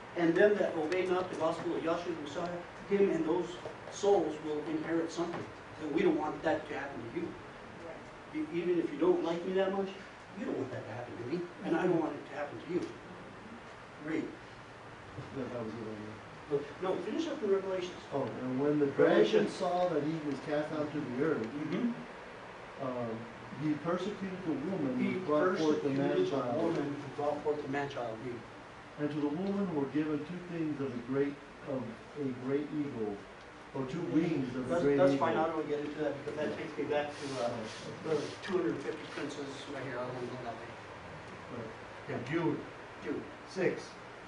[SPEAKER 4] And them that obey not the gospel of Yahshua Messiah, him and those souls will inherit something. And we don't want that to happen to you.
[SPEAKER 1] Right.
[SPEAKER 4] E- Even if you don't like me that much, you don't want that to happen to me, and I don't want it to happen to you. Read.
[SPEAKER 6] That that was it on
[SPEAKER 4] Look, no, finish up in Revelations.
[SPEAKER 6] there. Oh, and when the dragon saw that he was cast out to the earth,
[SPEAKER 4] Mm-hmm.
[SPEAKER 6] um, he persecuted the woman
[SPEAKER 4] He
[SPEAKER 6] who brought forth the
[SPEAKER 4] persecuted the
[SPEAKER 6] man-child.
[SPEAKER 4] woman who brought forth the man-child. Read.
[SPEAKER 6] And to the woman were given two things of a great, of a great eagle, or two wings of a
[SPEAKER 4] That's,
[SPEAKER 6] great
[SPEAKER 4] that's
[SPEAKER 6] eagle.
[SPEAKER 4] fine, I don't want to get into that, because that takes me back to, uh, the two hundred fifty princes right here, I don't want to go that way.
[SPEAKER 2] Yeah, Jude
[SPEAKER 4] Jude.
[SPEAKER 2] six.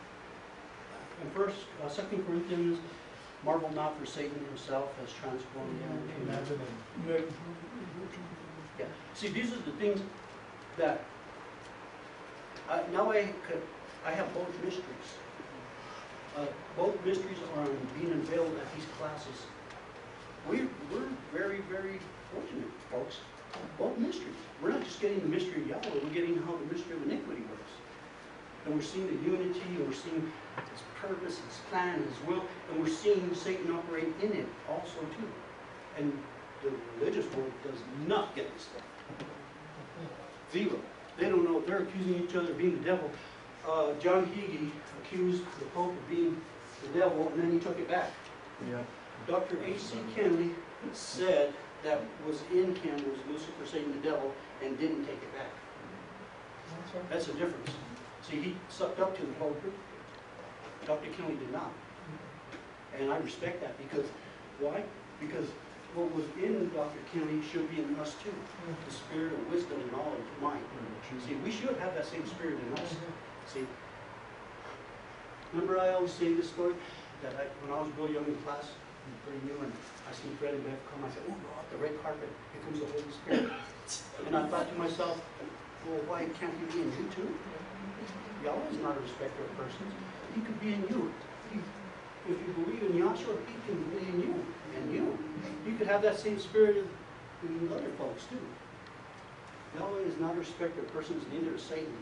[SPEAKER 4] And first, uh, Second Corinthians, marvel not for Satan himself has transformed him into.
[SPEAKER 7] Imagine it.
[SPEAKER 4] Yeah, see, these are the things that, I, now I could, I have both mysteries. Uh, both mysteries are being unveiled at these classes. We, we're very, very fortunate, folks. Both mysteries. We're not just getting the mystery of Yahweh, we're getting how the mystery of iniquity works. And we're seeing the unity, and we're seeing his purpose, his plan, his will, and we're seeing Satan operate in it also too. And the religious world does not get this stuff. Zero. They don't know. They're accusing each other of being the devil. Uh, John Hagee accused the Pope of being the devil, and then he took it back.
[SPEAKER 6] Yeah.
[SPEAKER 4] Doctor H C Kennedy said that was in him was Lucifer, Satan, the devil, and didn't take it back. That's the difference. See, he sucked up to the Pope. Doctor Kennedy did not. And I respect that because, why? Because what was in Doctor Kennedy should be in us too. The spirit of wisdom and knowledge of mind. See, we should have that same spirit in us. See, remember I always say this story, that I, when I was real young in class, pretty new, and I seen Fred and Bev come, I said, oh, go off the red carpet, here comes the Holy Spirit. And I thought to myself, well, why can't he be in you too? Yahweh is not a respecter of persons. He could be in you. He, if you believe in Yahshua, he can be in you, and you. You could have that same spirit in other folks too. Yahweh is not a respecter of persons, neither is Satan.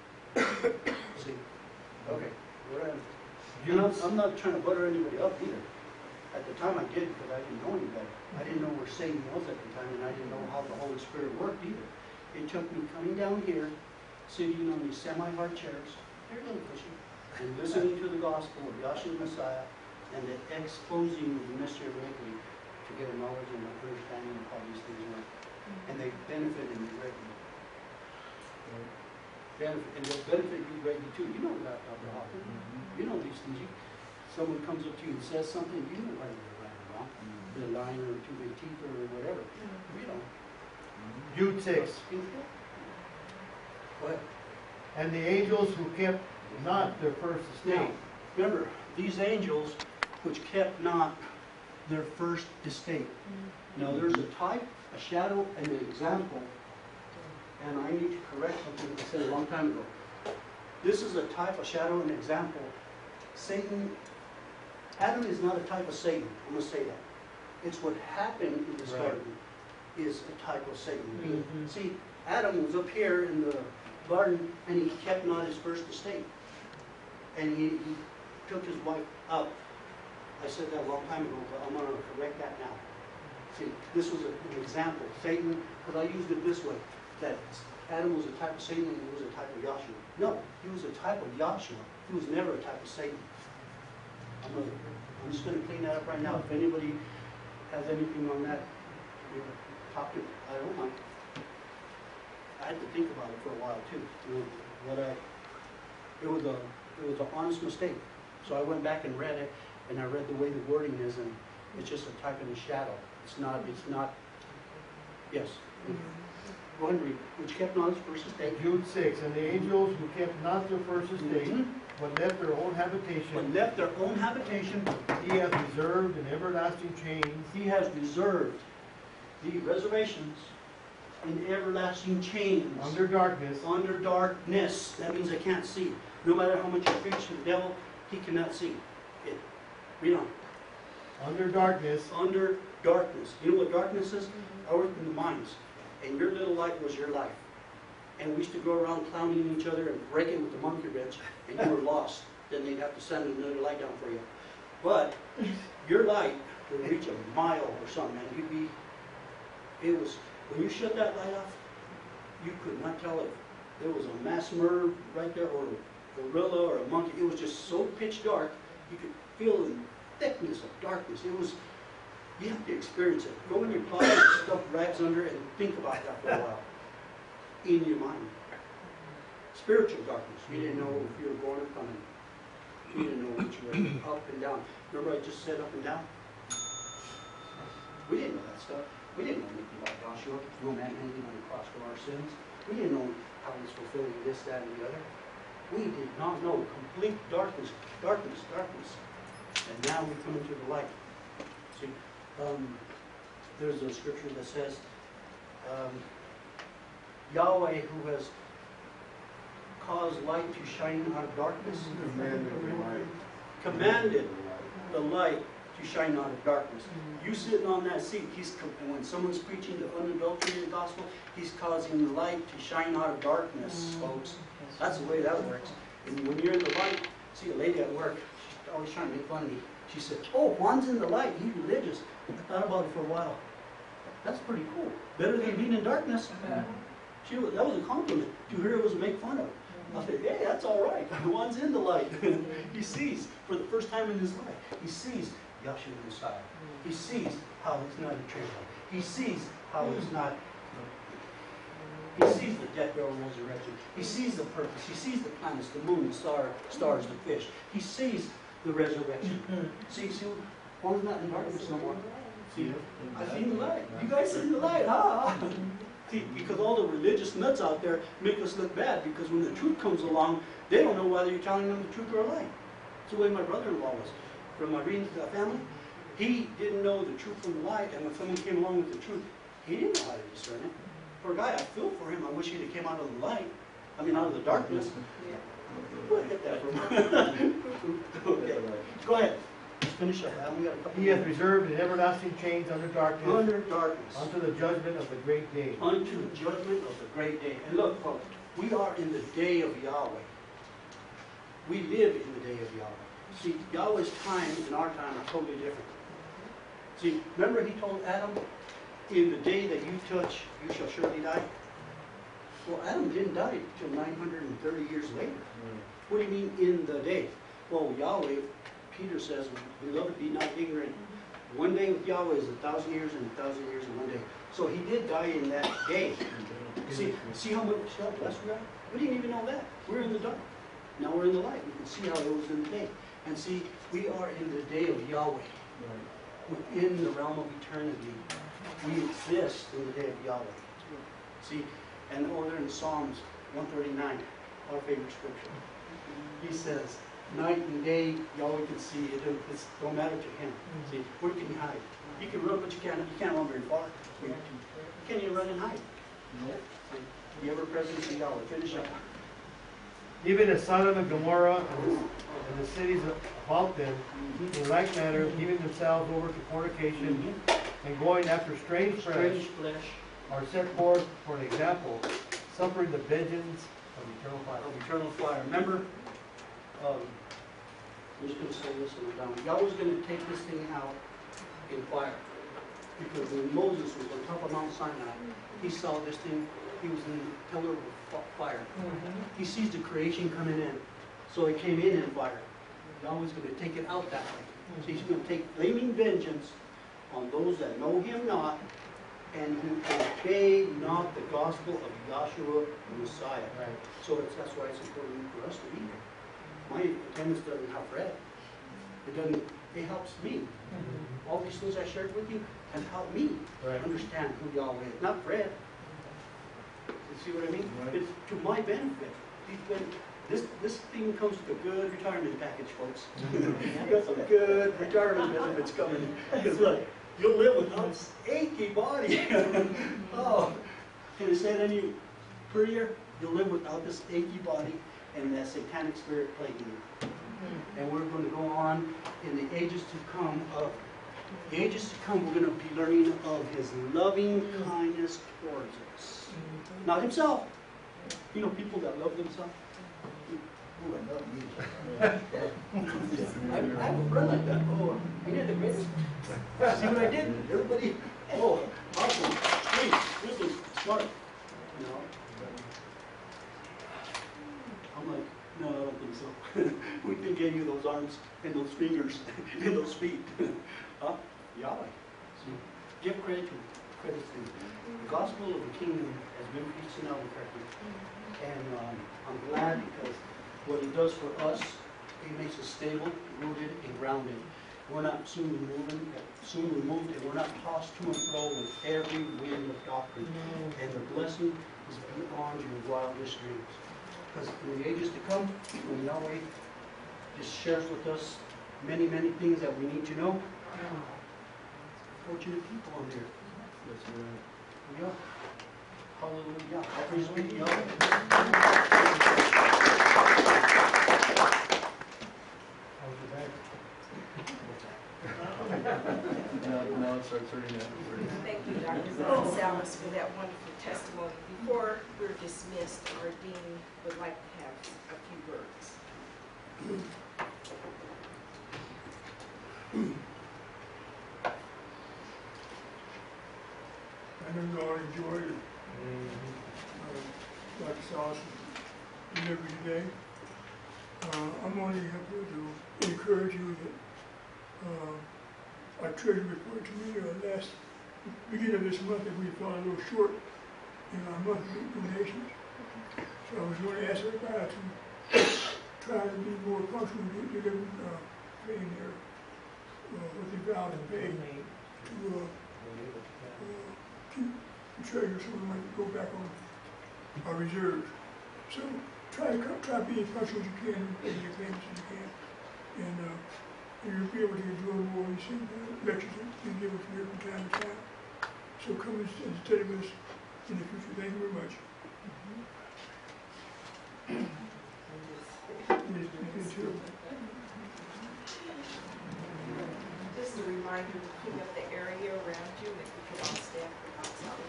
[SPEAKER 4] See? Okay. We're at, and I'm, I'm not trying to butter anybody up either. At the time I did because I didn't know any better. I didn't know where Satan was at the time, and I didn't know how the Holy Spirit worked either. It took me coming down here, sitting on these semi-hard chairs, they're a little cushy, and listening to the gospel of Yahshua Messiah and the exposing of the mystery of iniquity to get a knowledge and an understanding of how these things work. And they benefited me greatly. Benefit, and they'll benefit you greatly too. You know that, Doctor Hoffman. You know these things. You, someone comes up to you and says something, you know whether they're right or wrong. They're lying or too big teeth or whatever. You don't.
[SPEAKER 2] Jude six.
[SPEAKER 4] Go ahead.
[SPEAKER 2] And the angels who kept not their first
[SPEAKER 4] Now,
[SPEAKER 2] estate.
[SPEAKER 4] remember, these angels which kept not their first estate. Now, there's a type, a shadow, and an example. And I need to correct something I said a long time ago. This is a type, a shadow, and an example. Satan, Adam is not a type of Satan. I'm going to say that. It's what happened in this
[SPEAKER 2] Right.
[SPEAKER 4] garden is a type of Satan.
[SPEAKER 5] Mhm.
[SPEAKER 4] See, Adam was up here in the garden, and he kept not his first estate. And he, he took his wife out. I said that a long time ago, but I'm going to correct that now. See, this was a, an example. Satan, because I used it this way, that Adam was a type of Satan and he was a type of Yahshua. No, he was a type of Yahshua. He was never a type of Satan. I'm, gonna, I'm just going to clean that up right now. If anybody has anything on that, you know, talk to me. I don't mind. I had to think about it for a while too. You know, what I, it was a, it was an honest mistake. So I went back and read it, and I read the way the wording is, and it's just a type in the shadow. It's not, it's not, yes. Go ahead and read. Which kept not his first estate.
[SPEAKER 2] Jude six. And the angels who kept not their first estate,
[SPEAKER 4] Mhm.
[SPEAKER 2] but left their own
[SPEAKER 4] But
[SPEAKER 2] habitation,
[SPEAKER 4] left their own habitation,
[SPEAKER 2] he hath reserved in everlasting chains.
[SPEAKER 4] he has reserved the reservations in everlasting chains.
[SPEAKER 2] Under darkness,
[SPEAKER 4] Under darkness. That means I can't see. No matter how much you preach to the devil, he cannot see it. Read on.
[SPEAKER 2] under darkness,
[SPEAKER 4] Under darkness. You know what darkness is? Earth in the minds. And your little light was your life. And we used to go around clowning each other and breaking with the monkey wrench, and you were lost. then they'd have to send another light down for you. But your light would reach a mile or something, and you'd be, it was, when you shut that light off, you could not tell if there was a mass murder right there, or a gorilla, or a monkey. It was just so pitch dark, you could feel the thickness of darkness. It was, you have to experience it. Go in your closet, stuff rags under it, and think about that for a while. In your mind. Spiritual darkness. You didn't know if you were going or coming. You didn't know which way, up and down. Remember I just said up and down? We didn't know that stuff. We didn't know anything about Joshua. No man hanging on the cross for our sins. We didn't know how he's fulfilling this, that, and the other. We did not know. Complete darkness, darkness, darkness. And now we come into the light. See, um, there's a scripture that says, um, Yahweh, who has caused light to shine out of darkness,
[SPEAKER 8] Commanded the light.
[SPEAKER 4] commanded the light to shine out of darkness. You sitting on that seat, he's com- and when someone's preaching the unadulterated gospel, he's causing the light to shine out of darkness, folks. That's the way that works. And when you're in the light, see a lady at work, she's always trying to make fun of me. She said, "Oh, Juan's in the light, he's religious." I thought about it for a while. That's pretty cool. Better than being in darkness. She was, that was a compliment. To her, it was a make fun of. I said, "Hey, that's all right. Juan's in the light." He sees, for the first time in his life, he sees Yahshua Messiah. He sees how it's not a traitor. He sees how it's not. He sees the death, burial, and resurrection. He sees the purpose. He sees the planets, the moon, the star, stars, the fish. He sees the resurrection. See, see, Juan's not in darkness no more. See, I seen the light. You guys seen the light, huh? See, because all the religious nuts out there make us look bad, because when the truth comes along, they don't know whether you're telling them the truth or a lie. That's the way my brother-in-law was. From my Marine family, he didn't know the truth from the lie, and when someone came along with the truth, he didn't know how to discern it. Poor guy, I feel for him. I wish he'd have came out of the light. I mean, out of the darkness. Go ahead, get that from Okay, go ahead. Just finish up. I only got a couple
[SPEAKER 2] He has
[SPEAKER 4] minutes.
[SPEAKER 2] reserved an everlasting change under darkness
[SPEAKER 4] Under darkness.
[SPEAKER 2] unto the judgment of the great day.
[SPEAKER 4] Unto the judgment of the great day. And look, folks, we are in the day of Yahweh. We live in the day of Yahweh. See, Yahweh's time and our time are totally different. See, remember he told Adam, in the day that you touch, you shall surely die? Well, Adam didn't die until nine hundred thirty years later. What do you mean, in the day? Well, Yahweh, Peter says, beloved, be not ignorant. One day with Yahweh is a thousand years, and a thousand years in one day. So he did die in that day. See, see how much less we are? We didn't even know that. We're in the dark. Now we're in the light. We can see how it was in the day. And see, we are in the day of Yahweh. Within the realm of eternity. We exist in the day of Yahweh. See, and over in Psalms one thirty-nine, our favorite scripture, he says, night and day, Yahweh can see it. It don't matter to him. See, where can you hide? You can run, but you can't. You can't run very far. You can't even run and hide. The ever-present of Yahweh. Finish up.
[SPEAKER 2] Even as Sodom and Gomorrah and the, and the cities about them, in like manner, giving themselves over to fornication and going after strange flesh,
[SPEAKER 4] Strange flesh
[SPEAKER 2] are set forth for an example, suffering the vengeance of eternal fire.
[SPEAKER 4] of eternal fire. Remember, um, I'm just going to say this and we're done. Yahweh's going to take this thing out in fire. Because when Moses was on top of Mount Sinai, he saw this thing. He was in the pillar of fire. He sees the creation coming in. So he came in in fire. Yahweh's going to take it out that way. So he's going to take flaming vengeance on those that know him not and who obey not the gospel of Yahshua the Messiah.
[SPEAKER 2] Right.
[SPEAKER 4] So it's, that's why it's important for us to be here. My attendance doesn't help Fred. It doesn't, it helps me. All these things I shared with you have helped me
[SPEAKER 2] Right.
[SPEAKER 4] understand who Yahweh is, not Fred. You see what I mean?
[SPEAKER 2] Right.
[SPEAKER 4] It's to my benefit. He's been, this, this thing comes with a good retirement package, folks. You got some good retirement benefits coming. Because look, you'll live without this achy body. Oh, can I say it any prettier? You'll live without this achy body and that satanic spirit plaguing you. And we're going to go on in the ages to come of the ages to come. We're going to be learning of his loving kindness towards us. Not himself. You know, people that love themselves. Ooh, I love me. I, I have a friend like that. Oh, I did the greatest. See what I did? Everybody, oh, awesome, great, really smart, you know? I'm like, no, I don't think so. We think gave you those arms and those fingers and those feet. Huh? Yahweh. See, give credit to credit to the gospel of the kingdom has been preached in Albuquerque. And um, I'm glad because what it does for us, it makes us stable, rooted, and grounded. We're not soon moving, soon removed, and we're not tossed to and fro with every wind of doctrine. And the blessing is beyond your wildest dreams. Because in the ages to come, when Yahweh just shares with us many, many things that we need to know, fortunate people on there.
[SPEAKER 6] That's right.
[SPEAKER 4] We are. Hallelujah. All praise be to Yahweh.
[SPEAKER 7] How's your back?
[SPEAKER 6] Now, now it starts hurting now.
[SPEAKER 1] Thank you, Doctor Gonzalez, for that wonderful testimony. Before we're dismissed, our dean would like to have a few words.
[SPEAKER 9] I know you all enjoy it. Uh, Doctor Sauce delivery today. Uh, I'm only here to encourage you that uh, our treasury report to me uh, last beginning of this month that we fell a little short in our monthly donations. So I was going to ask everybody to try to be more punctual in delivering, uh, paying their, uh, what they vowed to pay to uh, uh, keep the treasurer so we might go back on our reserves. So try to co- try to be as punctual as you can and pay your payments as you can. And uh, you'll be able to enjoy more of these uh, lectures that you give us here from time to time. So come and and study with us in the future. Thank you very much. Yes, you too.
[SPEAKER 1] Just a reminder to clean up the area around you, and if we could all stand for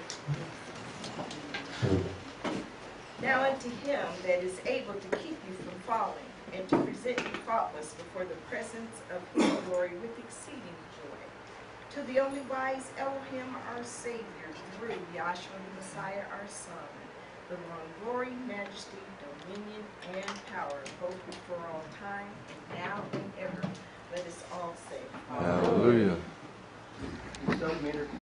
[SPEAKER 1] outside. Now unto him that is able to keep you from falling, and to present you faultless before the presence of his glory with exceeding joy. To the only wise Elohim, our Savior, through Yahshua the Messiah, our Son, belong glory, majesty, dominion, and power, both before all time, and now and ever. Let us all say,
[SPEAKER 10] Hallelujah.
[SPEAKER 2] Self-made